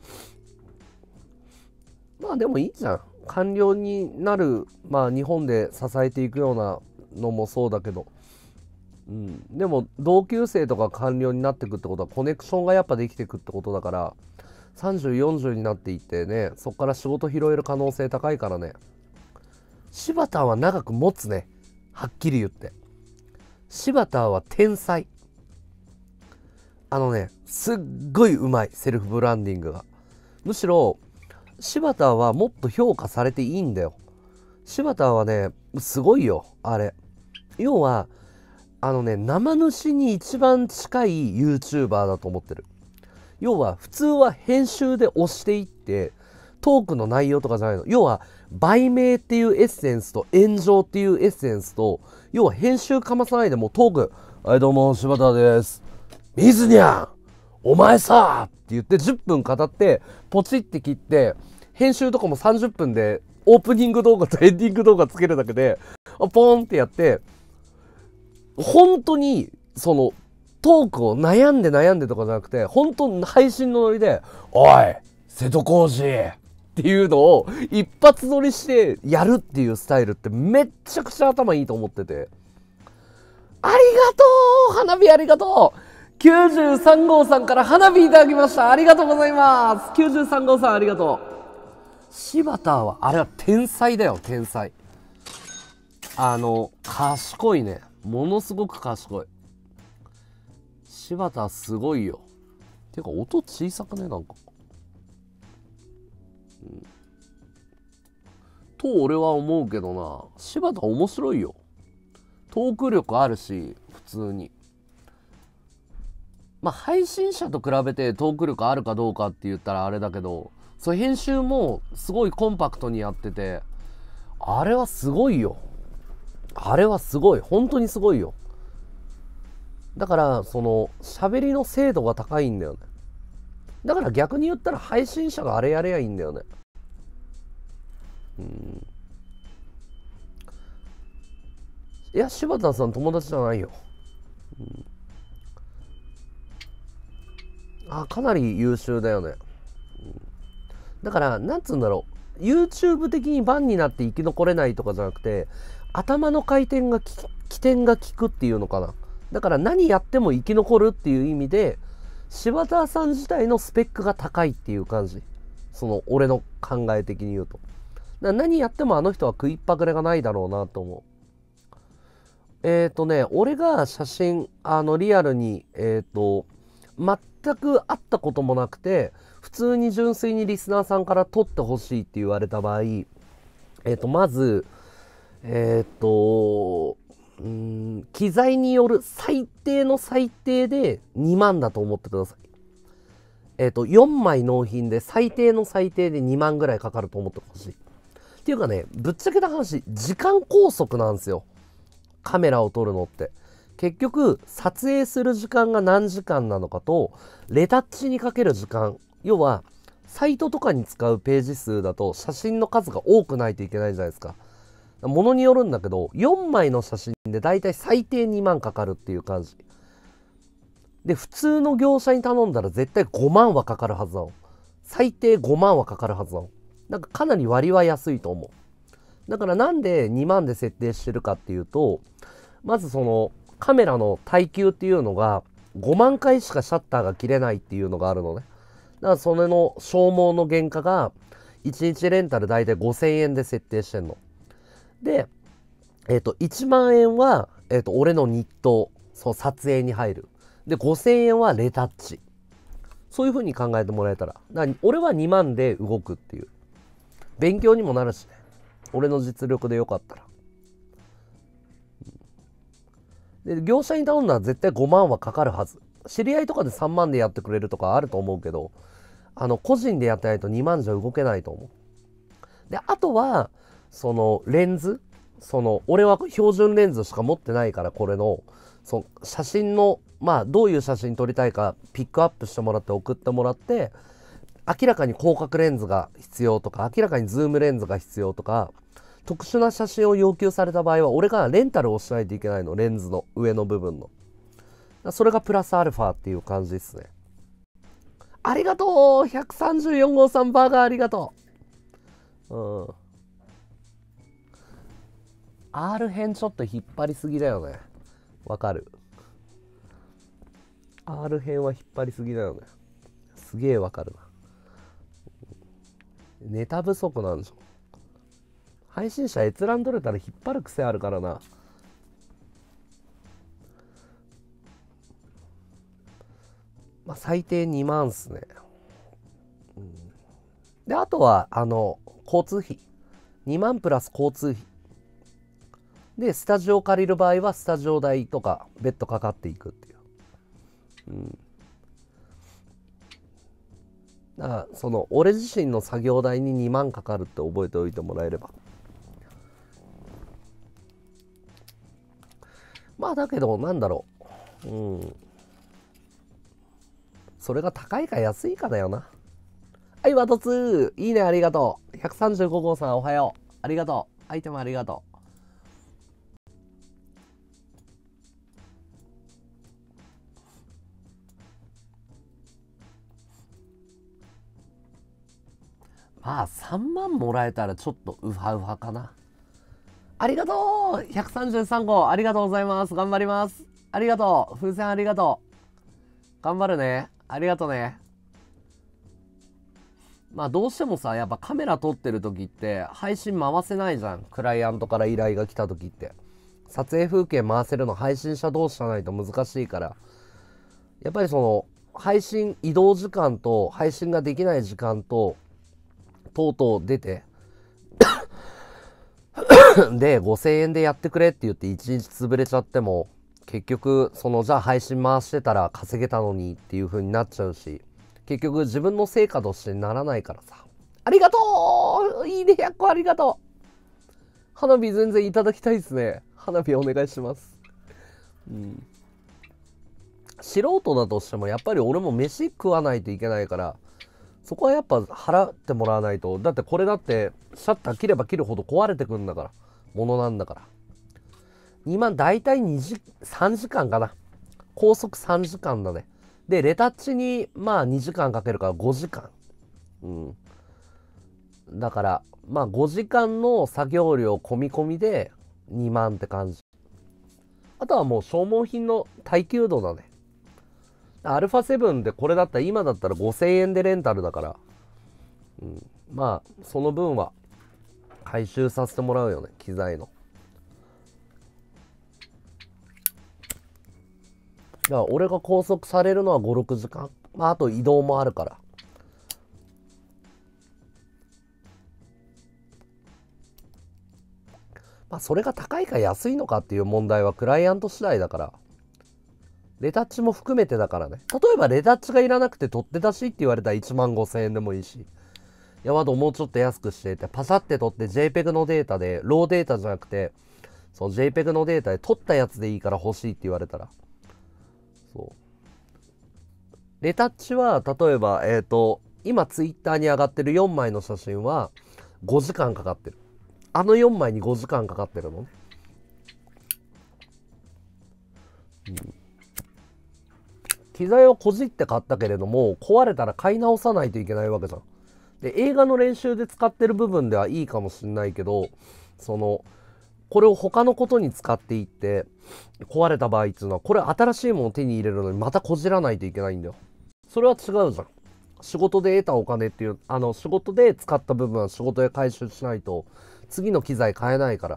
まあでもいいじゃん。官僚になる、まあ日本で支えていくようなのもそうだけど。でも同級生とか官僚になっていくってことはコネクションがやっぱできていくってことだから、30、40になっていってね、そこから仕事拾える可能性高いからね。柴田は長く持つね。はっきり言って。柴田は天才。すっごいうまい。セルフブランディングが。むしろ、柴田はもっと評価されていいんだよ。柴田はね、すごいよ。あれ。要は、生主に一番近い YouTuber だと思ってる。要は、普通は編集で押していって、トークの内容とかじゃないの。要は、売名っていうエッセンスと炎上っていうエッセンスと、要は編集かまさないでもうトーク、はいどうも、柴田です。水にゃんお前さって言って10分語ってポチって切って、編集とかも30分でオープニング動画とエンディング動画つけるだけでポーンってやって、本当にそのトークを悩んでとかじゃなくて、本当配信のノリでおい瀬戸康史っていうのを一発撮りしてやるっていうスタイルってめっちゃくちゃ頭いいと思ってて、ありがとう花火ありがとう93号さんから花火いただきました。ありがとうございます。93号さんありがとう。柴田はあれは天才だよ、天才。賢いね、ものすごく賢い。柴田はすごいよ。てか音小さくね、なんか、と俺は思うけどな。柴田面白いよ。トーク力あるし、普通に。まあ配信者と比べてトーク力あるかどうかって言ったらあれだけど、そう編集もすごいコンパクトにやってて、あれはすごいよ。あれはすごい、本当にすごいよ。だからその喋りの精度が高いんだよね。だから逆に言ったら配信者があれやれやいいんだよね。いや柴田さん友達じゃないよ。かなり優秀だよね。だからなんつうんだろう、 YouTube 的にバンになって生き残れないとかじゃなくて、頭の回転が起点が効くっていうのかな。だから何やっても生き残るっていう意味で柴田さん自体のスペックが高いっていう感じ。その俺の考え的に言うと、だから何やってもあの人は食いっぱぐれがないだろうなと思う。俺が写真リアルに全く会ったこともなくて、普通に純粋にリスナーさんから撮ってほしいって言われた場合、まず、機材による最低の最低で2万だと思ってください。4枚納品で最低の最低で2万ぐらいかかると思ってほしい。っていうかね、ぶっちゃけた話、時間拘束なんですよ。カメラを撮るのって。結局撮影する時間が何時間なのかと、レタッチにかける時間、要はサイトとかに使うページ数だと写真の数が多くないといけないじゃないですか。ものによるんだけど、4枚の写真でだいたい最低2万かかるっていう感じで、普通の業者に頼んだら絶対5万はかかるはずなの。最低5万はかかるはずなの。なんかかなり割は安いと思う。だからなんで2万で設定してるかっていうと、まずそのカメラの耐久っていうのが5万回しかシャッターが切れないっていうのがあるのね。だからそれの消耗の原価が1日レンタル大体5000円で設定してんの。で、1万円は、俺の日当、そう撮影に入る。で、5000円はレタッチ。そういう風に考えてもらえたら。だから俺は2万で動くっていう。勉強にもなるしね。俺の実力でよかったら。で業者に頼んだら絶対5万はかかるはず。知り合いとかで3万でやってくれるとかあると思うけど、個人でやってないと2万じゃ動けないと思う。であとはそのレンズ、俺は標準レンズしか持ってないから、これの写真のどういう写真撮りたいかピックアップしてもらって送ってもらって、明らかに広角レンズが必要とか明らかにズームレンズが必要とか特殊な写真を要求された場合は、俺がレンタルをしないといけないの。レンズの上の部分の。それがプラスアルファっていう感じですね。ありがとう !134 号さんバーガーありがとう。R 編ちょっと引っ張りすぎだよね。わかる。R 編は引っ張りすぎだよね。すげえわかるな。ネタ不足なんでしょ。配信者閲覧取れたら引っ張る癖あるからな。最低2万っすね。であとは交通費2万プラス交通費で、スタジオ借りる場合はスタジオ代とか別途かかっていくっていう。だからその俺自身の作業代に2万かかるって覚えておいてもらえれば。だけどなんだろう、 それが高いか安いかだよな。はい、ワトツー。いいね、ありがとう。135号さん、おはよう。ありがとう。アイテムありがとう。まあ、3万もらえたらちょっとウハウハかな。ありがとう !133 号、ありがとうございます。頑張ります。ありがとう。風船ありがとう。頑張るね。ありがとね。まあどうしてもさ、やっぱカメラ撮ってる時って配信回せないじゃん。クライアントから依頼が来た時って。撮影風景回せるの配信者同士じゃないと難しいから。やっぱりその配信移動時間と配信ができない時間ととうとう出てで5000円でやってくれって言って1日潰れちゃっても結局そのじゃあ配信回してたら稼げたのにっていう風になっちゃうし、結局自分の成果としてならないからさ。ありがとういいね100個ありがとう。花火全然いただきたいですね。花火お願いします。素人だとしてもやっぱり俺も飯食わないといけないから、そこはやっぱ払ってもらわないと。だってこれだってシャッター切れば切るほど壊れてくんだから、ものなんだから。今だいたい3時間かな。高速3時間だね。でレタッチにまあ2時間かけるから5時間。だからまあ5時間の作業量込み込みで2万って感じ。あとはもう消耗品の耐久度だね。アルファ7でこれだったら今だったら5000円でレンタルだから、まあその分は回収させてもらうよね、機材の。だから俺が拘束されるのは5、6時間。まああと移動もあるから。まあそれが高いか安いのかっていう問題はクライアント次第だから。レタッチも含めてだからね。例えばレタッチがいらなくて取って出しって言われたら1万5000円でもいいし。ヤマトもうちょっと安くしてってパサって取って JPEG のデータで、ローデータじゃなくて、その JPEG のデータで取ったやつでいいから欲しいって言われたら。そう。レタッチは、例えば、今ツイッターに上がってる4枚の写真は5時間かかってる。あの4枚に5時間かかってるのね。機材をこじって買ったけれども、壊れたら買い直さないといけないわけじゃん。で、映画の練習で使ってる部分ではいいかもしんないけど、これを他のことに使っていって、壊れた場合っていうのは、これ新しいものを手に入れるのにまたこじらないといけないんだよ。それは違うじゃん。仕事で得たお金っていう、仕事で使った部分は仕事で回収しないと、次の機材買えないから。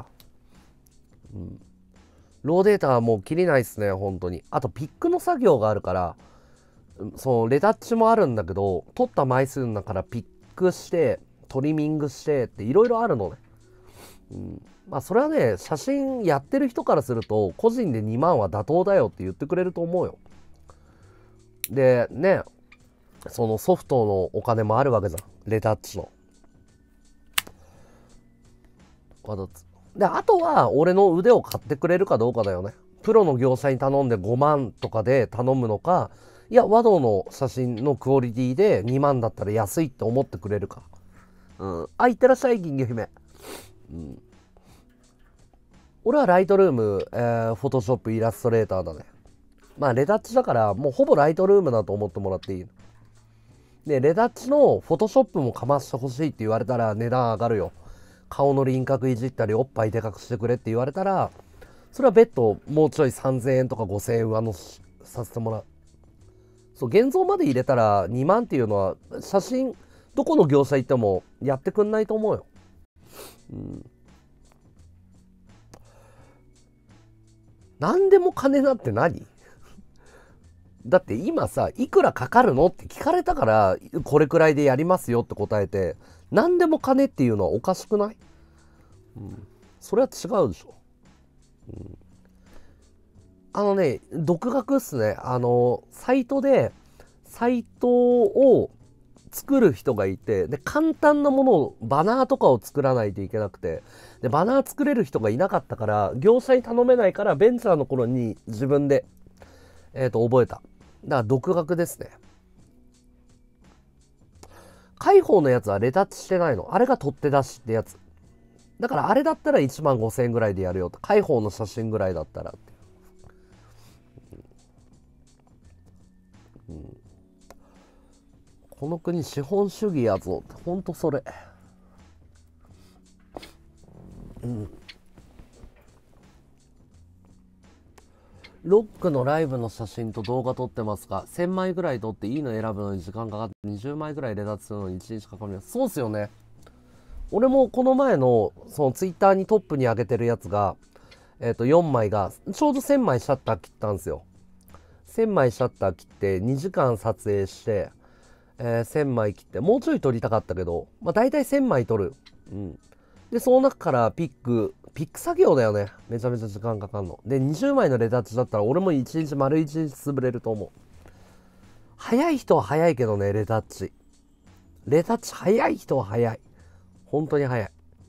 ローデータはもう切りないっすね、本当に。あと、ピックの作業があるから、レタッチもあるんだけど、取った枚数の中からピックして、トリミングしてっていろいろあるのね。まあ、それはね、写真やってる人からすると、個人で2万は妥当だよって言ってくれると思うよ。で、ね、そのソフトのお金もあるわけじゃん。レタッチの。で、あとは俺の腕を買ってくれるかどうかだよね。プロの業者に頼んで5万とかで頼むのか、いや、和道の写真のクオリティで2万だったら安いって思ってくれるか。あ、いってらっしゃい、銀魚姫。俺はライトルーム、フォトショップ、イラストレーターだね。まあ、レタッチだから、もうほぼライトルームだと思ってもらっていい。で、レタッチのフォトショップもかましてほしいって言われたら値段上がるよ。顔の輪郭いじったり、おっぱいでかくしてくれって言われたら、それは別途もうちょい3000円とか5000円上乗せさせてもらう。そう、現像まで入れたら2万っていうのは、写真、どこの業者行ってもやってくんないと思うよ。何でも金だって何だって今さ、いくらかかるのって聞かれたから、これくらいでやりますよって答えて、何でも金っていうのはおかしくない？それは違うでしょ。独学っすね。サイトを作る人がいて、で、簡単なものを、バナーとかを作らないといけなくて、で、バナー作れる人がいなかったから、業者に頼めないから、ベンチャーの頃に自分で、覚えた。だから独学ですね。 開放のやつはレタッチしてないの。あれが取って出しってやつ。だからあれだったら1万5,000円ぐらいでやるよと。開放の写真ぐらいだったらって。この国資本主義やぞって、ほんとそれ。ロックのライブの写真と動画撮ってますが、1000枚ぐらい撮っていいの選ぶのに時間かかって20枚ぐらいレタッチするのに1日かかります。そうっすよね。俺もこの前のそのツイッターにトップに上げてるやつが、4枚がちょうど1000枚シャッター切ったんですよ。1000枚シャッター切って2時間撮影して、1000枚切ってもうちょい撮りたかったけど、まあ大体1000枚撮る。でその中からピック作業だよね。めちゃめちゃ時間かかんので、20枚のレタッチだったら俺も1日丸1日潰れると思う。早い人は早いけどね。レタッチ早い人は早い。本当に早い。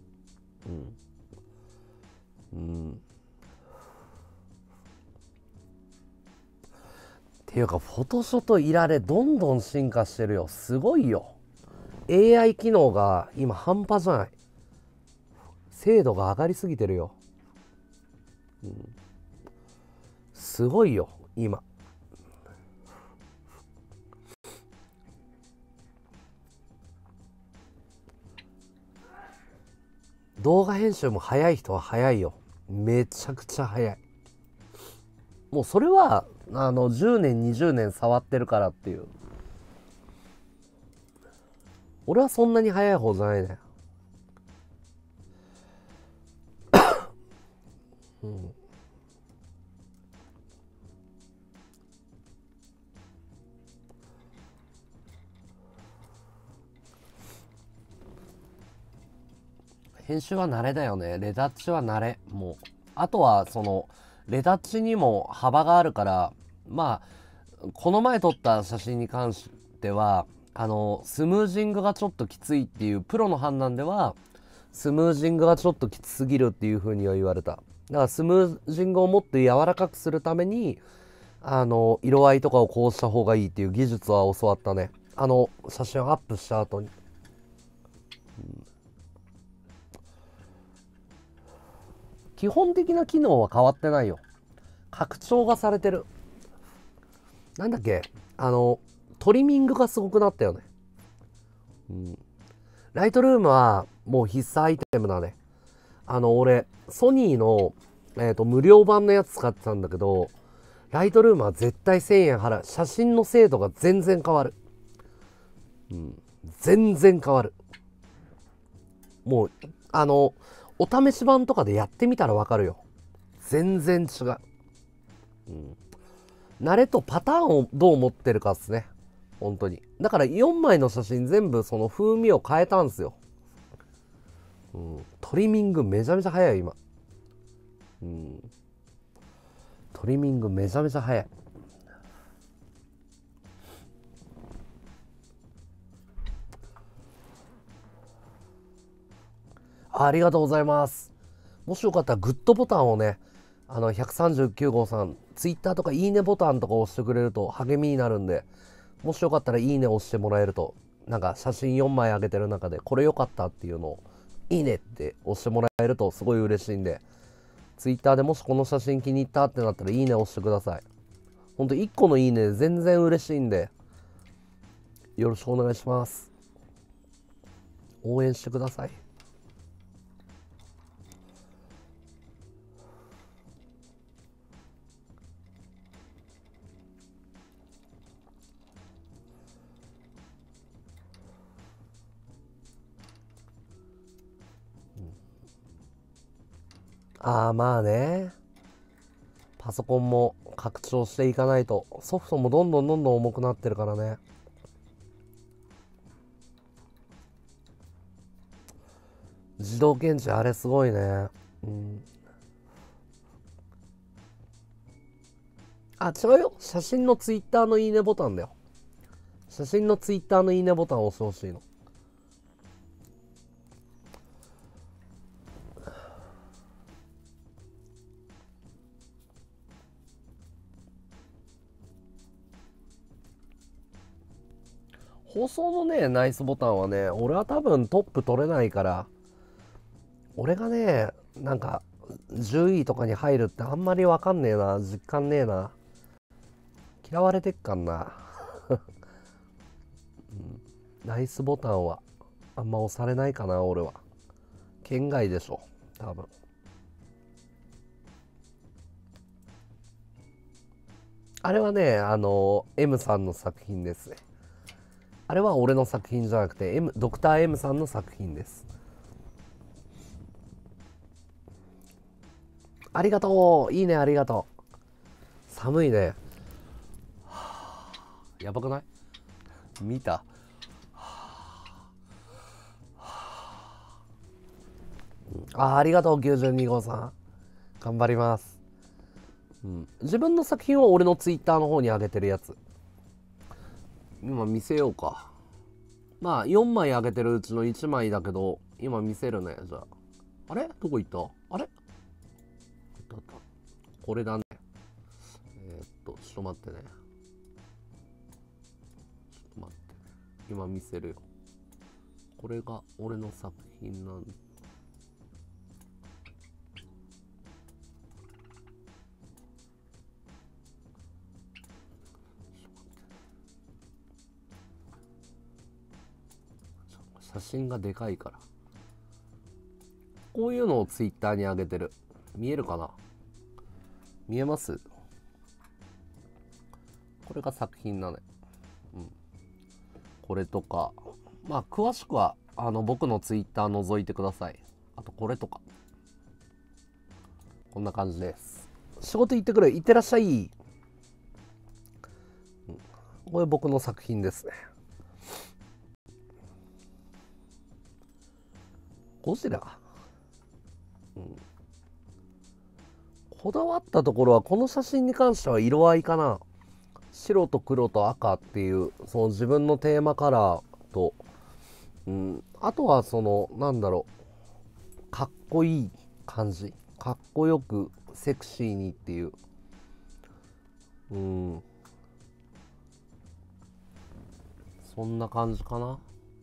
っていうかフォトショといられどんどん進化してるよ。すごいよ。 AI 機能が今半端じゃない。精度が上がりすぎてるよ。すごいよ今。動画編集も早い人は早いよ。めちゃくちゃ早い。もうそれは10年20年触ってるからっていう。俺はそんなに早い方じゃないね。編集は慣れだよね。レタッチは慣れ。もうあとはそのレタッチにも幅があるから、まあこの前撮った写真に関してはスムージングがちょっときついっていうプロの判断では、スムージングがちょっときつすぎるっていう風には言われた。だからスムージングをもっと柔らかくするために色合いとかをこうした方がいいっていう技術は教わったね。写真をアップした後に。基本的な機能は変わってないよ。拡張がされてる。なんだっけ、トリミングがすごくなったよね。ライトルームはもう必須アイテムだね。俺ソニーの、無料版のやつ使ってたんだけど、ライトルームは絶対1000円払う。写真の精度が全然変わる。全然変わる。もうお試し版とかでやってみたらわかるよ。全然違う。慣れとパターンをどう持ってるかっすね。本当に。だから4枚の写真全部その風味を変えたんすよ。トリミングめちゃめちゃ早い今。トリミングめちゃめちゃ早い。ありがとうございます。もしよかったらグッドボタンをね、139号さん、ツイッターとかいいねボタンとか押してくれると励みになるんで、もしよかったらいいね押してもらえると、なんか写真4枚上げてる中でこれ良かったっていうのをいいねって押してもらえるとすごい嬉しいんで、ツイッターでもしこの写真気に入ったってなったらいいね押してください。ほんと1個のいいねで全然嬉しいんで、よろしくお願いします。応援してください。まあね。パソコンも拡張していかないと、ソフトもどんどん重くなってるからね。自動検知あれすごいね。違うよ。写真のツイッターのいいねボタンだよ。写真のツイッターのいいねボタンを押してほしいの。 放送のね、ナイスボタンはね、俺は多分トップ取れないから、俺がね、なんか、10位とかに入るってあんまりわかんねえな、実感ねえな。嫌われてっかんな。ナイスボタンはあんま押されないかな、俺は。県外でしょ、多分。あれはね、M さんの作品ですね。あれは俺の作品じゃなくて、ドクター M さんの作品です。ありがとう。いいね、ありがとう。寒いね。やばくない？見た？ありがとう、92号さん。頑張ります。自分の作品を俺のツイッターの方に上げてるやつ。今見せようか。まあ、4枚上げてるうちの1枚だけど、今見せるね、じゃあ。あれどこ行った？あれ？あった。これだね。ちょっと待ってね。今見せるよ。これが俺の作品なんで。写真がでかいから。こういうのをツイッターに上げてる。見えるかな？見えます？これが作品だね。これとか。まあ、詳しくは、僕のツイッター覗いてください。あと、これとか。こんな感じです。仕事行ってくる。行ってらっしゃい。これ僕の作品ですね。ゴジラ。こだわったところは、この写真に関しては色合いかな。白と黒と赤っていう、その自分のテーマカラーと、あとはなんだろう、かっこいい感じ。かっこよく、セクシーにっていう。そんな感じかな。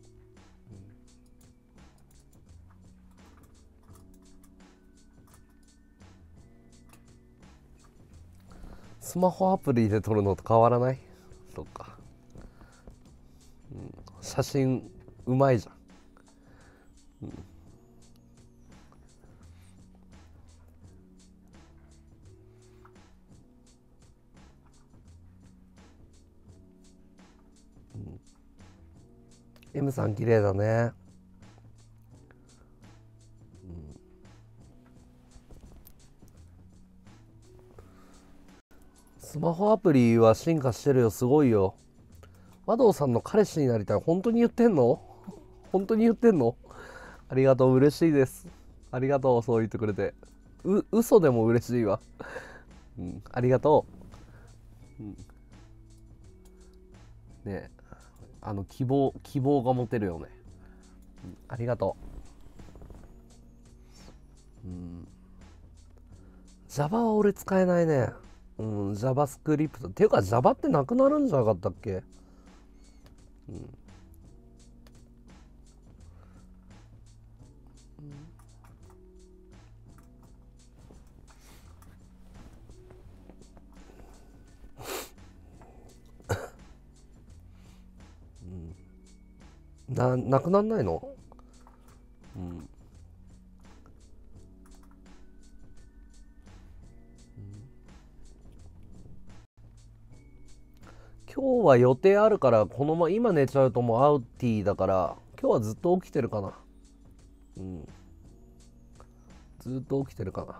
スマホアプリで撮るのと変わらない？そっか。写真うまいじゃん。M さん綺麗だね。スマホアプリは進化してるよ、すごいよ。和道さんの彼氏になりたい。本当に言ってんの？本当に言ってんの？ありがとう、嬉しいです。ありがとう、そう言ってくれて。嘘でも嬉しいわ。ありがとう。ねえ、希望が持てるよね。ありがとう。Java は俺使えないね。JavaScript。っていうか Java ってなくなるんじゃなかったっけ？なくなんないの？今日は予定あるから、今寝ちゃうともうアウティーだから、今日はずっと起きてるかな。ずっと起きてるかな。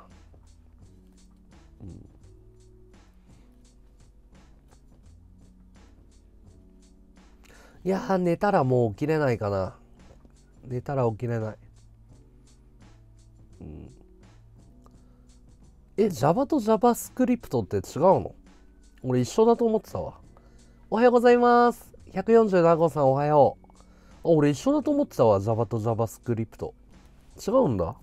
いやー、寝たらもう起きれないかな。寝たら起きれない。Java と JavaScript って違うの？俺一緒だと思ってたわ。おはようございます。147号さんおはよう。俺一緒だと思ってたわ。Java と JavaScript。違うんだ。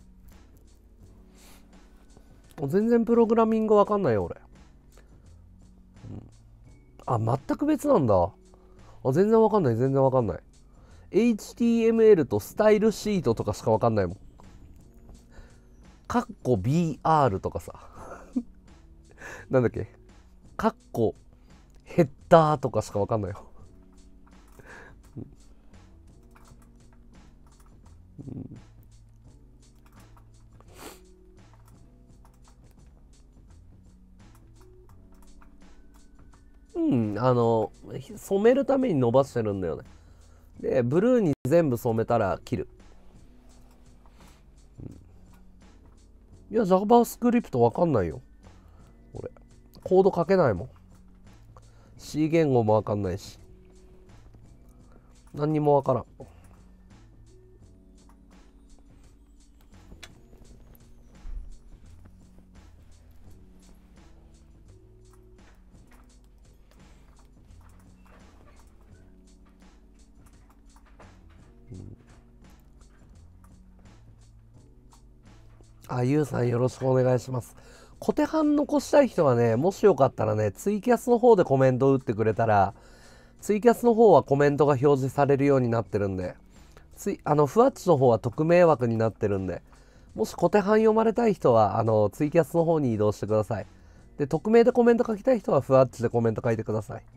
全然プログラミングわかんないよ、俺。全く別なんだ。 あ、全然わかんない、全然わかんない。HTML とスタイルシートとかしかわかんないもん。カッコ BR とかさ。なんだっけ、カッコヘッダーとかしかわかんないよ。うん、染めるために伸ばしてるんだよね。で、ブルーに全部染めたら切る。いや、JavaScript わかんないよ。俺。コード書けないもん。C 言語もわかんないし。何にもわからん。あ、ゆうさんよろしくお願いします。小手半残したい人はね、もしよかったらね、ツイキャスの方でコメントを打ってくれたら、ツイキャスの方はコメントが表示されるようになってるんで、ふわっちの方は匿名枠になってるんで、もし小手半読まれたい人は、ツイキャスの方に移動してください。で、匿名でコメント書きたい人は、ふわっちでコメント書いてください。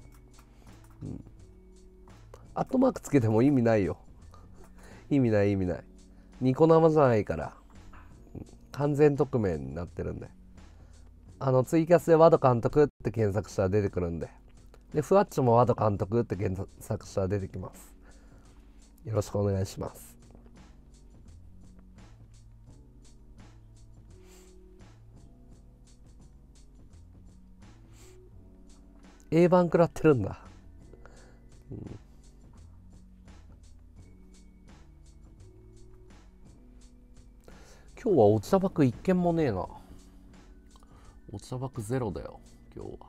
アットマークつけても意味ないよ。意味ない意味ない。ニコ生じゃないから。完全匿名になってるんで。ツイキャスでワド監督って検索したら出てくるんで。で、ふわっちもワド監督って検索したら出てきます。よろしくお願いします。A 版食らってるんだ。今日はお茶爆一件もねえな。お茶爆ゼロだよ、今日は。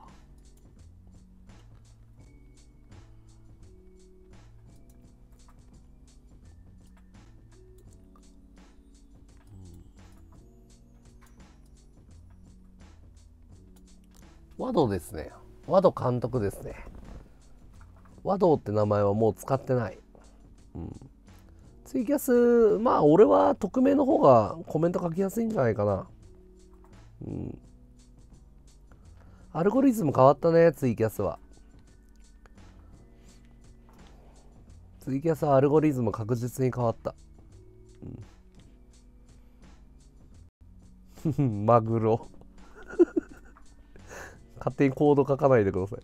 和道ですね。和道監督ですね。和道って名前はもう使ってない。ツイキャス、まあ俺は匿名の方がコメント書きやすいんじゃないかな。アルゴリズム変わったね、ツイキャスは。ツイキャスはアルゴリズム確実に変わった。マグロ。勝手にコード書かないでください。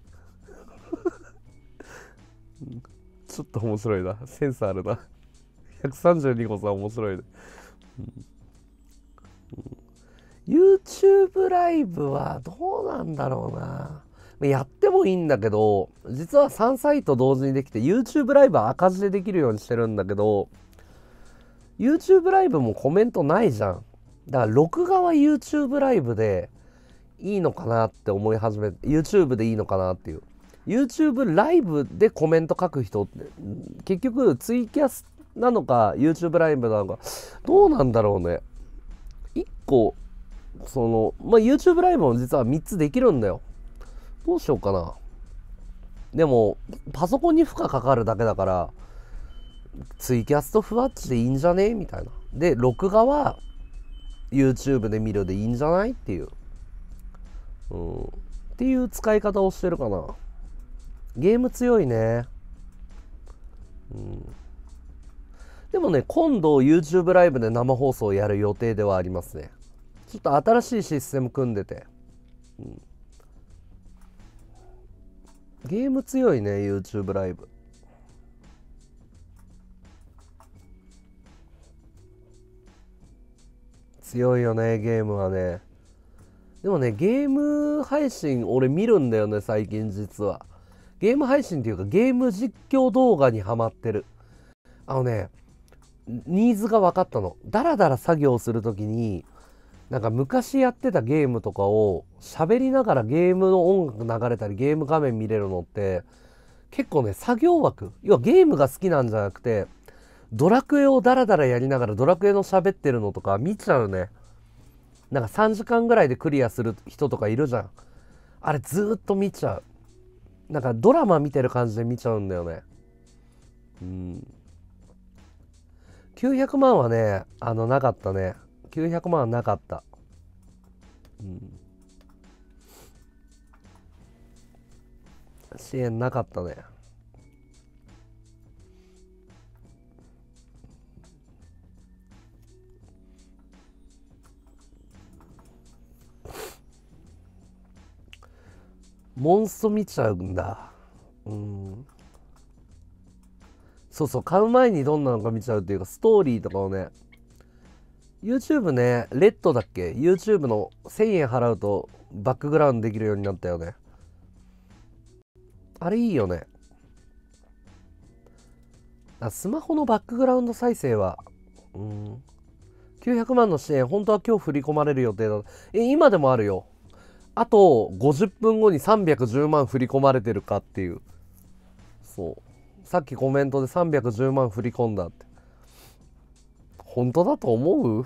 ちょっと面白いな。センスあるな。132個さん面白いね。YouTube ライブはどうなんだろうな。やってもいいんだけど、実は3サイト同時にできて YouTube ライブは赤字でできるようにしてるんだけど、YouTube ライブもコメントないじゃん。だから録画は YouTube ライブでいいのかなって思い始めて、 YouTube でいいのかなっていう。 YouTube ライブでコメント書く人って結局ツイキャスなのか YouTube ライブなのかどうなんだろうね。1個YouTube ライブも実は3つできるんだよ。どうしようかな。でもパソコンに負荷かかるだけだからツイキャスとふわっちでいいんじゃねみたいな。で録画は YouTube で見るでいいんじゃないっていう、っていう使い方をしてるかな。ゲーム強いね。でもね、今度 YouTube ライブで生放送をやる予定ではありますね。ちょっと新しいシステム組んでて、ゲーム強いね、 YouTube ライブ。強いよね、ゲームはね。でもね、ゲーム配信俺見るんだよね、最近実は。ゲーム配信っていうかゲーム実況動画にハマってる。ニーズが分かったの。だらだら作業するときに、なんか昔やってたゲームとかを喋りながらゲームの音楽流れたりゲーム画面見れるのって結構ね、作業枠。要はゲームが好きなんじゃなくて、ドラクエをダラダラやりながらドラクエの喋ってるのとか見ちゃうね。なんか3時間ぐらいでクリアする人とかいるじゃん。あれずーっと見ちゃう。 なんかドラマ見てる感じで見ちゃうんだよね。うん。900万はね、なかったね。900万はなかった。うん。支援なかったね。モンスト見ちゃうんだ。うん。そうそう、買う前にどんなのか見ちゃうっていうか、ストーリーとかをね、YouTube ね、レッドだっけ？ YouTube の1000円払うとバックグラウンドできるようになったよね。あれいいよね。スマホのバックグラウンド再生は、うん、900万の支援、本当は今日振り込まれる予定だ。今でもあるよ。あと50分後に310万振り込まれてるかっていう。そう。さっきコメントで310万振り込んだって。本当だと思う？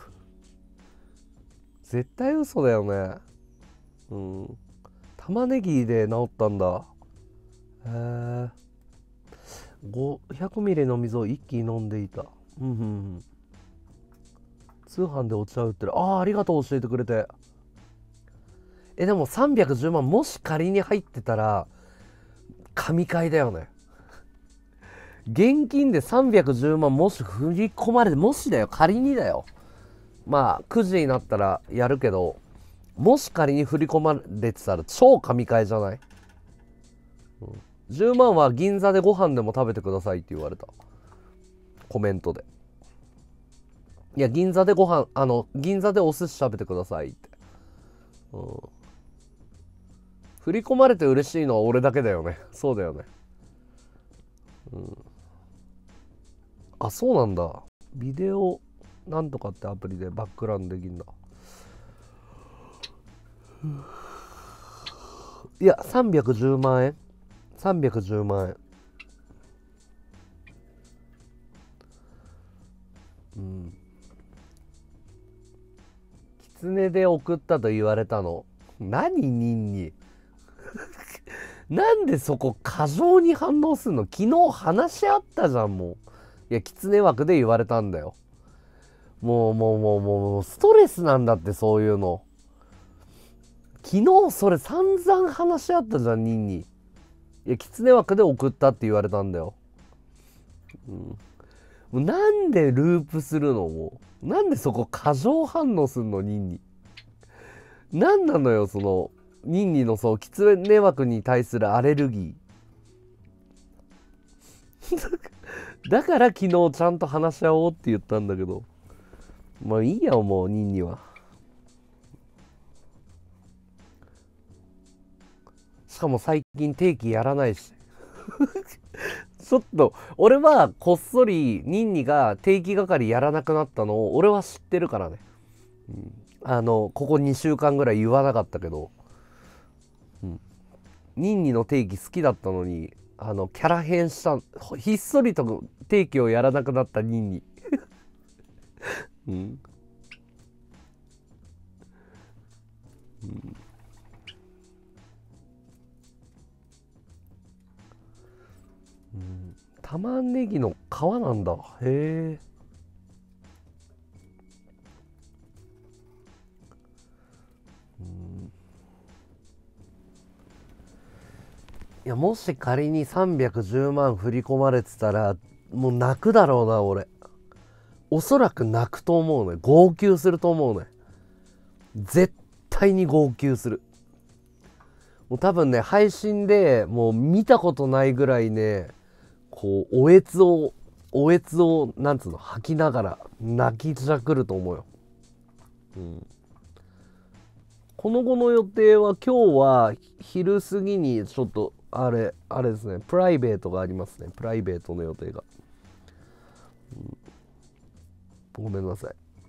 絶対嘘だよね。うん。玉ねぎで治ったんだ。へえ。500ミリの水を一気に飲んでいた。うんうんうん。通販でお茶売ってる。ありがとう、教えてくれて。でも310万もし仮に入ってたら神回だよね。現金で310万もし振り込まれて、もしだよ、仮にだよ。まあ9時になったらやるけど、もし仮に振り込まれてたら超神回じゃない？うん、10万は銀座でご飯でも食べてくださいって言われた、コメントで。いや、銀座でご飯、銀座でお寿司食べてくださいって。うん、振り込まれて嬉しいのは俺だけだよね。そうだよね。うん。そうなんだ。ビデオなんとかってアプリでバックグラウンドできるんだ。いや、310万円。310万円。うん。狐で送ったと言われたの。何ニンに。なんでそこ過剰に反応すんの？昨日話し合ったじゃん、もう。いや、狐枠で言われたんだよ。もう、ストレスなんだって、そういうの。昨日それ散々話し合ったじゃん、ニンに。いや、狐枠で送ったって言われたんだよ。うん。もうなんでループするの？もう。なんでそこ過剰反応すんの、ニンに。なんなのよ、その、ニンニのそう、狐枠に対するアレルギー。だから昨日ちゃんと話し合おうって言ったんだけど。まあいいや、もう、ニンニは。しかも最近定期やらないし。ちょっと、俺はこっそりニンニが定期係やらなくなったのを俺は知ってるからね。うん、ここ2週間ぐらい言わなかったけど、うん、ニンニの定期好きだったのに、キャラ変した、ひっそりと定期をやらなくなったニンニ。うん。うん、うん、玉ねぎの皮なんだ。へえ。うん、いや、もし仮に310万振り込まれてたら、もう泣くだろうな、俺。おそらく泣くと思うね。号泣すると思うね。絶対に号泣する。もう多分ね、配信でもう見たことないぐらいね、こう、おえつを、なんつうの、吐きながら泣きじゃくると思うよ。うん。この後の予定は今日は昼過ぎにちょっと、あれですね、プライベートがありますね。プライベートの予定が。ごめんなさ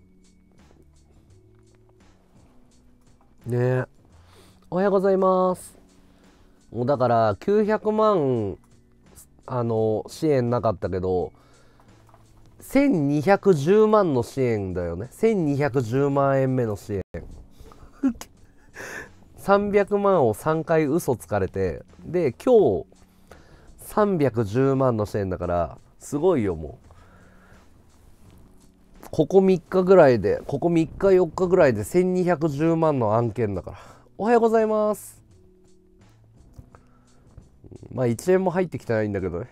い。ねえ。おはようございます。もうだから900万、支援なかったけど、1210万の支援だよね。1210万円目の支援。 300万を3回嘘つかれて、で今日310万の支援だから、すごいよ。もうここ3日ぐらいで、ここ3日4日ぐらいで1210万の案件だから。おはようございます。まあ1円も入ってきてないんだけどね。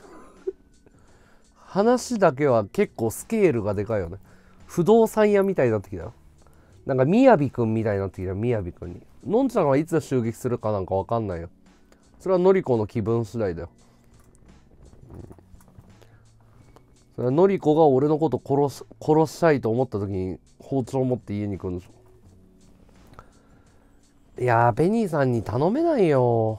話だけは結構スケールがでかいよね。不動産屋みたいになってきたよ。なんかみやびくんみたいになってきたよ。みやびくんに。のんちゃんはいつ襲撃するかなんかわかんないよ。それはのりこの気分次第だよ。それはのりこが俺のこと殺したいと思った時に包丁を持って家に来るんでしょ。いやー、ベニーさんに頼めないよ。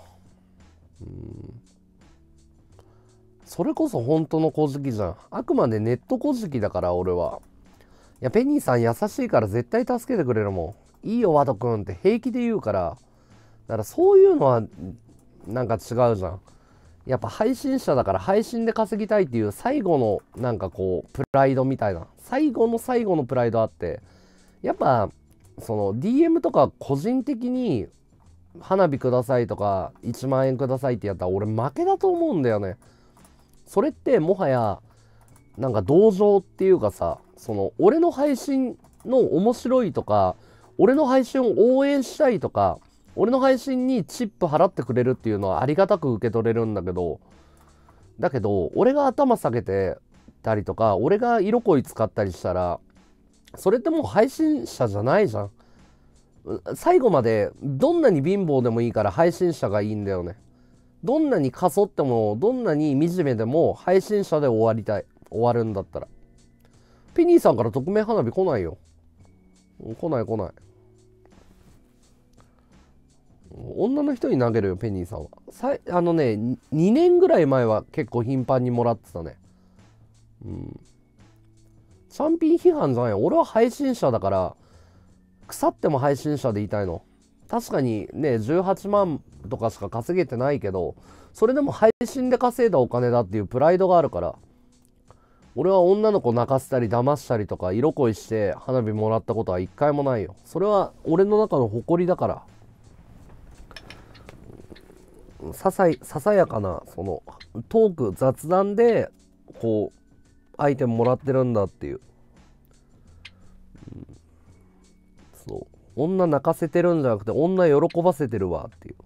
それこそ本当の小じじゃん。あくまでネット小じだから、俺は。いや、ベニーさん優しいから絶対助けてくれるもん。いいよ、ワトくんって平気で言うから。だからそういうのはなんか違うじゃん。やっぱ配信者だから配信で稼ぎたいっていう最後のなんかこうプライドみたいな、最後の最後のプライドあって、やっぱその DM とか個人的に花火くださいとか1万円くださいってやったら俺負けだと思うんだよね。それってもはやなんか同情っていうかさ、その俺の配信の面白いとか、俺の配信を応援したいとか、俺の配信にチップ払ってくれるっていうのはありがたく受け取れるんだけど、俺が頭下げてたりとか、俺が色恋使ったりしたら、それってもう配信者じゃないじゃん。最後までどんなに貧乏でもいいから配信者がいいんだよね。どんなにかそっても、どんなに惨めでも配信者で終わりたい。終わるんだったら。ペニーさんから匿名花火来ないよ。来ない来ない。女の人に投げるよ、ペニーさんは。2年ぐらい前は結構頻繁にもらってたね。チャンピン批判じゃないよ。俺は配信者だから、腐っても配信者でいたいの。確かにね、18万とかしか稼げてないけど、それでも配信で稼いだお金だっていうプライドがあるから、俺は女の子泣かせたり騙したりとか色恋して花火もらったことは一回もないよ。それは俺の中の誇りだから。ささやかなそのトーク雑談でこうアイテムもらってるんだっていう、そう女泣かせてるんじゃなくて女喜ばせてるわっていう、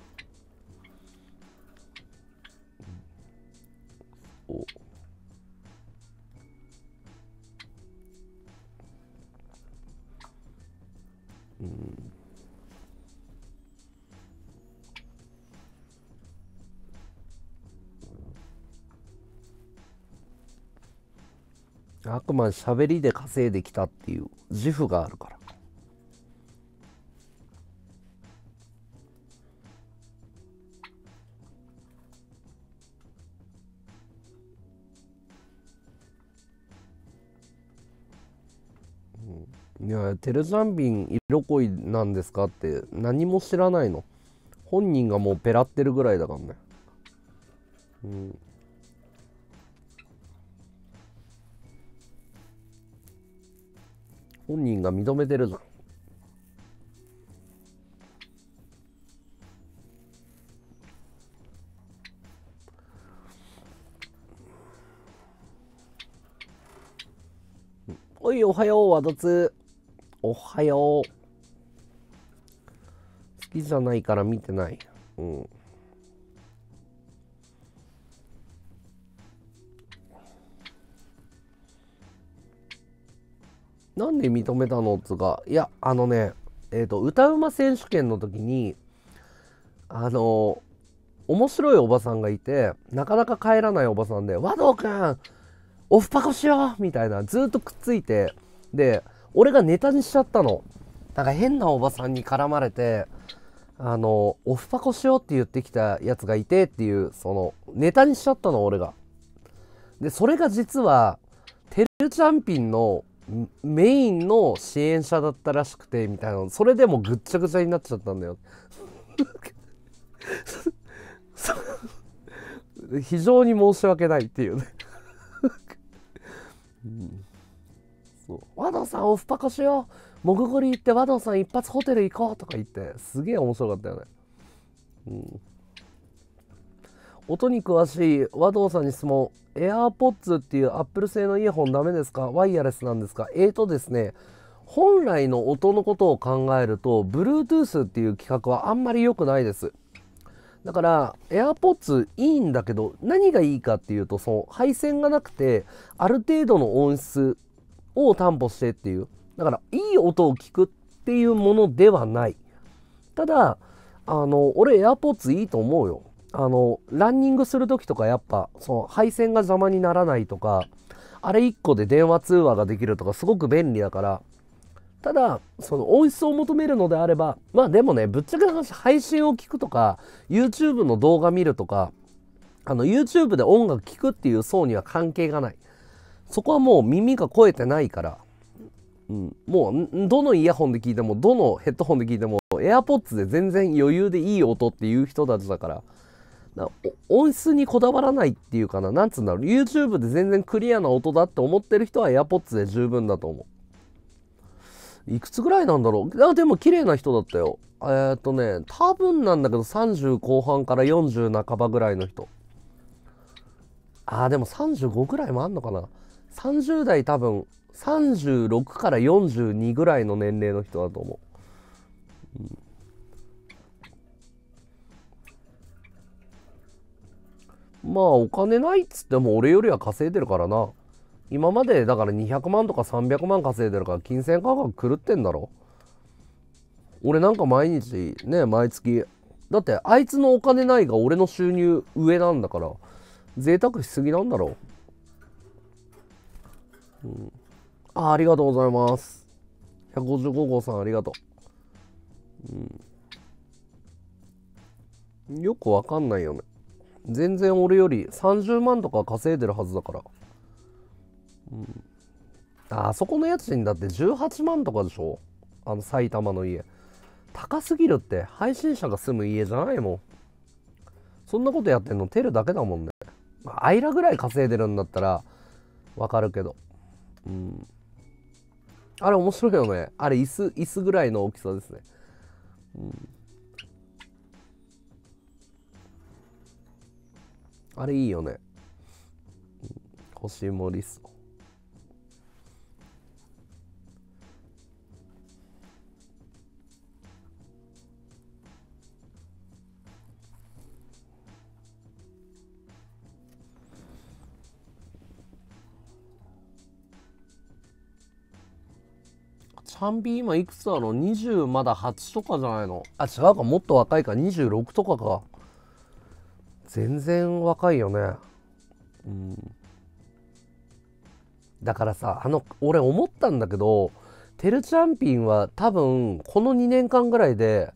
あくまで喋りで稼いできたっていう自負があるから。いや、テルジャンビン色恋なんですかって何も知らないの。本人がもうペラってるぐらいだからね。本人が認めてるじゃん。おい、おはよう、わどつ。おはよう。好きじゃないから見てない。なんで認めたのっつうか、いや、歌うま選手権の時に、面白いおばさんがいて、なかなか帰らないおばさんで、和道くん、オフパコしようみたいな、ずっとくっついて、で、俺がネタにしちゃったの。なんか変なおばさんに絡まれて、オフパコしようって言ってきたやつがいてっていう、その、ネタにしちゃったの、俺が。で、それが実は、テルチャンピンのメインの支援者だったらしくて、みたいな。それでもぐっちゃぐちゃになっちゃったんだよ。非常に申し訳ないっていうね。そう、和田さんオフパコしよモグゴリ行って和道さん一発ホテル行こうとか言って、すげえ面白かったよね。音に詳しい和道さんに質問。AirPods っていうアップル製のイヤホンダメですか？ワイヤレスなんですか？ですね、本来の音のことを考えると Bluetooth っていう規格はあんまり良くないです。だから AirPods いいんだけど、何がいいかっていうと、その配線がなくてある程度の音質を担保してっていう、だからいい音を聞くっていうものではない。ただ俺 AirPods いいと思うよ。ランニングする時とかやっぱその配線が邪魔にならないとか、あれ1個で電話通話ができるとかすごく便利だから。ただその音質を求めるのであれば、まあでもね、ぶっちゃけの話、配信を聞くとか YouTube の動画見るとかYouTube で音楽聴くっていう層には関係がない。そこはもう耳が肥えてないから、もうどのイヤホンで聞いてもどのヘッドホンで聞いても AirPods で全然余裕でいい音っていう人たちだから、音質にこだわらないっていうかな、なんつうんだろう、 YouTube で全然クリアな音だって思ってる人は AirPods で十分だと思う。いくつぐらいなんだろう。でも綺麗な人だったよ。多分なんだけど30後半から40半ばぐらいの人。でも35ぐらいもあんのかな。30代多分36から42ぐらいの年齢の人だと思う。まあお金ないっつっても俺よりは稼いでるからな。今までだから200万とか300万稼いでるから、金銭価格狂ってんだろ。俺なんか毎日ね、毎月だってあいつのお金ないが俺の収入上なんだから、贅沢しすぎなんだろう。ありがとうございます。155号さんありがとう。よくわかんないよね。全然俺より30万とか稼いでるはずだから。あそこの家賃だって18万とかでしょ。埼玉の家高すぎるって。配信者が住む家じゃないもん。そんなことやってんのテルだけだもんね。アイラぐらい稼いでるんだったらわかるけど、あれ面白いよね。あれ椅子ぐらいの大きさですね。あれいいよね。星森スト。チャンビ今いくつだろう。20まだ8とかじゃないの。違うか、もっと若いか。26とかか。全然若いよね。だからさ、俺思ったんだけど、テルチャンピンは多分この2年間ぐらいで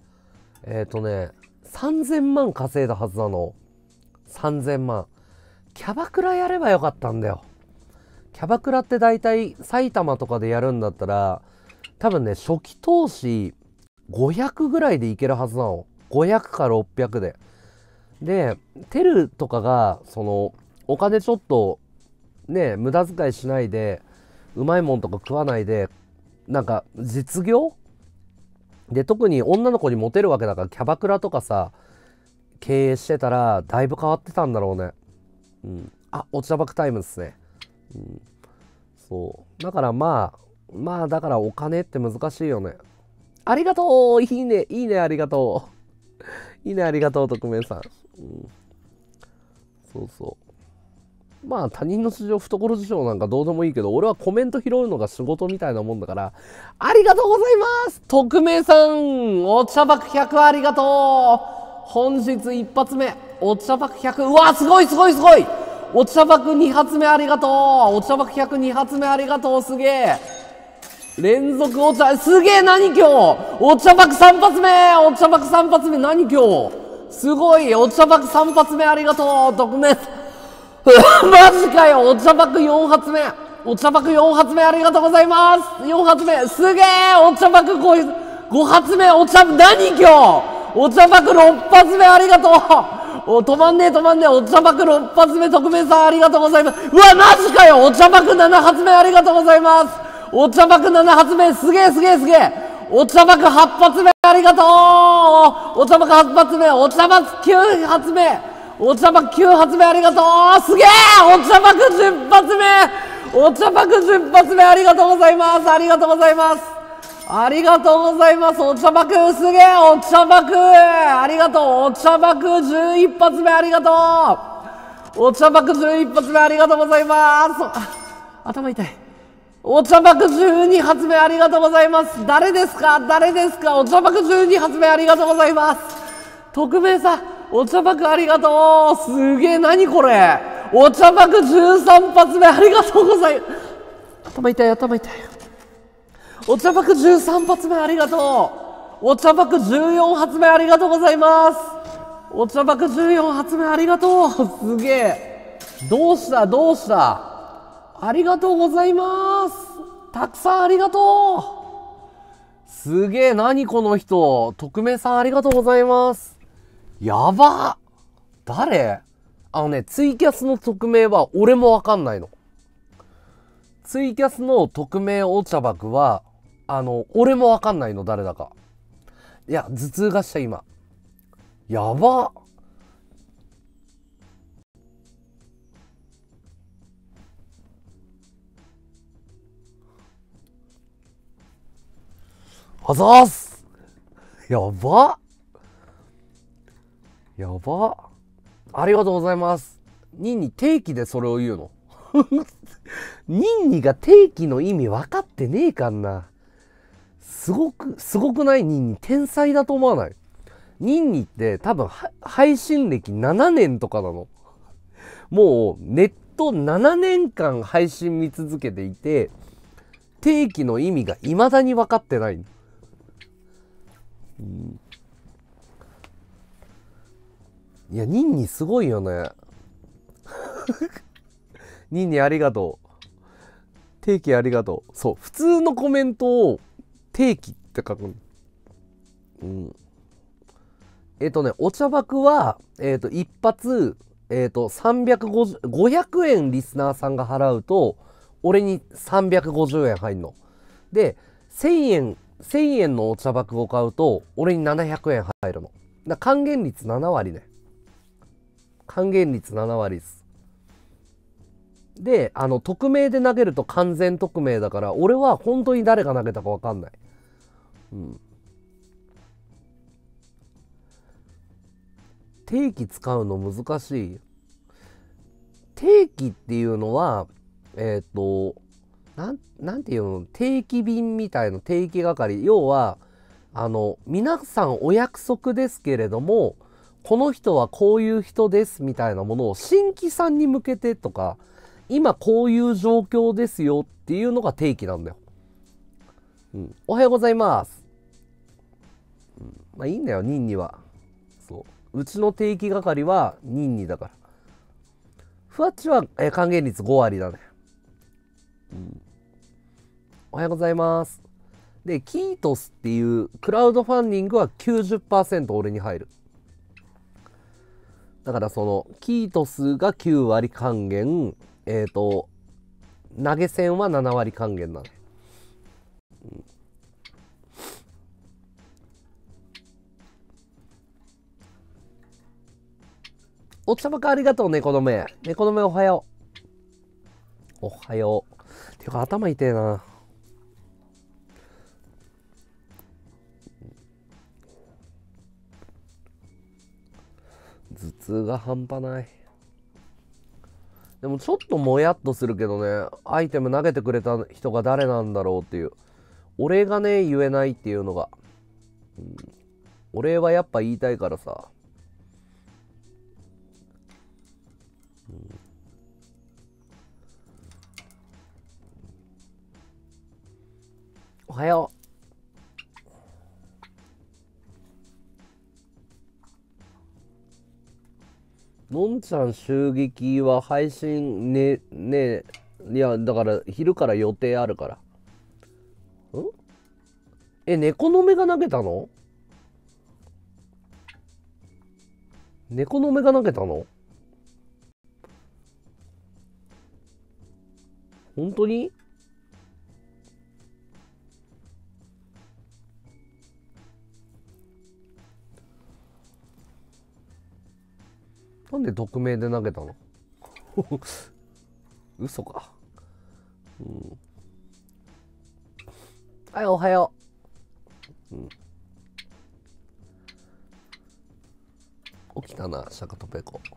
3000万稼いだはずなの。3000万。キャバクラやればよかったんだよ。キャバクラって大体埼玉とかでやるんだったら多分ね、初期投資500ぐらいでいけるはずなの。500か600で。で、テルとかがそのお金ちょっとね、無駄遣いしないでうまいもんとか食わないで、なんか実業で特に女の子にモテるわけだから、キャバクラとかさ経営してたらだいぶ変わってたんだろうね。お茶爆タイムですね。そうだからまあだからお金って難しいよね。ありがとう。いいねいいね、ありがとう。いいね、ありがとう匿名さん。そうそう。まあ他人の事情、懐事情なんかどうでもいいけど、俺はコメント拾うのが仕事みたいなもんだから、ありがとうございます。匿名さん、お茶爆100ありがとう。本日一発目お茶爆100、うわすごいすごいすごい。お茶爆2発目ありがとう。お茶爆102発目ありがとう。すげえ連続お茶、すげえ。何今日お茶爆3発目、お茶爆3発目、何今日すごい。お茶爆3発目ありがとう。匿名マジかよ。お茶爆4発目、お茶爆4発目ありがとうございます。4発目すげえ。お茶爆 5発目、お茶何今日お茶爆6発目ありがとう。止まんねえ止まんねえ。お茶爆6発目、匿名さんありがとうございます。うわマジかよ。お茶爆7発目ありがとうございます。 お茶爆7発目、すげえすげえすげえ。お茶爆8発目、ありがとう。お茶爆8発目、お茶爆9発目、お茶爆9発目、ありがとう。すげえ。お茶爆10発目、お茶爆10発目、ありがとうございます。ありがとうございます。ありがとうございます。お茶爆すげえ。お茶爆ありがとう。お茶爆11発目、ありがとう。お茶爆11発目、ありがとうございます。頭痛い。お茶爆12発目、ありがとうございます。誰ですか誰ですか。お茶爆12発目、ありがとうございます。匿名さん、お茶爆ありがとう。すげえ、何これ。お茶爆13発目、ありがとうございます。頭痛い、頭痛い。お茶爆13発目、ありがとう。お茶爆14発目、ありがとうございます。お茶爆14発目、ありがとう。すげえ。どうしたどうした。ありがとうございます。たくさんありがとう。すげえ、何この人。匿名さんありがとうございます。やば。誰？ツイキャスの匿名は俺もわかんないの。ツイキャスの匿名お茶爆は、俺もわかんないの、誰だか。いや、頭痛がした今。やば。あざーす。やば。やば。ありがとうございます。ニンニ定期でそれを言うの。ニンニが定期の意味分かってねえかんな。すごくない？ニンニ天才だと思わない？ニンニって多分配信歴7年とかなの。もうネット7年間配信見続けていて、定期の意味が未だに分かってない。いや、ニンニすごいよね。ニンニありがとう。定期ありがとう。そう、普通のコメントを定期って書く。お茶爆は、一発、500円リスナーさんが払うと、俺に350円入んの。で、1000円のお茶爆を買うと、俺に700円入るの。還元率7割ね。還元率7割です。で、匿名で投げると完全匿名だから、俺は本当に誰が投げたかわかんない。定期使うの難しい。定期っていうのは、なんていうの、定期便みたいな定期係。要は、皆さんお約束ですけれども、この人はこういう人ですみたいなものを新規さんに向けてとか、今こういう状況ですよっていうのが定期なんだよ。おはようございます。まあいいんだよ、ニンニは。そう。うちの定期係はニンニだから。ふわっちは、還元率5割だね。おはようございます。で、キートスっていうクラウドファンディングは 90% 俺に入る。だからその、キートスが9割還元、投げ銭は7割還元なの。お茶ばかありがとう、猫の目。猫の目おはよう。おはよう。ていうか頭痛えな。頭痛が半端ない。でもちょっともやっとするけどね、アイテム投げてくれた人が誰なんだろうっていう。お礼がね、言えないっていうのが。お礼はやっぱ言いたいからさ。おはよう。のんちゃん襲撃は配信ね、いや、だから昼から予定あるから。猫の目が投げたの？猫の目が投げたの？本当に？ で匿名で投げたの？嘘か。うん。はい、おはよう。うん。起きたな、シャカトペコ。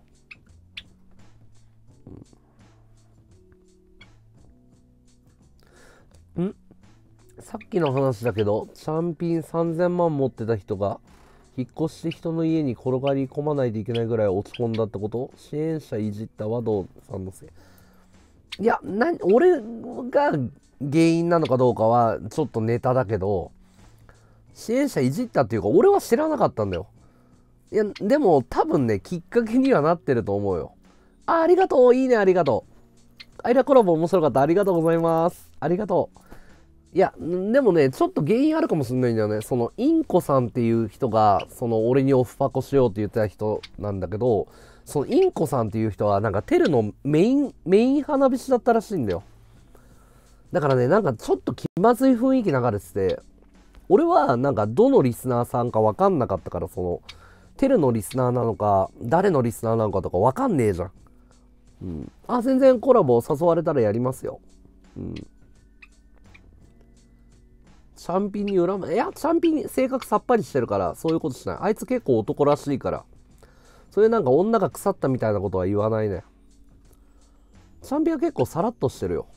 さっきの話だけど、チャンピン3000万持ってた人が、引っ越して人の家に転がり込まないといけないぐらい落ち込んだってこと？支援者いじったはどうさんのせい？いや、俺が原因なのかどうかはちょっとネタだけど、支援者いじったっていうか、俺は知らなかったんだよ。いや、でも多分ね、きっかけにはなってると思うよ。ありがとう、いいね、ありがとう。アイラコラボ面白かった。ありがとうございます。ありがとう。いや、でもね、ちょっと原因あるかもしれないんだよね。その、インコさんっていう人が、その、俺にオフパコしようって言ってた人なんだけど、その、インコさんっていう人は、なんか、テルのメイン花火師だったらしいんだよ。だからね、なんか、ちょっと気まずい雰囲気流れてて、俺は、なんか、どのリスナーさんかわかんなかったから、その、テルのリスナーなのか、誰のリスナーなのかとかわかんねえじゃん。うん。あ、全然コラボ誘われたらやりますよ。うん。チャンピンに恨む。いや、チャンピン性格さっぱりしてるから、そういうことしない。あいつ結構男らしいから。それなんか女が腐ったみたいなことは言わないね。チャンピンは結構さらっとしてるよ。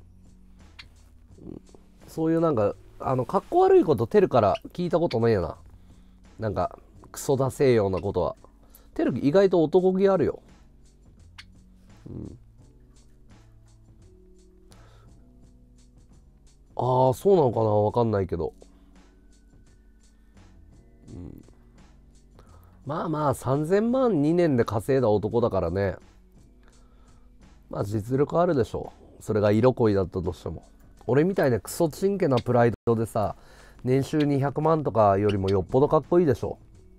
そういうなんか、かっこ悪いことテルから聞いたことないよな。なんか、クソだせえようなことは。テル意外と男気あるよ。うん。ああ、そうなのかなわかんないけど。うん。まあまあ、3000万2年で稼いだ男だからね。まあ実力あるでしょう。それが色恋だったとしても。俺みたいなクソチンケなプライドでさ、年収200万とかよりもよっぽどかっこいいでしょ。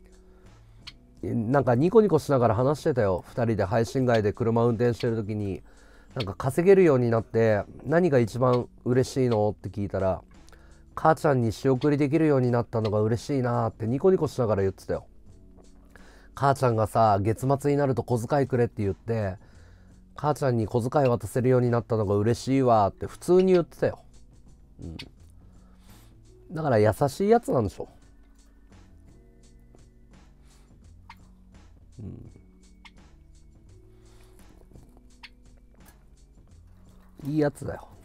なんかニコニコしながら話してたよ。2人で配信外で車運転してる時に、なんか稼げるようになって何が一番嬉しいのって聞いたら、母ちゃんに仕送りできるようになったのが嬉しいなってニコニコしながら言ってたよ。母ちゃんがさ、月末になると小遣いくれって言って、母ちゃんに小遣い渡せるようになったのが嬉しいわって普通に言ってたよ。うん。だから優しいやつなんでしょ。うん。いいやつだよ。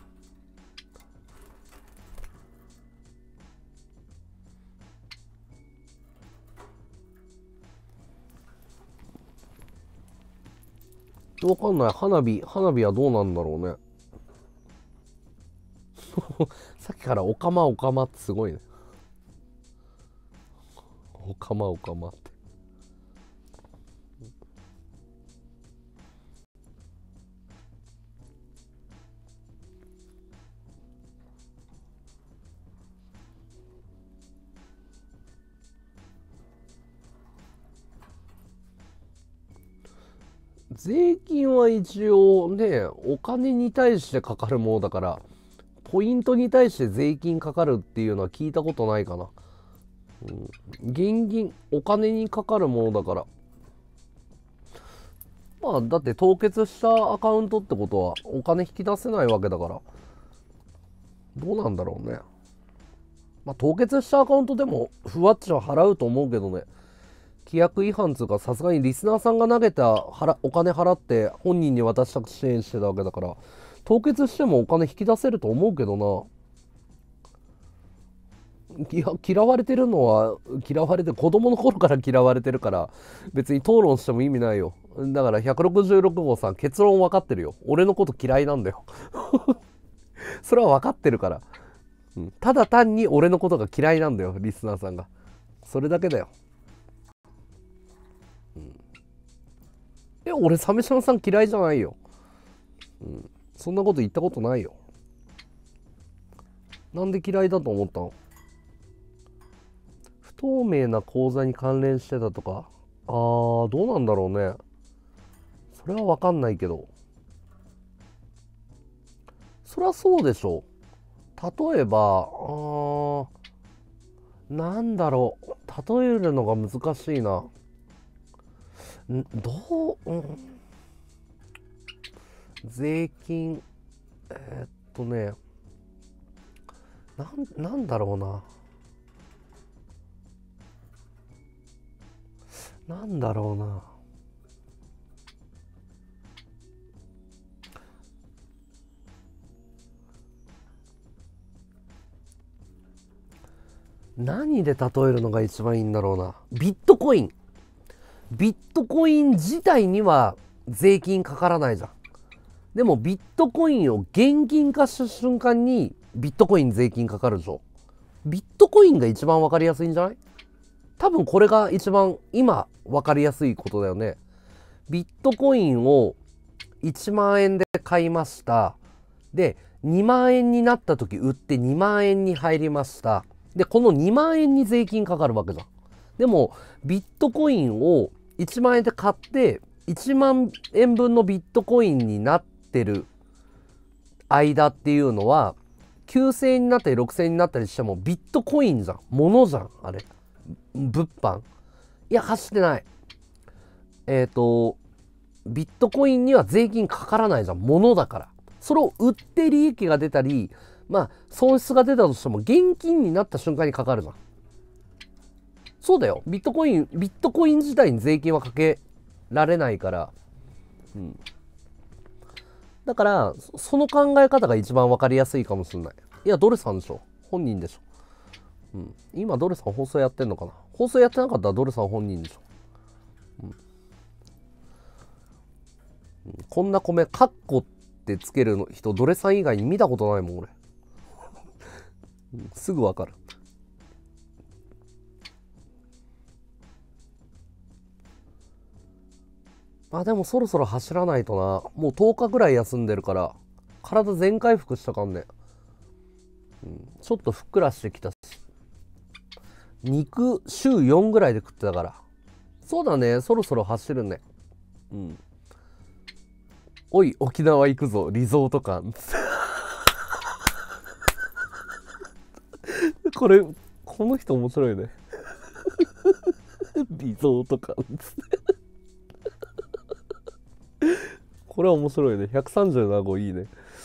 わかんない。花火はどうなんだろうね。さっきからオカマオカマってすごいね。オカマオカマって。税金は一応ね、お金に対してかかるものだから、ポイントに対して税金かかるっていうのは聞いたことないかな。うん、現金、お金にかかるものだから。まあ、だって凍結したアカウントってことはお金引き出せないわけだから、どうなんだろうね。まあ、凍結したアカウントでも、ふわっちは払うと思うけどね。規約違反つうか、さすがにリスナーさんが投げたお金払って本人に渡したく支援してたわけだから、凍結してもお金引き出せると思うけどな。いや、嫌われてるのは、嫌われて、子供の頃から嫌われてるから、別に討論しても意味ないよ。だから166号さん、結論分かってるよ。俺のこと嫌いなんだよ。それは分かってるから。うん、ただ単に俺のことが嫌いなんだよ、リスナーさんが。それだけだよ。うん、俺、サメシャンさん嫌いじゃないよ。うん、そんなこと言ったことないよ。なんで嫌いだと思ったの？不透明な口座に関連してたとか。どうなんだろうね。それは分かんないけど。そりゃそうでしょ。例えば、なんだろう。例えるのが難しいな。 どう、税金、ね、なんだろうな。なんだろうな。何で例えるのが一番いいんだろうな。ビットコイン。ビットコイン自体には税金かからないじゃん。でもビットコインを現金化した瞬間にビットコイン税金かかるでしょ。ビットコインが一番わかりやすいんじゃない？多分これが一番今わかりやすいことだよね。ビットコインを1万円で買いました。で、2万円になった時売って2万円に入りました。で、この2万円に税金かかるわけじゃん。でも、ビットコインを1万円で買って、1万円分のビットコインになってる間っていうのは、9000円になったり6000円になったりしてもビットコインじゃん。物じゃん。あれ。物販。いや、走ってない。ビットコインには税金かからないじゃん。物だから。それを売って利益が出たり、まあ、損失が出たとしても、現金になった瞬間にかかるじゃん。そうだよ。ビットコイン自体に税金はかけられないから。だから、その考え方が一番わかりやすいかもしれない。いや、ドルさんでしょ。本人でしょ。今、ドルさん放送やってんのかな。放送やってなかったらドルさん本人でしょ。こんな米、カッコってつけるの人、ドレさん以外に見たことないもん、俺。すぐわかる。でもそろそろ走らないとな。もう10日ぐらい休んでるから、体全回復したかんね。ちょっとふっくらしてきたし。肉、週4ぐらいで食ってたから。そうだね、そろそろ走るね。おい、沖縄行くぞ、リゾート館。この人面白いね。リゾート館。これは面白いね。137号いいね。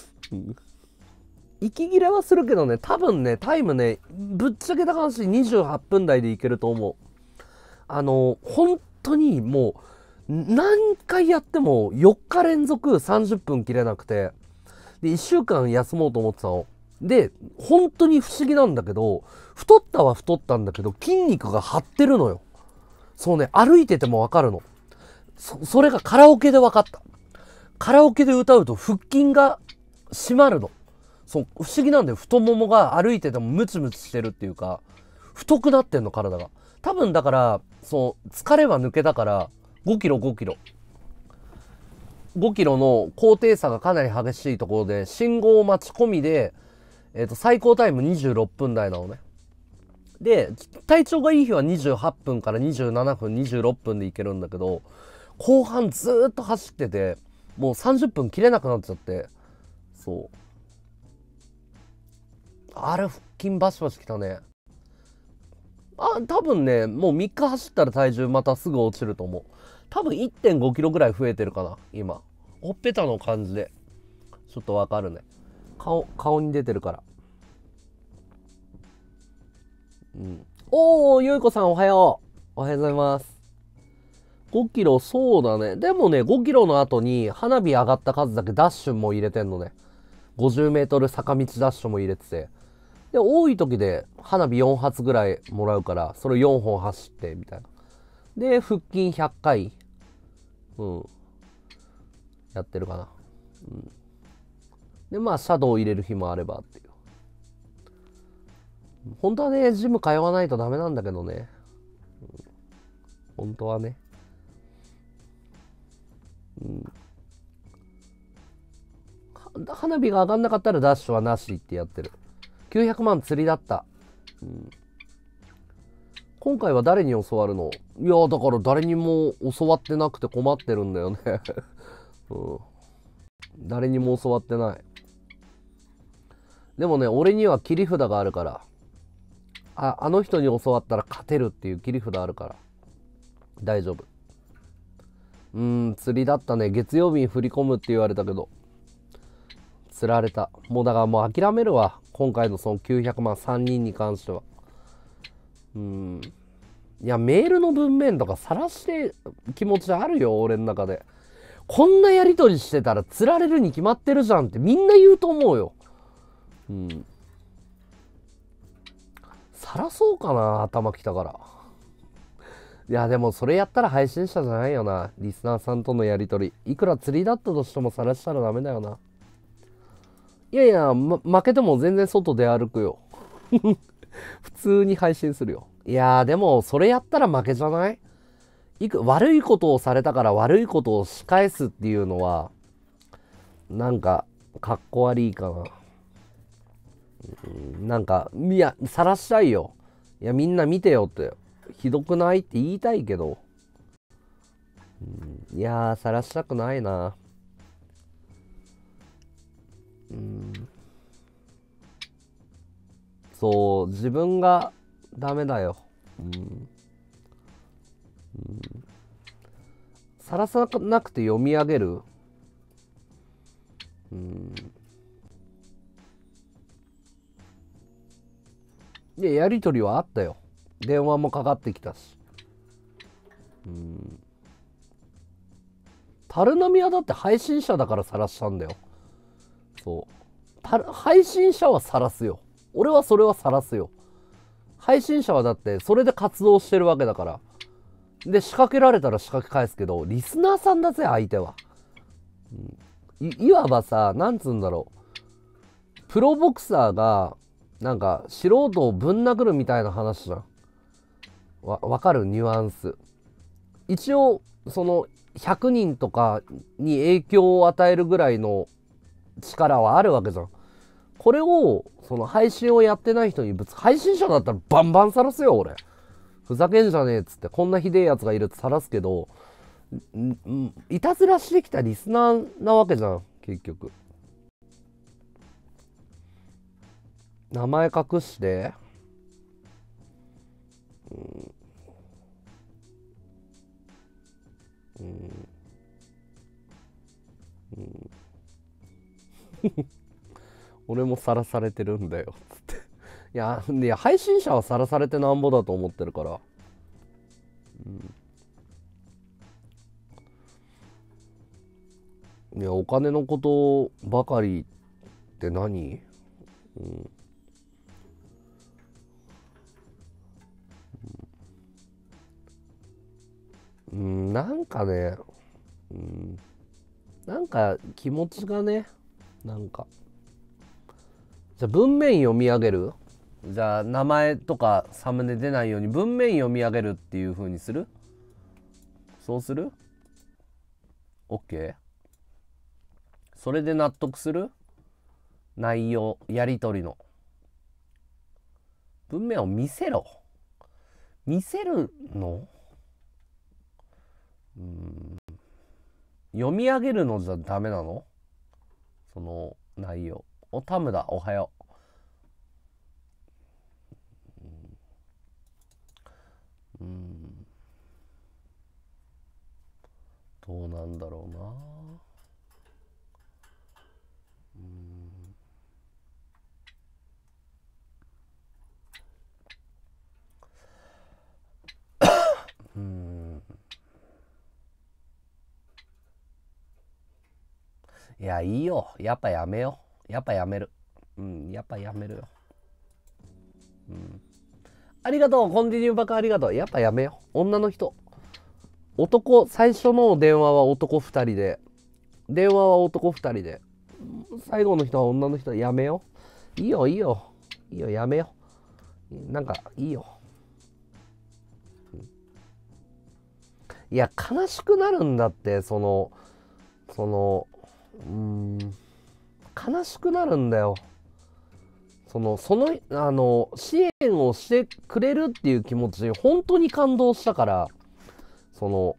息切れはするけどね、多分ね、タイムね、ぶっちゃけた話28分台でいけると思う。本当にもう、何回やっても4日連続30分切れなくて、で、1週間休もうと思ってたの。で、本当に不思議なんだけど、太ったは太ったんだけど、筋肉が張ってるのよ。そうね、歩いててもわかるの。それがカラオケでわかった。カラオケで歌うと腹筋が締まるの。そう、不思議なんだよ。太ももが歩いててもムツムツしてるっていうか、太くなってんの、体が。多分だから、疲れは抜けたから、5キロ。5キロの高低差がかなり激しいところで、信号待ち込みで、最高タイム26分台なのね。で、体調がいい日は28分から27分、26分でいけるんだけど、後半ずーっと走ってて、もう30分切れなくなっちゃって、そう。あれ、腹筋バシバシきたね。多分ね、もう3日走ったら体重またすぐ落ちると思う。多分1.5キロぐらい増えてるかな、今。ほっぺたの感じで。ちょっとわかるね。顔に出てるから。おー、ゆいこさんおはよう。おはようございます。5キロ、そうだね。でもね、5キロの後に花火上がった数だけダッシュも入れてんのね。50メートル坂道ダッシュも入れてて。で、多い時で花火4発ぐらいもらうから、それ4本走って、みたいな。で、腹筋100回。やってるかな。で、まあ、シャドウ入れる日もあればっていう。本当はね、ジム通わないとダメなんだけどね。本当はね。花火が上がんなかったらダッシュはなしってやってる。900万釣りだった。今回は誰に教わるの？いや、だから誰にも教わってなくて困ってるんだよね。誰にも教わってない。でもね、俺には切り札があるから。あの人に教わったら勝てるっていう切り札あるから。大丈夫。 釣りだったね。月曜日に振り込むって言われたけど、釣られた。もうだからもう諦めるわ。今回のその900万3人に関しては。いや、メールの文面とか晒して気持ちあるよ、俺の中で。こんなやりとりしてたら釣られるに決まってるじゃんってみんな言うと思うよ。晒そうかな、頭きたから。いや、でもそれやったら配信者じゃないよな。リスナーさんとのやりとり。いくら釣りだったとしても晒したらダメだよな。いやいや、負けても全然外出歩くよ。普通に配信するよ。いやー、でもそれやったら負けじゃない？悪いことをされたから悪いことを仕返すっていうのは、なんか、かっこ悪いかな。なんか、いや、晒したいよ。いや、みんな見てよって。ひどくないって言いたいけど。いやー、晒したくないな。そう、自分がダメだよ。晒さなくて読み上げる。いや、やりとりはあったよ。電話もかかってきたし。タルナミはだって配信者だから晒したんだよ。そう。配信者は晒すよ。俺はそれは晒すよ。配信者はだってそれで活動してるわけだから。で、仕掛けられたら仕掛け返すけど、リスナーさんだぜ、相手は。いわばさ、なんつうんだろう。プロボクサーが、なんか、素人をぶん殴るみたいな話じゃん。わかるニュアンス。一応、その、100人とかに影響を与えるぐらいの力はあるわけじゃん。これを、その配信をやってない人に配信者だったらバンバン晒すよ、俺。ふざけんじゃねえっつって、こんなひでえやつがいるって晒すけど、いたずらしてきたリスナーなわけじゃん、結局。名前隠して。俺もさらされてるんだよ、つって。いや、配信者はさらされてなんぼだと思ってるから。いや、お金のことばかりって何？なんかね、なんか気持ちがね、なんか。じゃあ文面読み上げる？じゃあ名前とかサムネ出ないように文面読み上げるっていう風にする？そうする？ OK？ それで納得する？内容、やりとりの。文面を見せろ。見せるの？読み上げるのじゃダメなの？その内容。タムだ、おはよう。どうなんだろうな。いや、いいよ。やっぱやめよう。やっぱやめる。やっぱやめるよ。ありがとう。コンティニューバカありがとう。やっぱやめよう。女の人。最初の電話は男2人で。電話は男2人で。最後の人は女の人。やめよう。いいよ、いいよ。いいよ、やめよう。なんか、いいよ。いや、悲しくなるんだって、悲しくなるんだよ。支援をしてくれるっていう気持ちに本当に感動したから、その、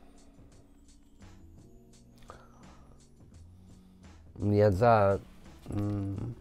いや、じゃあ、 うん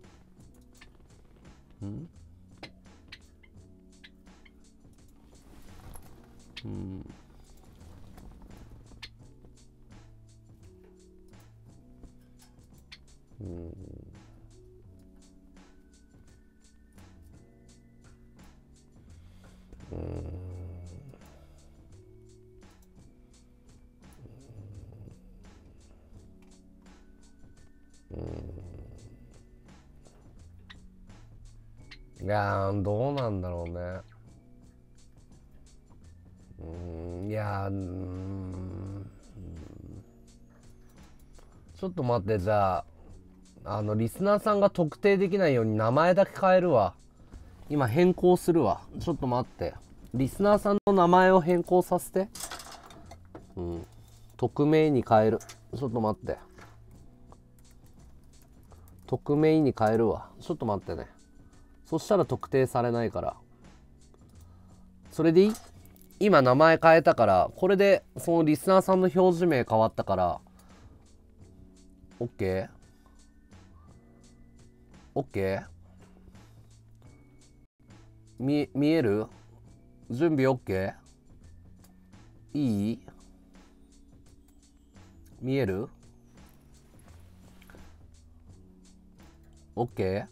いやー、どうなんだろうね。いやちょっと待って、じゃあリスナーさんが特定できないように名前だけ変えるわ。今変更するわ。ちょっと待って、リスナーさんの名前を変更させて。匿名に変える。ちょっと待って、匿名に変えるわ。ちょっと待ってね。そしたら特定されないから。それでいい？今名前変えたから、これでそのリスナーさんの表示名変わったから OK？ OK？ 見える？準備 OK？ いい？見える？ OK？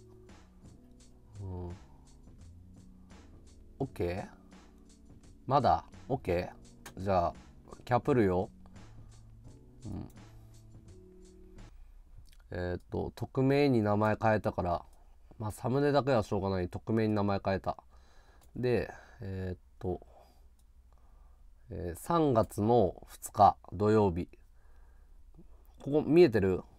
OK？ まだ OK？ じゃあキャプるよ。匿名に名前変えたから、まあサムネだけはしょうがない。匿名に名前変えた。で3月の2日土曜日、ここ見えてる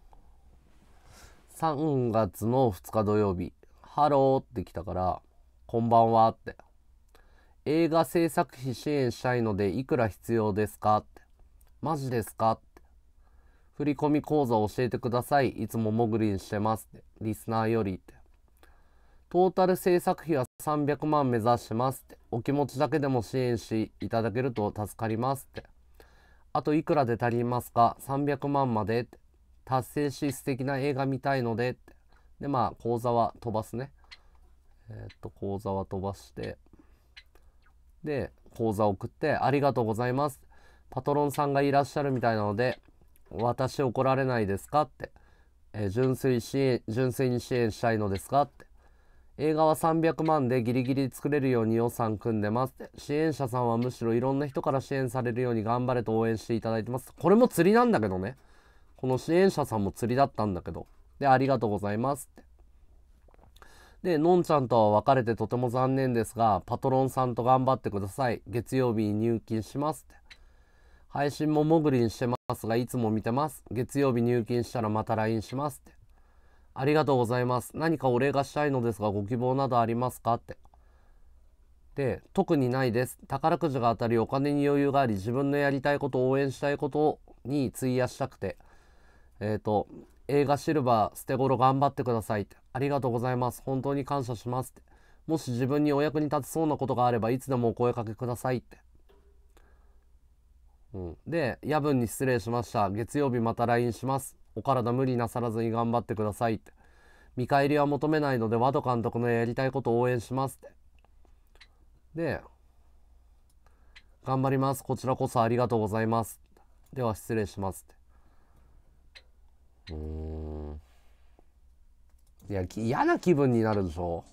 ？3月の2日土曜日、ハローって来たから、こんばんはって。映画制作費支援したいのでいくら必要ですかって。マジですかって。振り込み口座教えてください。いつももぐりんしてますって。リスナーよりって。トータル制作費は300万目指してますって。お気持ちだけでも支援していただけると助かりますって。あといくらで足りますか？ 300 万までって。達成し素敵な映画見たいのでって。でまあ口座は飛ばすね。口座は飛ばして、で口座送って、ありがとうございます、パトロンさんがいらっしゃるみたいなので私怒られないですかって、純粋に支援したいのですかって。映画は300万でギリギリ作れるように予算組んでますって。支援者さんはむしろいろんな人から支援されるように頑張れと応援していただいてます。これも釣りなんだけどね。この支援者さんも釣りだったんだけど。で、ありがとうございますって。で、のんちゃんとは別れてとても残念ですが、パトロンさんと頑張ってください。月曜日に入金しますって。配信ももぐりんしてますが、いつも見てます。月曜日入金したらまた LINE しますって。ありがとうございます。何かお礼がしたいのですが、ご希望などありますかって。で、特にないです。宝くじが当たり、お金に余裕があり、自分のやりたいこと、応援したいことに費やしたくて、映画シルバー捨て頃頑張ってくださいって。ありがとうございます。本当に感謝しますって。もし自分にお役に立つそうなことがあればいつでもお声かけくださいって。で、夜分に失礼しました。月曜日また LINE します。お体無理なさらずに頑張ってくださいって。見返りは求めないのでワド監督のやりたいことを応援しますって。で、頑張ります。こちらこそありがとうございます。では失礼しますって。いや、嫌な気分になるでしょ。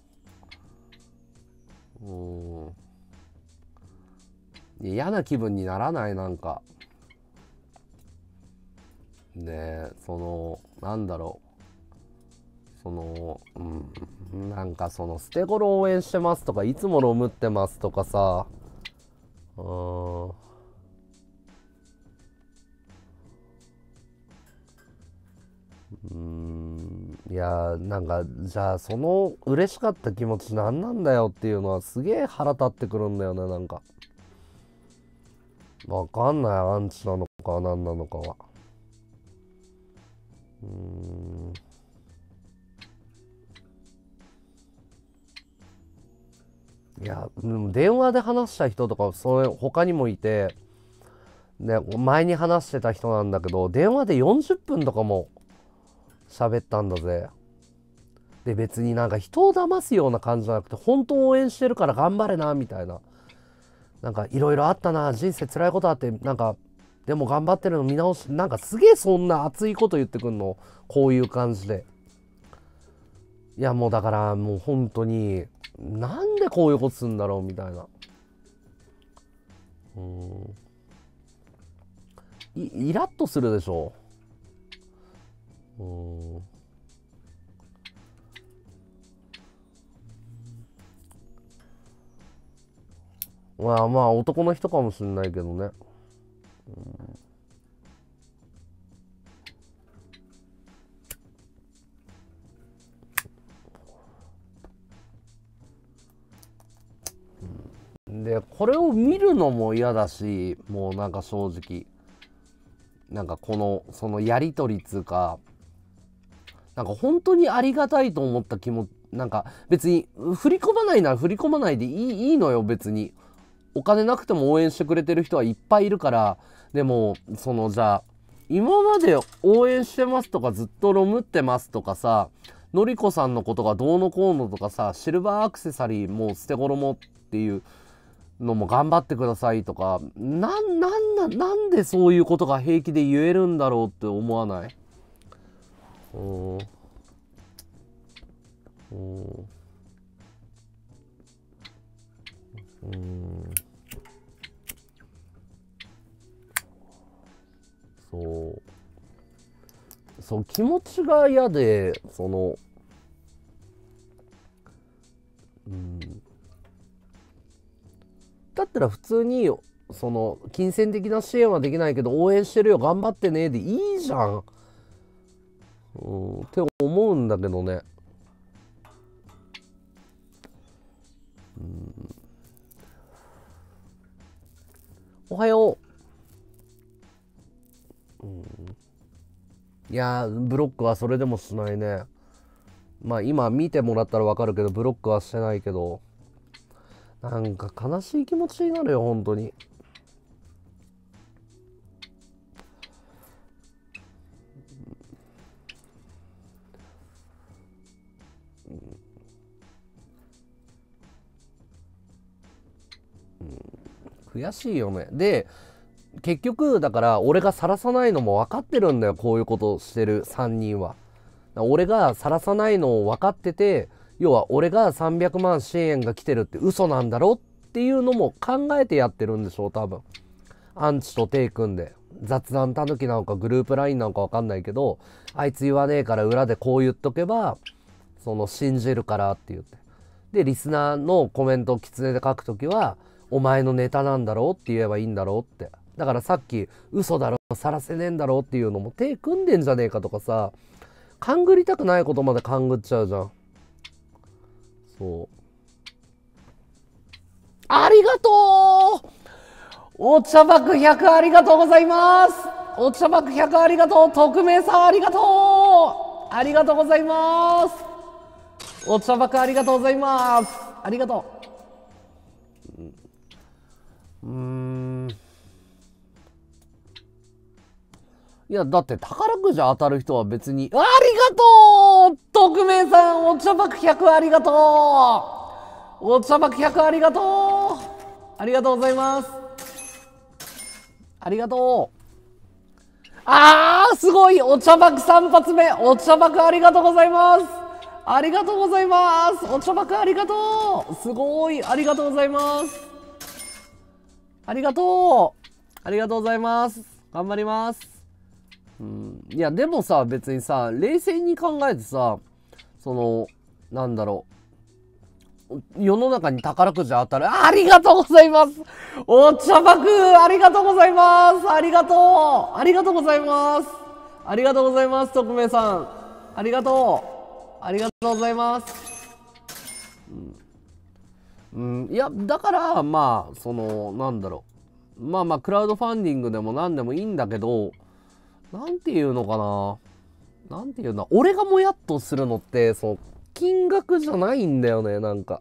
嫌な気分にならない？なんかね、なんだろう、なんか捨て頃応援してますとか、いつもロムってますとかさ、いやなんか、じゃあその嬉しかった気持ち何なんだよっていうのはすげえ腹立ってくるんだよね。なんかわかんない、アンチなのか何なのかは。いや、電話で話した人とか他にもいて、ね、前に話してた人なんだけど、電話で40分とかも喋ったんだぜ。 で別になんか人を騙すような感じじゃなくて、本当応援してるから頑張れなみたいな、なんかいろいろあったな、人生辛いことあって、なんかでも頑張ってるの見直し、なんかすげえそんな熱いこと言ってくんの、こういう感じで。いやもうだからもう本当になんでこういうことするんだろうみたいな。イラッとするでしょ。まあまあ男の人かもしれないけどね。でこれを見るのも嫌だし、もうなんか正直なんかそのやり取りつうか、なんか本当にありがたいと思った気も、なんか別に振り込まないなら振り込まないでいいのよ。別にお金なくても応援してくれてる人はいっぱいいるから。でもじゃあ今まで応援してますとかずっとロムってますとかさ、のりこさんのことがどうのこうのとかさ、シルバーアクセサリーもう捨て衣っていうのも頑張ってくださいとか、なんでそういうことが平気で言えるんだろうって思わない？そう気持ちが嫌で、だったら普通に金銭的な支援はできないけど応援してるよ頑張ってねでいいじゃん、って思うんだけどね。おはよう。いやーブロックはそれでもしないね。まあ今見てもらったらわかるけどブロックはしてないけど、なんか悲しい気持ちになるよ本当に。悔しいよね。で結局だから俺が晒さないのも分かってるんだよ、こういうことしてる3人は。俺が晒さないのを分かってて、要は俺が300万支援が来てるって嘘なんだろっていうのも考えてやってるんでしょう多分。アンチと手組んで雑談たぬきなのかグループ LINE なのか分かんないけど、あいつ言わねえから裏でこう言っとけば信じるからって言って、でリスナーのコメントをキツネで書くときはお前のネタなんだろうって言えばいいんだろうって。だからさっき嘘だろ晒せねえんだろうっていうのも手組んでんじゃねえかとかさ、勘ぐりたくないことまで勘ぐっちゃうじゃん。ありがとうお茶爆100ありがとうございます。お茶爆100ありがとう。匿名さんありがとう。ありがとうございます。お茶爆ありがとうございます。ありがとう。いやだって宝くじ当たる人は別にありがとう。匿名さんお茶爆100ありがとう。お茶爆100ありがとう。ありがとうございます。ありがとう。すごいお茶爆3発目。お茶爆ありがとうございます。ありがとうございます。お茶爆ありがとう。すごいありがとうございます。ありがとう。ありがとうございます。頑張ります。いやでもさ別にさ冷静に考えてさ、なんだろう、世の中に宝くじ当たる。ありがとうございます。お茶爆ありがとうございます。ありがとう。ありがとうございます。ありがとうございます。匿名さんありがとう。ありがとうございます。いやだからまあなんだろう、まあクラウドファンディングでも何でもいいんだけど、なんていうのかな、なんていうの、俺がもやっとするのって金額じゃないんだよね。なんか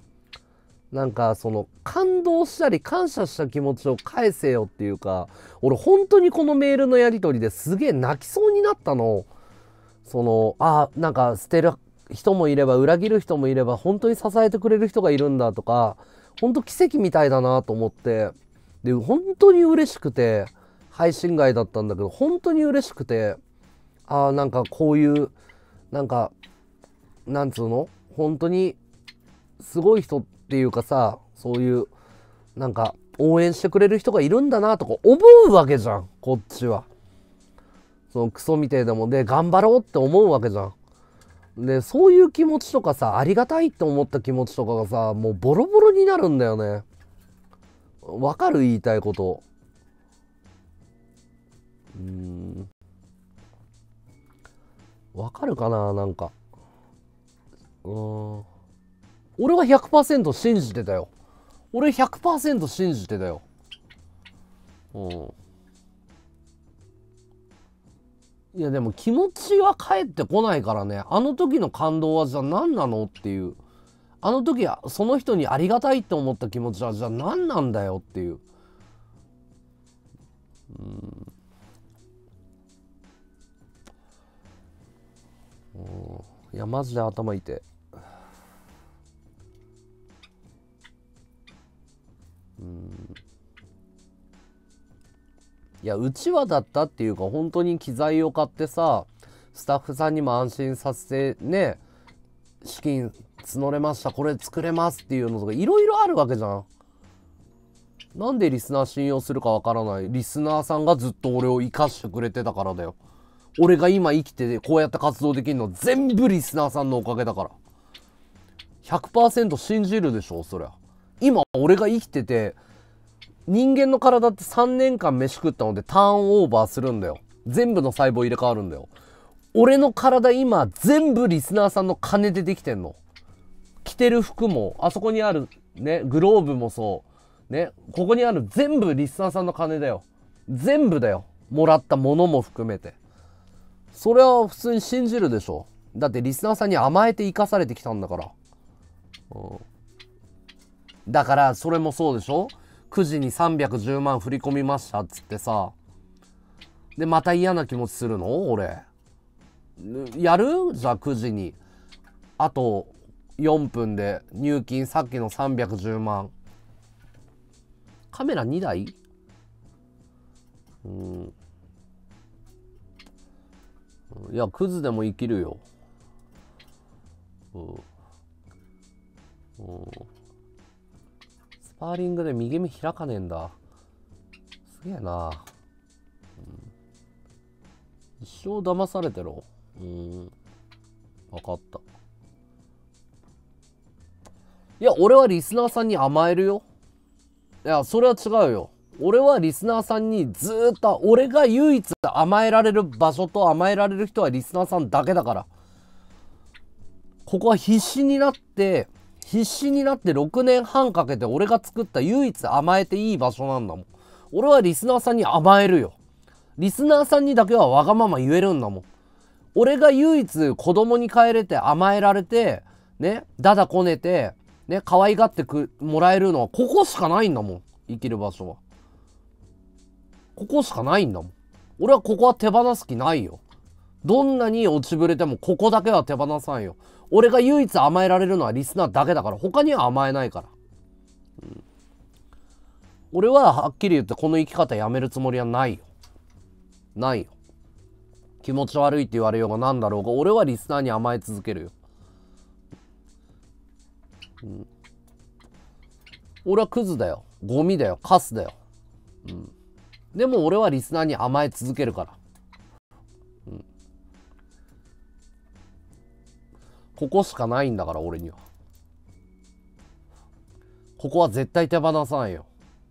感動したり感謝した気持ちを返せよっていうか、俺本当にこのメールのやり取りですげえ泣きそうになったの。なんかステル人もいれば裏切る人もいれば本当に支えてくれる人がいるんだとか、本当奇跡みたいだなと思って、で本当に嬉しくて、配信外だったんだけど本当に嬉しくて、なんかこういうなんかなんつうの、本当にすごい人っていうかさ、そういうなんか応援してくれる人がいるんだなとか思うわけじゃん、こっちは。そのクソみてえでもで頑張ろうって思うわけじゃん。でそういう気持ちとかさ、ありがたいって思った気持ちとかがさ、もうボロボロになるんだよね。わかる、言いたいこと。わかるかな、なんか。俺は 100% 信じてたよ。俺 100% 信じてたよ。いやでも気持ちは返ってこないからね。あの時の感動はじゃあ何なのっていう。あの時はその人にありがたいって思った気持ちはじゃあ何なんだよっていう。いやマジで頭痛い。いやうちわだったっていうか、本当に機材を買ってさ、スタッフさんにも安心させてね、資金募れました、これ作れますっていうのとかいろいろあるわけじゃん。なんでリスナー信用するかわからないリスナーさんがずっと俺を生かしてくれてたからだよ。俺が今生きてこうやって活動できるの全部リスナーさんのおかげだから。100% 信じるでしょそりゃ。今俺が生きてて、人間の体って3年間飯食ったのでターンオーバーするんだよ。全部の細胞入れ替わるんだよ。俺の体今全部リスナーさんの金でできてんの。着てる服もあそこにあるね、グローブもそうね、ここにある全部リスナーさんの金だよ。全部だよ、もらったものも含めて。それは普通に信じるでしょ。だってリスナーさんに甘えて生かされてきたんだから。だからそれもそうでしょ。9時に310万振り込みましたっつってさ、でまた嫌な気持ちするの俺。やる？じゃあ9時にあと4分で入金、さっきの310万。カメラ2台？いやクズでも生きるよ。スパーリングで右目開かねえんだ。すげえな。一生騙されてろ。分かった。いや俺はリスナーさんに甘えるよ。いやそれは違うよ。俺はリスナーさんにずーっと、俺が唯一甘えられる場所と甘えられる人はリスナーさんだけだから。ここは必死になって6年半かけて俺が作った唯一甘えていい場所なんだもん。俺はリスナーさんに甘えるよ。リスナーさんにだけはわがまま言えるんだもん。俺が唯一子供に帰れて甘えられてね、だだこねてね、可愛がってもらえるのはここしかないんだもん。生きる場所はここしかないんだもん。俺はここは手放す気ないよ。どんなに落ちぶれてもここだけは手放さんよ。俺が唯一甘えられるのはリスナーだけだから、他には甘えないから。俺ははっきり言ってこの生き方やめるつもりはないよ。ないよ。気持ち悪いって言われようがなんだろうが、俺はリスナーに甘え続けるよ。俺はクズだよ、ゴミだよ、カスだよ。でも俺はリスナーに甘え続けるから。ここしかないんだから俺には。ここは絶対手放さないよ。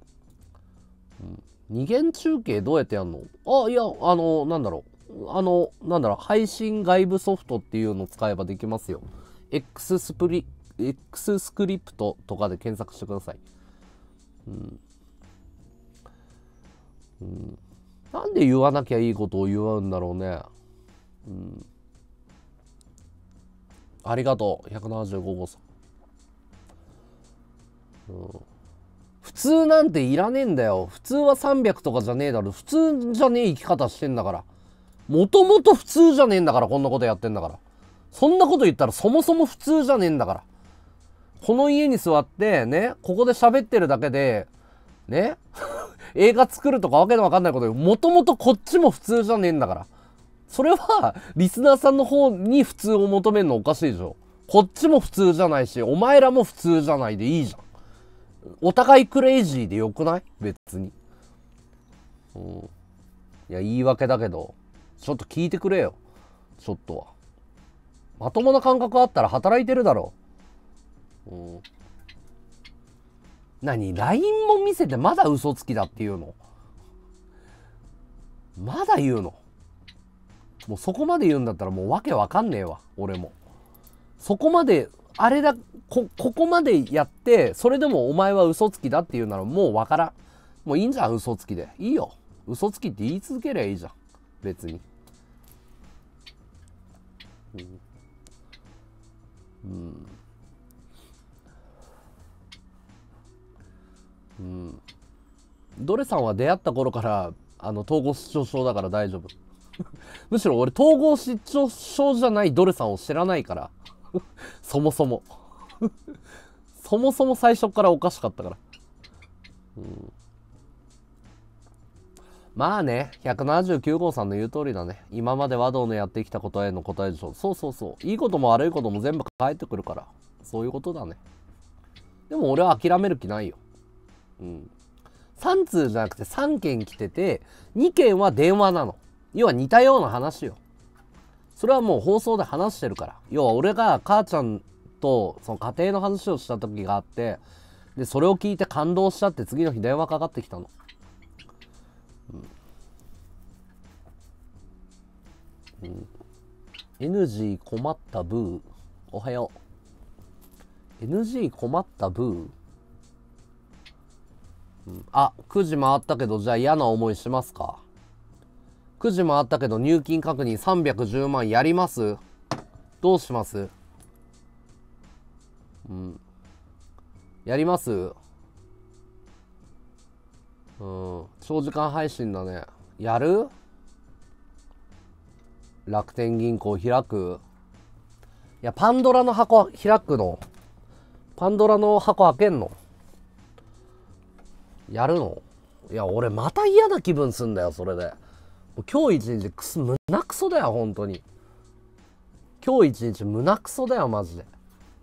二元中継どうやってやんの？いやなんだろう、配信外部ソフトっていうのを使えばできますよ。X スクリプトとかで検索してください。なんで言わなきゃいいことを言うんだろうね。ありがとう175号さん。普通なんていらねえんだよ。普通は300とかじゃねえだろ。普通じゃねえ生き方してんだから。もともと普通じゃねえんだから、こんなことやってんだから。 そんなこと言ったらそもそも普通じゃねえんだから。この家に座ってね、ここで喋ってるだけでね映画作るとかわけのわかんないことよ。もともとこっちも普通じゃねえんだから。それはリスナーさんの方に普通を求めるのおかしいでしょ。こっちも普通じゃないし、お前らも普通じゃないでいいじゃん。お互いクレイジーでよくない？別に。いや、言い訳だけどちょっと聞いてくれよ。ちょっとはまともな感覚あったら働いてるだろう。何 LINE も見せてまだ嘘つきだっていうの？まだ言うの？もうそこまで言うんだったらもうわけわかんねえわ。俺もそこまであれだ、ここまでやってそれでもお前は嘘つきだっていうならもうわからん。もういいんじゃん、嘘つきでいいよ。嘘つきって言い続けりゃいいじゃん別に。ドレさんは出会った頃から統合失調症だから大丈夫むしろ俺統合失調症じゃないドレさんを知らないからそもそもそもそも最初からおかしかったから。まあね、179号さんの言う通りだね。今まで和道のやってきたことへの答えでしょ。そうそうそう。いいことも悪いことも全部返ってくるから。そういうことだね。でも俺は諦める気ないよ。3通じゃなくて3件来てて、2件は電話なの。要は似たような話よ。それはもう放送で話してるから。要は俺が母ちゃんとその家庭の話をした時があって、でそれを聞いて感動しちゃって次の日電話かかってきたの。NG 困ったブー。おはよう。NG 困ったブー。あ、9時回ったけどじゃあ嫌な思いしますか？ 9 時回ったけど入金確認310万やります？どうします？やります？長時間配信だね。やる？楽天銀行開く？いや、パンドラの箱開くの？パンドラの箱開けんの？やるの？いや、俺また嫌な気分すんだよ、それで。今日一日胸クソだよ、本当に。今日一日胸クソだよ、マジで。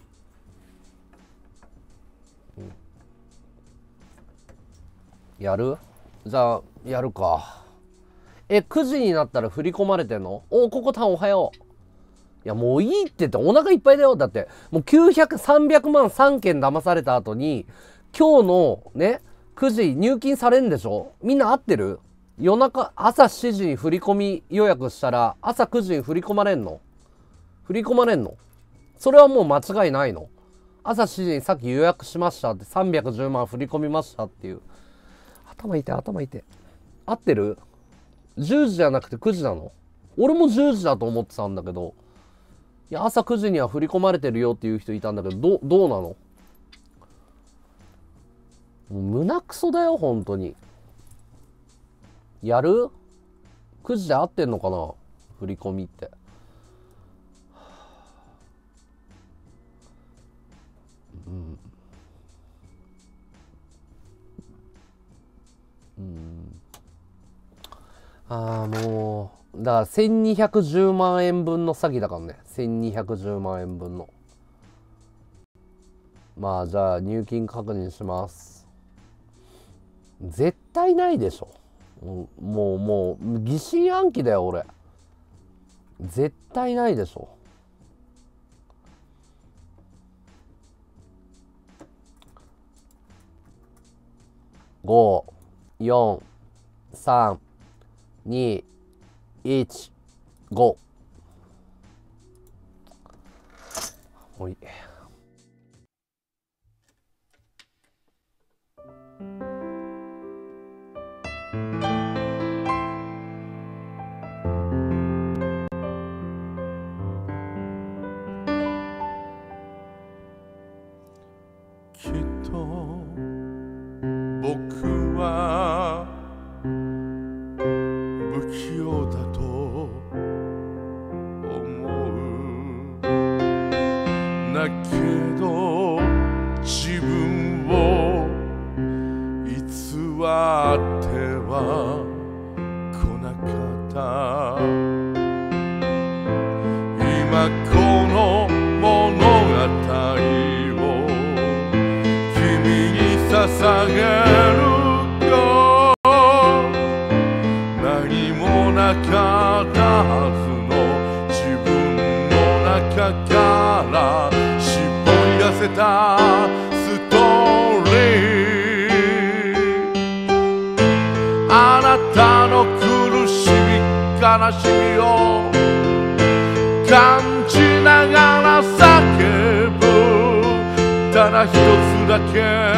やる？じゃあ、やるか。9時になったら振り込まれてんの？お、ココタンおはよう。いや、もういいって言ってお腹いっぱいだよ。だって、もう900、300万3件騙された後に、今日のね、9時入金されんでしょ？みんな合ってる？夜中、朝7時に振り込み予約したら、朝9時に振り込まれんの？振り込まれんの？それはもう間違いないの？朝7時にさっき予約しましたって310万振り込みましたっていう。頭痛い、頭痛い。合ってる？ 10 時じゃなくて9時なの？俺も10時だと思ってたんだけど、いや、朝9時には振り込まれてるよっていう人いたんだけど、どうなの？もう胸クソだよ、本当に。やる？ 9 時で合ってんのかな？振り込みって。もうだから1210万円分の詐欺だからね。1210万円分の。まあじゃあ入金確認します。絶対ないでしょ。もう疑心暗鬼だよ俺。絶対ないでしょ。5、4、3、2、1、5。おい。 きっと僕は不器用だと思う。 は来なかった今この物語を君に捧げるよ何もなかったはずの自分の中から絞り出せたストーリーあなたの苦しみ悲しみを感じながら叫ぶただ一つだけ